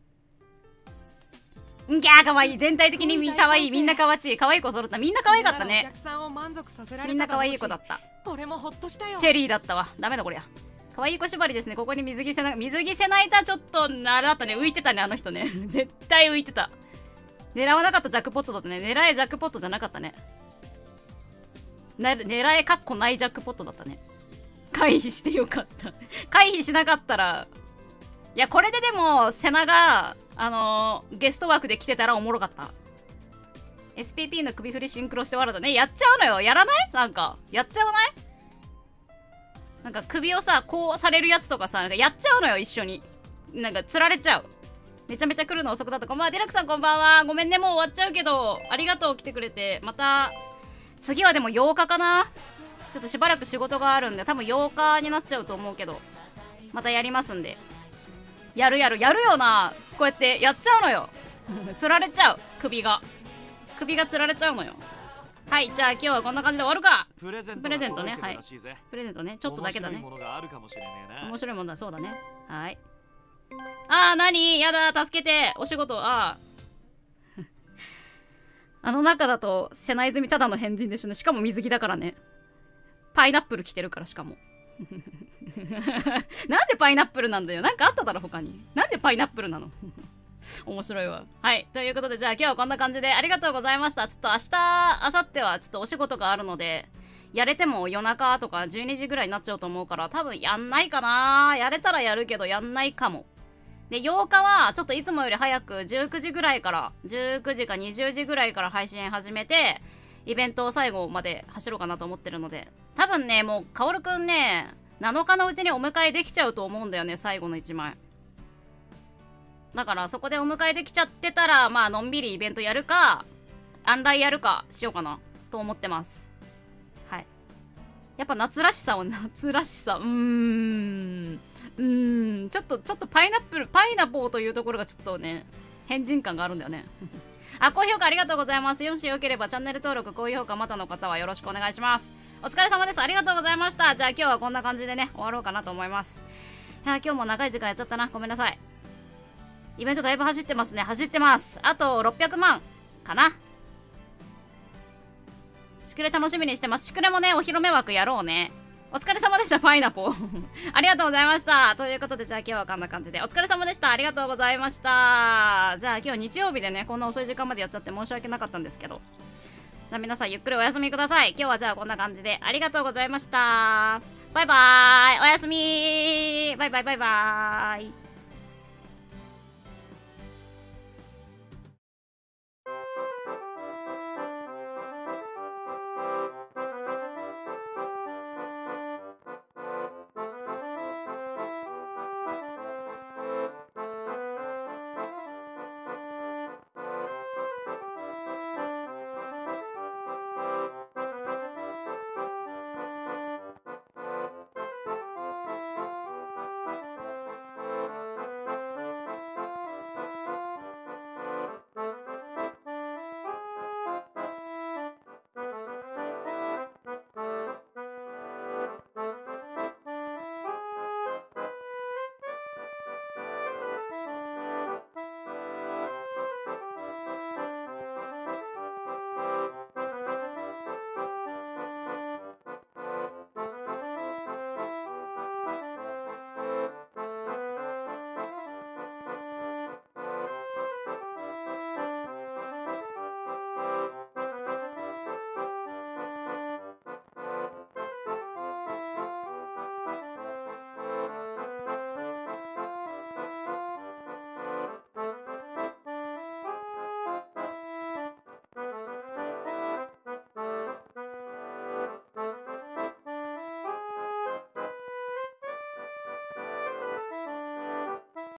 んぎゃーかわいい。全体的にみかわいい。みんなかわちい。かわいい子揃った。みんなかわいかったね。みんなかわいい子だった。 俺もほっとしたよ。 チェリーだったわ。ダメだこりゃ。かわいい子縛りですね。ここに水着せな水着せないたちょっとあれだったね。浮いてたねあの人ね。絶対浮いてた。狙わなかったジャックポットだったね。狙えジャックポットじゃなかったね。な狙えかっこないジャックポットだったね。回避してよかった。回避しなかったらいやこれででもセナがあのー、ゲスト枠で来てたらおもろかった。 エスピーピー の首振りシンクロして笑うとね。やっちゃうのよ。やらない？なんかやっちゃわない？なんか首をさこうされるやつとかさなんかやっちゃうのよ一緒に。なんかつられちゃう。めちゃめちゃ来るの遅くだった。こんばんはディラクさんこんばんは。ごめんねもう終わっちゃうけどありがとう来てくれて。また次はでもようかかな。ちょっとしばらく仕事があるんで多分ようかになっちゃうと思うけどまたやりますんで。やるやるやるよな。こうやってやっちゃうのよ。つられちゃう首が首がつられちゃうのよ。はいじゃあ今日はこんな感じで終わるか。プレゼントプレゼントね。はいプレゼントねちょっとだけだね。面白いものだそうだね。はいあーなにやだ助けてお仕事。あああの中だと瀬名泉ただの変人でしょ。しかも水着だからね。パイナップル着てるからしかもなんでパイナップルなんだよ。なんかあっただろ他に。なんでパイナップルなの面白いわ。はいということでじゃあ今日はこんな感じでありがとうございました。ちょっと明日明後日はちょっとお仕事があるのでやれても夜中とかじゅうにじぐらいになっちゃうと思うから多分やんないかな。やれたらやるけどやんないかも。でようかはちょっといつもより早くじゅうくじぐらいからじゅうくじかにじゅうじぐらいから配信始めてイベントを最後まで走ろうかなと思ってるので多分ねもうカオルくんねなのかのうちにお迎えできちゃうと思うんだよね最後のいちまいだからそこでお迎えできちゃってたらまあのんびりイベントやるかアンライやるかしようかなと思ってます。はいやっぱ夏らしさを夏らしさうーんうーんちょっとちょっとパイナップルパイナポーというところがちょっとね変人感があるんだよねあ高評価ありがとうございます。もしよければチャンネル登録高評価またの方はよろしくお願いします。お疲れ様です。ありがとうございました。じゃあ今日はこんな感じでね終わろうかなと思います。いや今日も長い時間やっちゃったなごめんなさい。イベントだいぶ走ってますね。走ってます。あとろっぴゃくまんかな。シクレ楽しみにしてます。シクレもねお披露目枠やろうね。お疲れ様でしたパイナポーありがとうございました。ということでじゃあ今日はこんな感じでお疲れ様でした。ありがとうございました。じゃあ今日日曜日でねこんな遅い時間までやっちゃって申し訳なかったんですけどじゃあ皆さんゆっくりお休みください。今日はじゃあこんな感じでありがとうございました。バイバーイおやすみバイバイバイバーイ。